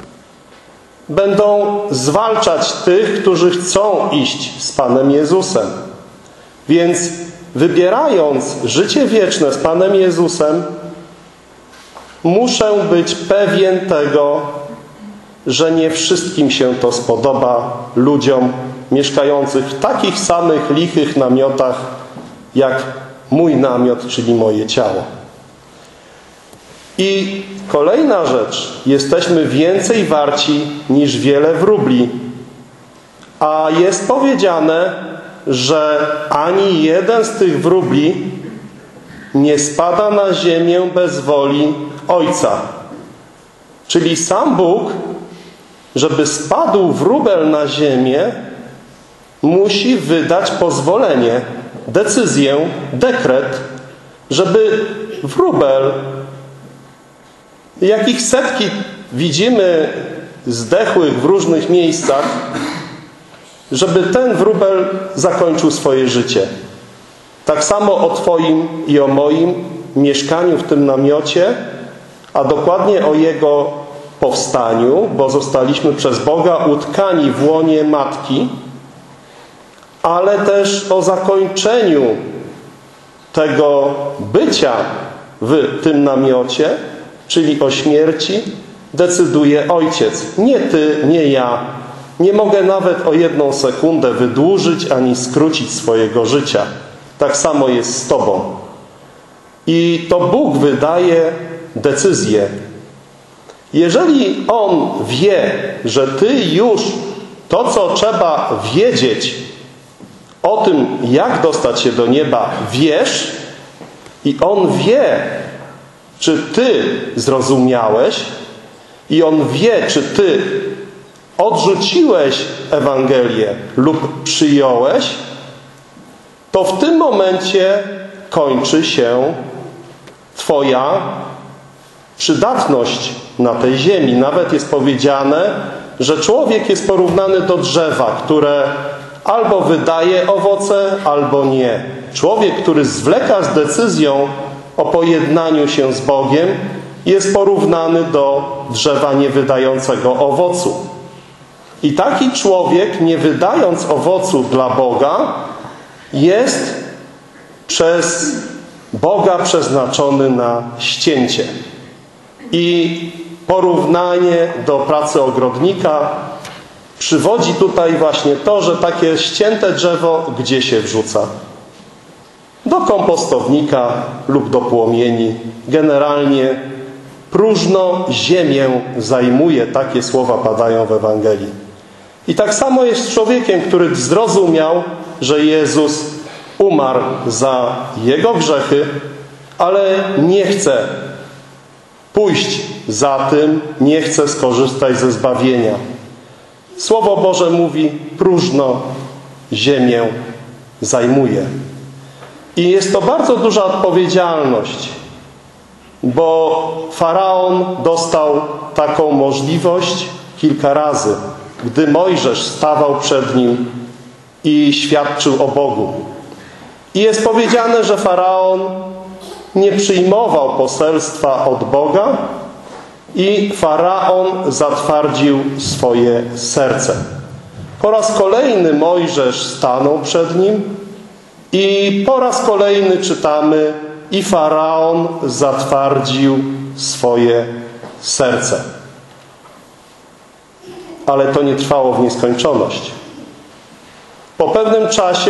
będą zwalczać tych, którzy chcą iść z Panem Jezusem. Więc wybierając życie wieczne z Panem Jezusem, muszę być pewien tego, że nie wszystkim się to spodoba, ludziom mieszkających w takich samych lichych namiotach, jak mój namiot, czyli moje ciało. I kolejna rzecz. Jesteśmy więcej warci niż wiele wróbli. A jest powiedziane, że ani jeden z tych wróbli nie spada na ziemię bez woli Ojca. Czyli sam Bóg, żeby spadł wróbel na ziemię, musi wydać pozwolenie, decyzję, dekret, żeby wróbel, jakich setki widzimy zdechłych w różnych miejscach, żeby ten wróbel zakończył swoje życie. Tak samo o Twoim i o moim mieszkaniu w tym namiocie, a dokładnie o jego powstaniu, bo zostaliśmy przez Boga utkani w łonie Matki, ale też o zakończeniu tego bycia w tym namiocie, czyli o śmierci, decyduje Ojciec. Nie Ty, nie ja. Nie mogę nawet o jedną sekundę wydłużyć ani skrócić swojego życia. Tak samo jest z Tobą. I to Bóg wydaje decyzję. Jeżeli On wie, że Ty już to, co trzeba wiedzieć o tym, jak dostać się do nieba, wiesz, i On wie, czy Ty zrozumiałeś, i On wie, czy Ty odrzuciłeś Ewangelię lub przyjąłeś, to w tym momencie kończy się Twoja przydatność na tej ziemi. Nawet jest powiedziane, że człowiek jest porównany do drzewa, które albo wydaje owoce, albo nie. Człowiek, który zwleka z decyzją o pojednaniu się z Bogiem, jest porównany do drzewa niewydającego owocu. I taki człowiek, nie wydając owocu dla Boga, jest przez Boga przeznaczony na ścięcie. I porównanie do pracy ogrodnika przywodzi tutaj właśnie to, że takie ścięte drzewo gdzie się wrzuca? Do kompostownika lub do płomieni. Generalnie próżno ziemię zajmuje. Takie słowa padają w Ewangelii. I tak samo jest z człowiekiem, który zrozumiał, że Jezus umarł za jego grzechy, ale nie chce pójść za tym, nie chce skorzystać ze zbawienia. Słowo Boże mówi, próżno ziemię zajmuje. I jest to bardzo duża odpowiedzialność, bo Faraon dostał taką możliwość kilka razy, gdy Mojżesz stawał przed nim i świadczył o Bogu. I jest powiedziane, że Faraon nie przyjmował poselstwa od Boga i Faraon zatwardził swoje serce. Po raz kolejny Mojżesz stanął przed nim i po raz kolejny czytamy, i Faraon zatwardził swoje serce. Ale to nie trwało w nieskończoność. Po pewnym czasie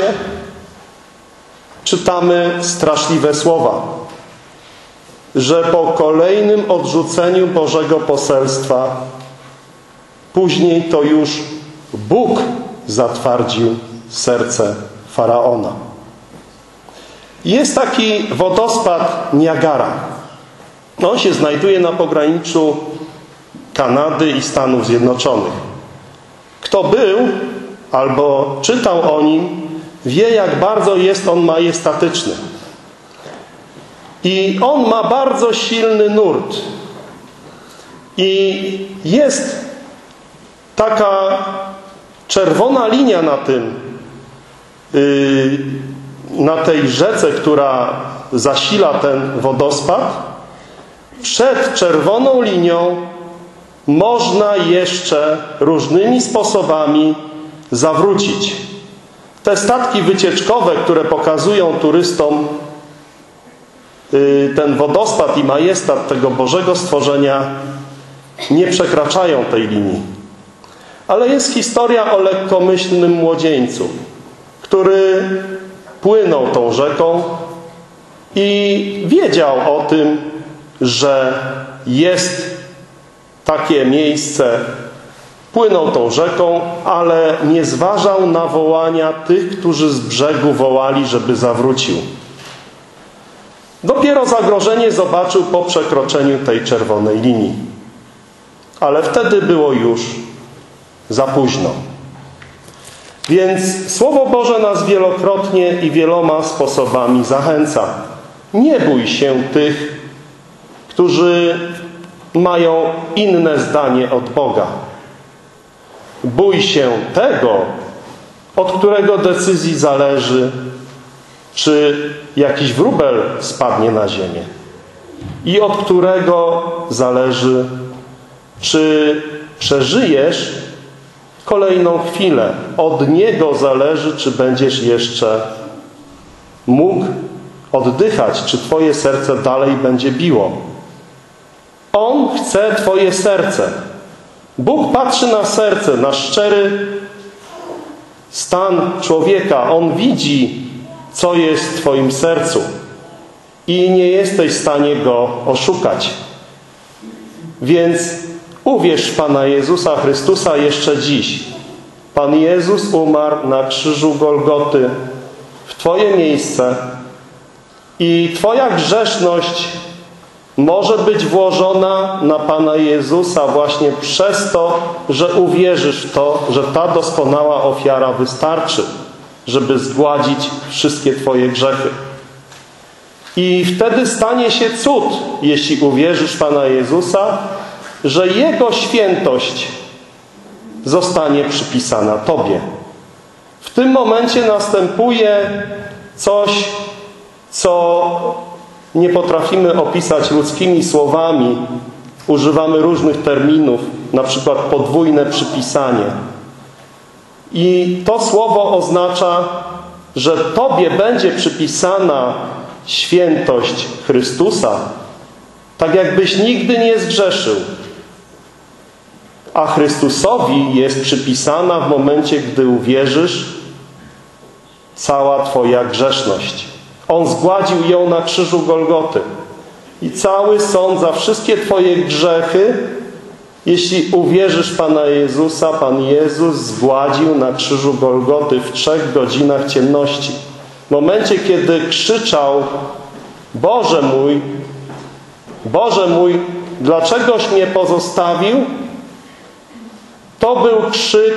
czytamy straszliwe słowa, że po kolejnym odrzuceniu Bożego poselstwa później to już Bóg zatwardził serce Faraona. Jest taki wodospad Niagara. On się znajduje na pograniczu Kanady i Stanów Zjednoczonych. Kto był albo czytał o nim, wie, jak bardzo jest on majestatyczny. I on ma bardzo silny nurt. I jest taka czerwona linia na tym, yy, na tej rzece, która zasila ten wodospad. Przed czerwoną linią można jeszcze różnymi sposobami zawrócić. Te statki wycieczkowe, które pokazują turystom ten wodospad i majestat tego Bożego stworzenia, nie przekraczają tej linii. Ale jest historia o lekkomyślnym młodzieńcu, który płynął tą rzeką i wiedział o tym, że jest takie miejsce. Płynął tą rzeką, ale nie zważał na wołania tych, którzy z brzegu wołali, żeby zawrócił. Dopiero zagrożenie zobaczył po przekroczeniu tej czerwonej linii. Ale wtedy było już za późno. Więc Słowo Boże nas wielokrotnie i wieloma sposobami zachęca. Nie bój się tych, którzy mają inne zdanie od Boga. Bój się tego, od którego decyzji zależy, czy jakiś wróbel spadnie na ziemię. I od którego zależy, czy przeżyjesz kolejną chwilę. Od niego zależy, czy będziesz jeszcze mógł oddychać, czy twoje serce dalej będzie biło. On chce twoje serce. Bóg patrzy na serce, na szczery stan człowieka. On widzi, co jest w twoim sercu. i nie jesteś w stanie Go oszukać. Więc uwierz w Pana Jezusa Chrystusa jeszcze dziś. Pan Jezus umarł na krzyżu Golgoty w Twoje miejsce i Twoja grzeszność może być włożona na Pana Jezusa właśnie przez to, że uwierzysz w to, że ta doskonała ofiara wystarczy, żeby zgładzić wszystkie Twoje grzechy. I wtedy stanie się cud, jeśli uwierzysz w Pana Jezusa, że Jego świętość zostanie przypisana Tobie. W tym momencie następuje coś, co nie potrafimy opisać ludzkimi słowami. Używamy różnych terminów, na przykład podwójne przypisanie. I to słowo oznacza, że Tobie będzie przypisana świętość Chrystusa, tak jakbyś nigdy nie zgrzeszył. A Chrystusowi jest przypisana w momencie, gdy uwierzysz, cała Twoja grzeszność. On zgładził ją na krzyżu Golgoty. I cały sąd za wszystkie Twoje grzechy, jeśli uwierzysz w Pana Jezusa, Pan Jezus zgładził na krzyżu Golgoty w trzech godzinach ciemności. W momencie, kiedy krzyczał: Boże mój, Boże mój, dlaczegoś mnie pozostawił? To był krzyk,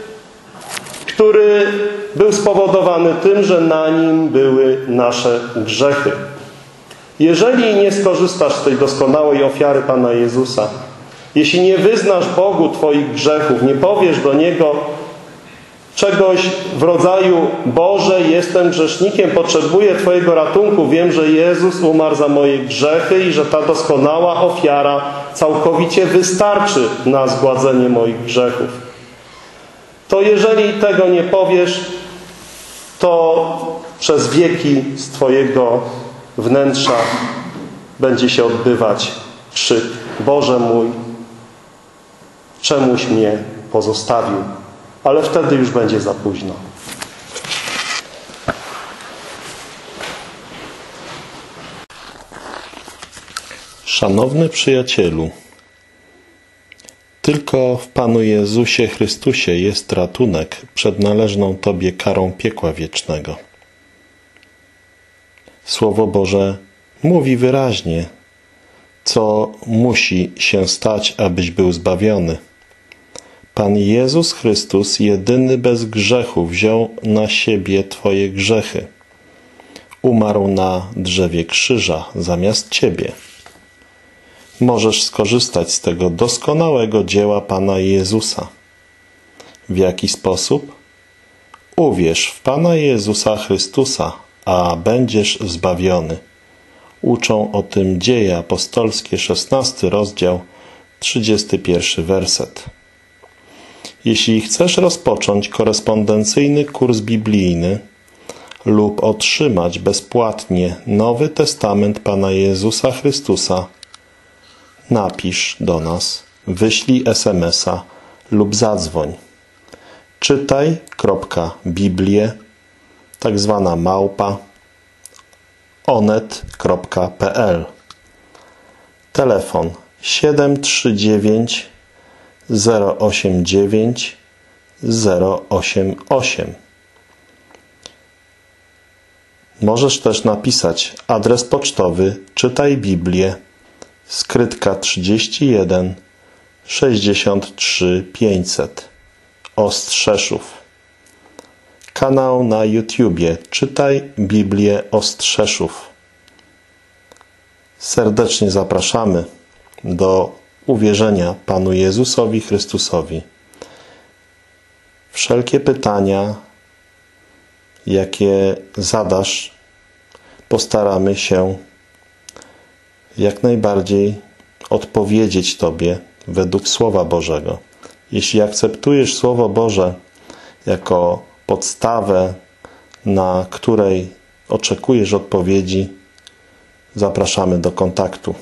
który był spowodowany tym, że na nim były nasze grzechy. Jeżeli nie skorzystasz z tej doskonałej ofiary Pana Jezusa, jeśli nie wyznasz Bogu Twoich grzechów, nie powiesz do Niego czegoś w rodzaju: Boże, jestem grzesznikiem, potrzebuję Twojego ratunku, wiem, że Jezus umarł za moje grzechy i że ta doskonała ofiara całkowicie wystarczy na zgładzenie moich grzechów. To jeżeli tego nie powiesz, to przez wieki z Twojego wnętrza będzie się odbywać krzyk: Boże mój, czemuś mnie pozostawił? Ale wtedy już będzie za późno. Szanowny przyjacielu, tylko w Panu Jezusie Chrystusie jest ratunek przed należną Tobie karą piekła wiecznego. Słowo Boże mówi wyraźnie, co musi się stać, abyś był zbawiony. Pan Jezus Chrystus, jedyny bez grzechu, wziął na siebie Twoje grzechy. Umarł na drzewie krzyża zamiast Ciebie. Możesz skorzystać z tego doskonałego dzieła Pana Jezusa. W jaki sposób? Uwierz w Pana Jezusa Chrystusa, a będziesz zbawiony. Uczą o tym Dzieje apostolskie, szesnasty rozdział, trzydziesty pierwszy werset. Jeśli chcesz rozpocząć korespondencyjny kurs biblijny lub otrzymać bezpłatnie Nowy Testament Pana Jezusa Chrystusa, napisz do nas, wyślij es em es a lub zadzwoń. Czytaj.biblię, tak zwana małpa, onet kropka pe el. Telefon siedem trzy dziewięć zero osiem dziewięć zero osiem osiem. Możesz też napisać adres pocztowy Czytaj Biblię, skrytka trzydzieści jeden sześćdziesiąt trzy pięćset, Ostrzeszów. Kanał na YouTubie Czytaj Biblię Ostrzeszów. Serdecznie zapraszamy do uwierzenia Panu Jezusowi Chrystusowi. Wszelkie pytania, jakie zadasz, postaramy się jak najbardziej odpowiedzieć Tobie według Słowa Bożego. Jeśli akceptujesz Słowo Boże jako podstawę, na której oczekujesz odpowiedzi, zapraszamy do kontaktu.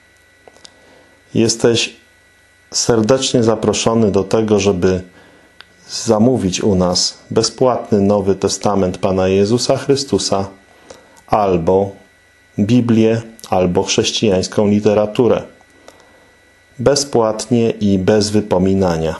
Jesteś serdecznie zaproszony do tego, żeby zamówić u nas bezpłatny Nowy Testament Pana Jezusa Chrystusa albo Biblię albo chrześcijańską literaturę. Bezpłatnie i bez wypominania.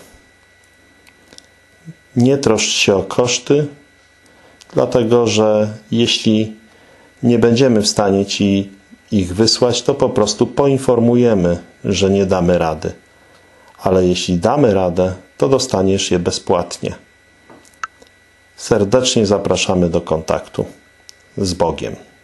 Nie troszcz się o koszty, dlatego że jeśli nie będziemy w stanie Ci ich wysłać, to po prostu poinformujemy, że nie damy rady. Ale jeśli damy radę, to dostaniesz je bezpłatnie. Serdecznie zapraszamy do kontaktu z Bogiem.